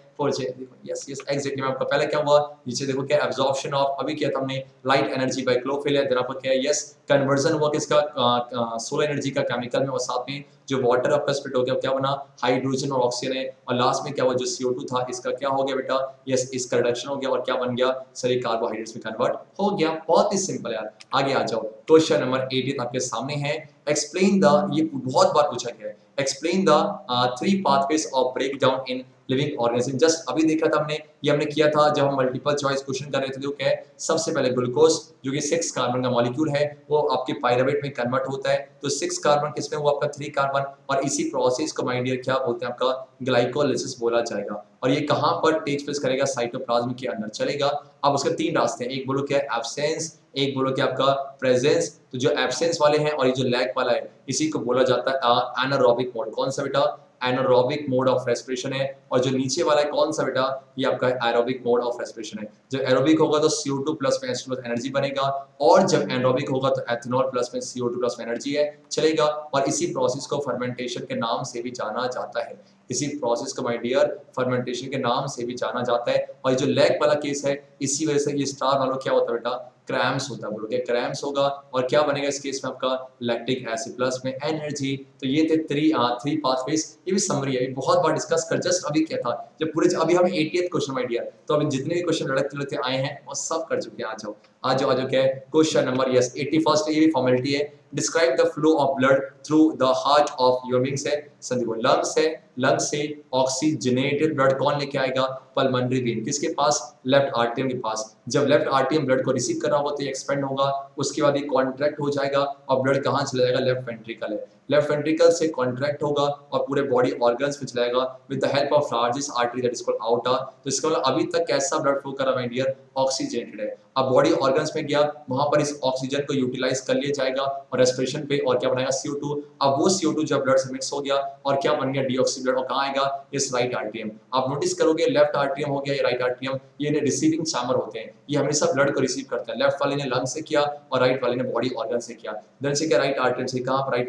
यस यस एग्जैक्टली मैम, आपका पहले क्या हुआ, नीचे देखो क्या एब्जॉर्प्शन ऑफ, अभी क्या था हमने, लाइट एनर्जी बाय क्लोरोफिल है। देन आपका क्या है, यस कन्वर्जन हुआ किसका, सोलर एनर्जी का केमिकल में, और साथ में जो वाटर आपका स्प्लिट हो गया क्या बना, हाइड्रोजन और ऑक्सीजन है, और लास्ट में क्या हुआ जो सी ओ टू था इसका क्या हो गया बेटा, यस इसका रिडक्शन हो गया, और क्या बन गया, सारे कार्बोहाइड्रेट्स में कन्वर्ट हो गया। बहुत ही सिंपल यार। आगे आ जाओ, क्वेश्चन नंबर अठारह आपके सामने है। एक्सप्लेन द, ये बहुत बार पूछा गया है, explain the three pathways of break down in living organism. Just अभी देखा था हमने, ये हमने किया था जब हम मल्टीपल चॉइस क्वेश्चन कर रहे थे। जो क्या है, सबसे पहले ग्लूकोज जो कि सिक्स कार्बन का मॉलिक्यूल है वो आपके पाइरुवेट में कन्वर्ट होता है। तो सिक्स कार्बन किसमें हुआ, आपका थ्री कार्बन, और इसी प्रोसेस को माय डियर क्या बोलते हैं, आपका ग्लाइकोलाइसिस बोला जाएगा। और ये कहां पर टेक प्लेस करेगा, साइटोप्लाज्म के अंदर चलेगा। अब उसके तीन रास्ते हैं, एक बोलो क्या है एब्सेंस, एक बोलो क्या आपका प्रेजेंस। तो जो एब्सेंस वाले हैं और ये जो लैग वाला है इसी को बोला जाता है एनारोबिक मोड। कौन सा बेटा, एनारोबिक मोड ऑफ रेस्पिरेशन है। और जो नीचे वाला है कौन सा बेटा, ये आपका एरोबिक मोड ऑफ रेस्पिरेशन है। जब एरोबिक होगा तो सी ओ टू प्लस में एच टू प्लस एनर्जी बनेगा, और जब एनारोबिक होगा तो एथेनॉल प्लस में सी ओ टू प्लस में एनर्जी है चलेगा। और इसी प्रोसेस को फर्मेंटेशन के नाम से भी जाना जाता है। इसी प्रोसेस को माय डियर फर्मेंटेशन के नाम से भी जाना जाता है। और जो लैग वाला केस है इसी वजह से ये स्टार वालों क्या होता है बेटा, क्रैम्स होता है। बोलो क्या क्रैम्स होगा, और क्या बनेगा इस केस में आपका लैक्टिक एसिड प्लस में एनर्जी। तो ये थे थ्री थ्री पाथवेज। ये भी समरी है, बहुत बार डिस्कस कर, जस्ट अभी क्या था जब पूरे अभी हम एटीएथ क्वेश्चन माय डियर, तो अभी जितने भी क्वेश्चन लड़ते लड़ते आए हैं वो सब कर चुके हैं। आ जाओ आ जाओ आ जाओ क्या है question number yes at first, ये भी फॉर्मेलिटी है। Describe the flow of blood through the heart of human beings है। देखो लंग्स है, लंग्स से ऑक्सीजनेटेड ब्लड कौन लेके आएगा, पल्मोनरी वेन किसके पास, लेफ्ट आर्टरियम के पास। जब लेफ्ट आर्टरियम ब्लड को रिसीव कर रहा होगा तो ये एक्सपेंड होगा, उसके बाद ये कॉन्ट्रैक्ट हो जाएगा और ब्लड कहाँ चला जाएगा, लेफ्ट वेंट्रिकल है। लेफ्ट वेंट्रिकल से कॉन्ट्रैक्ट होगा और पूरे बॉडी ऑर्गन्स में चलाएगा with the help of largest artery that is called aorta. तो इसका मतलब अभी तक कैसा ब्लड फ्लो कर रहा है माय डियर, ऑक्सीजनेटेड है। अब बॉडी ऑर्गन्स में गया, वहां पर इस ऑक्सीजन को यूटिलाइज कर लिया जाएगा और रेस्पिरेशन पे, और क्या बनाएगा सी ओ टू। अब वो सी ओ टू जब ब्लड से मिक्स हो गया और क्या बन गया, डीऑक्सी ब्लड, और कहाँ आएगा, इस राइट आर्टरियम। आप नोटिस करोगे लेफ्ट आर्टरियम हो गया, ये राइट आर्टरियम, ये रिसीविंग चैम्बर होते हैं, ये हमेशा ब्लड को रिसीव करते हैं। लेफ्ट वाले ने लंग से किया और राइट वाले ने बॉडी ऑर्गन से किया। देन से क्या, राइट आर्टरियम से कहाँ पर, राइट वेंट्रिकल,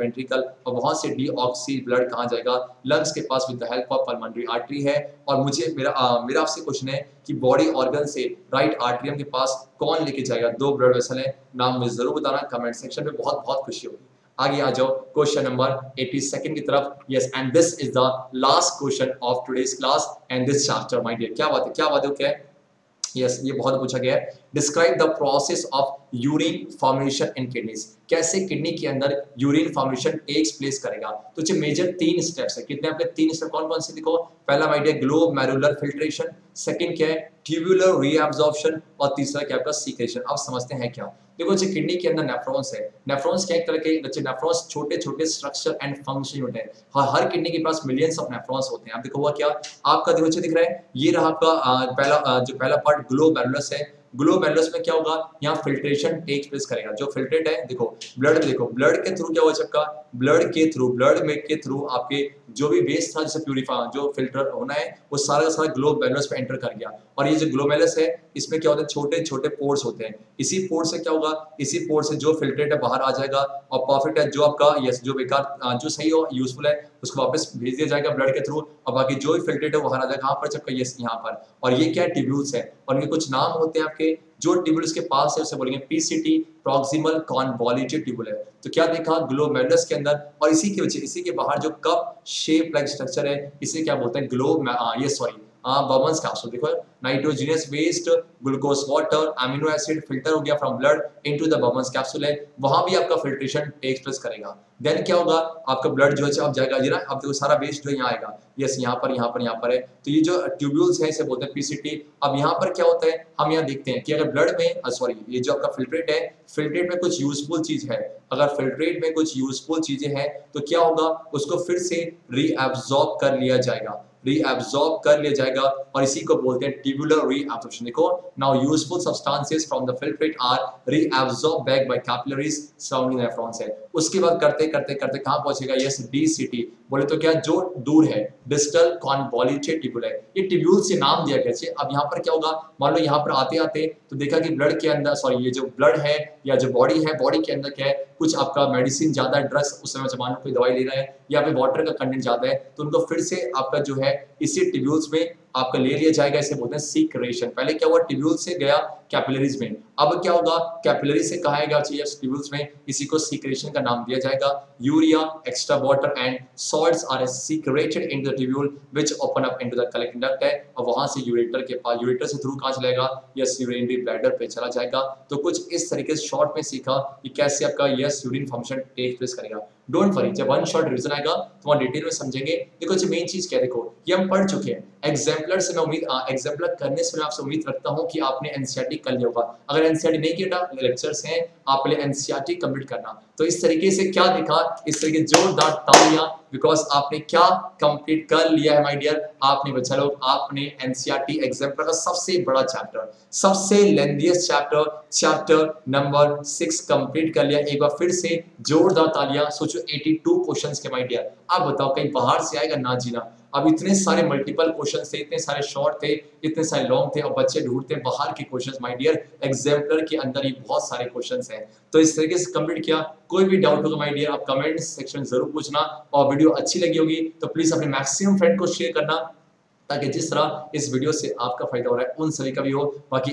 और वहां से डीऑक्सी ब्लड कहाँ जाएगा, लंग्स के पास with the help of pulmonary artery है। और मुझे मेरा आ, मेरा आपसे क्वेश्चन है कि बॉडी ऑर्गन से राइट आर्टरियम के पास कौन लेके जाएगा, दो ब्लड वेसल है, नाम मुझे जरूर बताना कमेंट सेक्शन में, बहुत बहुत खुशी होगी। आगे आ जाओ क्वेश्चन नंबर बयासी की तरफ। Yes, and this is the last question of today's class and this chapter my dear. क्या बात है, क्या बात है, क्या है? यस yes, ये बहुत पूछा गया है। Describe the process of urine formation in kidneys, कैसे किडनी के अंदर यूरिन फॉर्मेशन टेक्स प्लेस करेगा। तो जो मेजर तीन स्टेप्स है, कितने आपके तीन स्टेप कौन कौन से देखो। पहला आइडिया ग्लोमेरुलर फिल्ट्रेशन, सेकंड क्या है ट्यूबुलर रीअब्जॉर्प्शन, और तीसरा क्या आपका सीक्रेशन। अब समझते हैं क्या। देखो जो किडनी के अंदर नेफ्रॉन्स है, नेफ्रॉन्स क्या एक तरह के बच्चे नेफ्रॉन्स छोटे छोटे स्ट्रक्चर एंड फंक्शन यूनिट है। हर, हर किडनी के पास मिलियंस ऑफ नेफ्रॉन्स होते हैं। आप देखो हुआ क्या, आपका देखो दिख रहा है, ये रहा आपका पहला आ, जो पहला पार्ट ग्लोमेरुलस है। ग्लोमेरुलस में क्या होगा, यहाँ फिल्ट्रेशन टेक्स प्लेस करेगा। जो फिल्ट्रेट है देखो ब्लड में, देखो ब्लड के थ्रू क्या हुआ सबका, ब्लड के थ्रू ब्लड में के थ्रू आपके जो भी वेस्ट था जैसे प्यूरिफाई जो फिल्टर होना है वो सारा का सारा ग्लोमेरुलस में एंटर कर गया। और ये जो ग्लोमेरुलस है इसमें क्या होता है, छोटे छोटे पोर्स होते हैं। इसी पोर से क्या होगा, इसी पोर से जो फिल्ट्रेट है बाहर आ जाएगा, और परफेक्ट है जो आपका यस जो बेकार जो सही हो यूजफुल है उसको वापस भेज दिया जाएगा ब्लड के थ्रू। और बाकी जो भी फिल्ट्रेट है वो बाहर आ जाएगा कहाँ पर, सबका यस यहाँ पर। और ये क्या है, ट्यूब्यूल्स है, और इनके कुछ नाम होते हैं आपके। जो ट्यूब्यूल्स के पास है उसे बोलेंगे पीसीटी, प्रॉक्सिमल कॉन्वॉल्यूटिव ट्यूबुल है। तो क्या देखा ग्लोमेरुलस के अंदर, और इसी के वजह इसी के बाहर जो कप शेप लाइक स्ट्रक्चर है इसे क्या बोलते हैं ग्लो ये सॉरी बर्मन्स कैप्सूल। देखो nitrogenous waste, glucose water, amino acid filter हो गया from blood into the Bowman's capsule है, वहां भी आपका फिल्ट्रेशन टेक्स प्लेस करेगा। देन क्या होगा, आपका ब्लड जो है अब जाएगा ये ना, अब देखो सारा वेस्ट जो है यहाँ आएगा, यस यहाँ पर यहाँ पर यहाँ पर है। तो ये जो ट्यूब्यूल्स है इसे बोलते हैं पीसीटी। अब यहाँ पर क्या होता है, हम यहाँ देखते हैं कि अगर ब्लड में सॉरी ये जो आपका फिल्ट्रेट है, फिल्ट्रेट में कुछ यूजफुल चीज है, अगर फिल्ट्रेट में कुछ यूजफुल चीजें हैं तो क्या होगा, उसको फिर से रीअब्सॉर्ब कर लिया जाएगा, रीअब्सॉर्ब कर लिया जाएगा, और इसी को बोलते हैं ट्यूबुलर रीअब्सॉर्प्शन। देखो now useful substances from the filtrate are reabsorb back by capillaries surrounding nephrons है। उसके बाद करते करते करते कहां पहुंचेगा, यस डीसीटी बोले तो क्या जो दूर है, डिस्टल कॉन्वॉल्यूटेड ट्यूबुल है। ये ट्यूब्यूल से नाम दिया गया। अब यहाँ पर क्या होगा, मान लो यहाँ पर आते आते तो देखा कि ब्लड के अंदर सॉरी ये जो ब्लड है या जो बॉडी है, बॉडी के अंदर क्या है, कुछ आपका मेडिसिन ज्यादा है, ड्रग्स उस समय मान लो कोई दवाई ले रहा है, या फिर वाटर का कंटेंट ज्यादा है, तो उनको फिर से आपका जो है इसी ट्यूब्यूल्स में आपका ले लिया जाएगा, इसे बोलते हैं सीक्रेशन। पहले क्या हुआ, ट्यूब्यूल से गया कैपिलरीज में, अब क्या होगा कैपिलरी से कहा गया ट्यूब्यूल्स में, इसी को सीक्रेशन का नाम दिया जाएगा। Urea, extra water and salts are secreted into the tubule which open up into the collecting duct है, और वहां से यूरेटर के पास यूरेटर से थ्रू कहां चलेगा, यस यूरिनरी ब्लैडर पे चला जाएगा। तो कुछ इस तरीके से शॉर्ट में सीखा कि कैसे आपका yes urine function take place करेगा। डोंट वरी, जब वन शॉट रिवीजन आएगा तो वहां डिटेल में समझेंगे। देखो जो मेन चीज क्या है, देखो ये हम पढ़ चुके हैं। एग्जाम्पलर से मैं उम्मीद एग्जाम्पलर करने से मैं आपसे उम्मीद रखता हूं कि आपने एनसीईआरटी कर लिया होगा। अगर एनसीईआरटी नहीं किया, लेक्चर्स हैं आप पहले एनसीईआरटी कंप्लीट करना। तो इस तरीके से क्या दिखा, इस तरीके जोरदार तालियां, बिकॉज आपने क्या कंप्लीट कर लिया है माय डियर। आपने बच्चा लोग आपने एनसीईआरटी एग्जाम्पलर का सबसे बड़ा चैप्टर, सबसे lengthiest chapter, chapter number six complete कर लिया। एक बार फिर से जोरदार तालियां। सोचो बयासी क्वेश्चंस के माय डियर। आप बताओ कहीं बाहर से आएगा ना जीना। अब इतने सारे मल्टीपल क्वेश्चंस थे, इतने सारे शॉर्ट थे, इतने सारे लॉन्ग थे, और बच्चे ढूंढते हैं बाहर के क्वेश्चंस माय डियर। एग्जाम्पलर के अंदर ही बहुत सारे क्वेश्चंस हैं, तो इस तरीके से कंप्लीट किया। कोई भी डाउट होगा माय डियर आप कमेंट सेक्शन जरूर पूछना, और वीडियो अच्छी लगी होगी तो प्लीज अपने मैक्सिमम फ्रेंड को शेयर करना, ताकि जिस तरह इस वीडियो से आपका फायदा हो रहा है उन सभी का भी हो। बाकी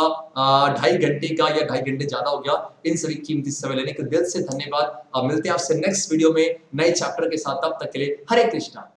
आपका ढाई घंटे का या ढाई घंटे ज्यादा हो गया, इन सभी कीमती समय लेने के दिल से धन्यवाद। अब मिलते हैं आपसे नेक्स्ट वीडियो में नए चैप्टर के साथ, तब तक के लिए हरे कृष्णा।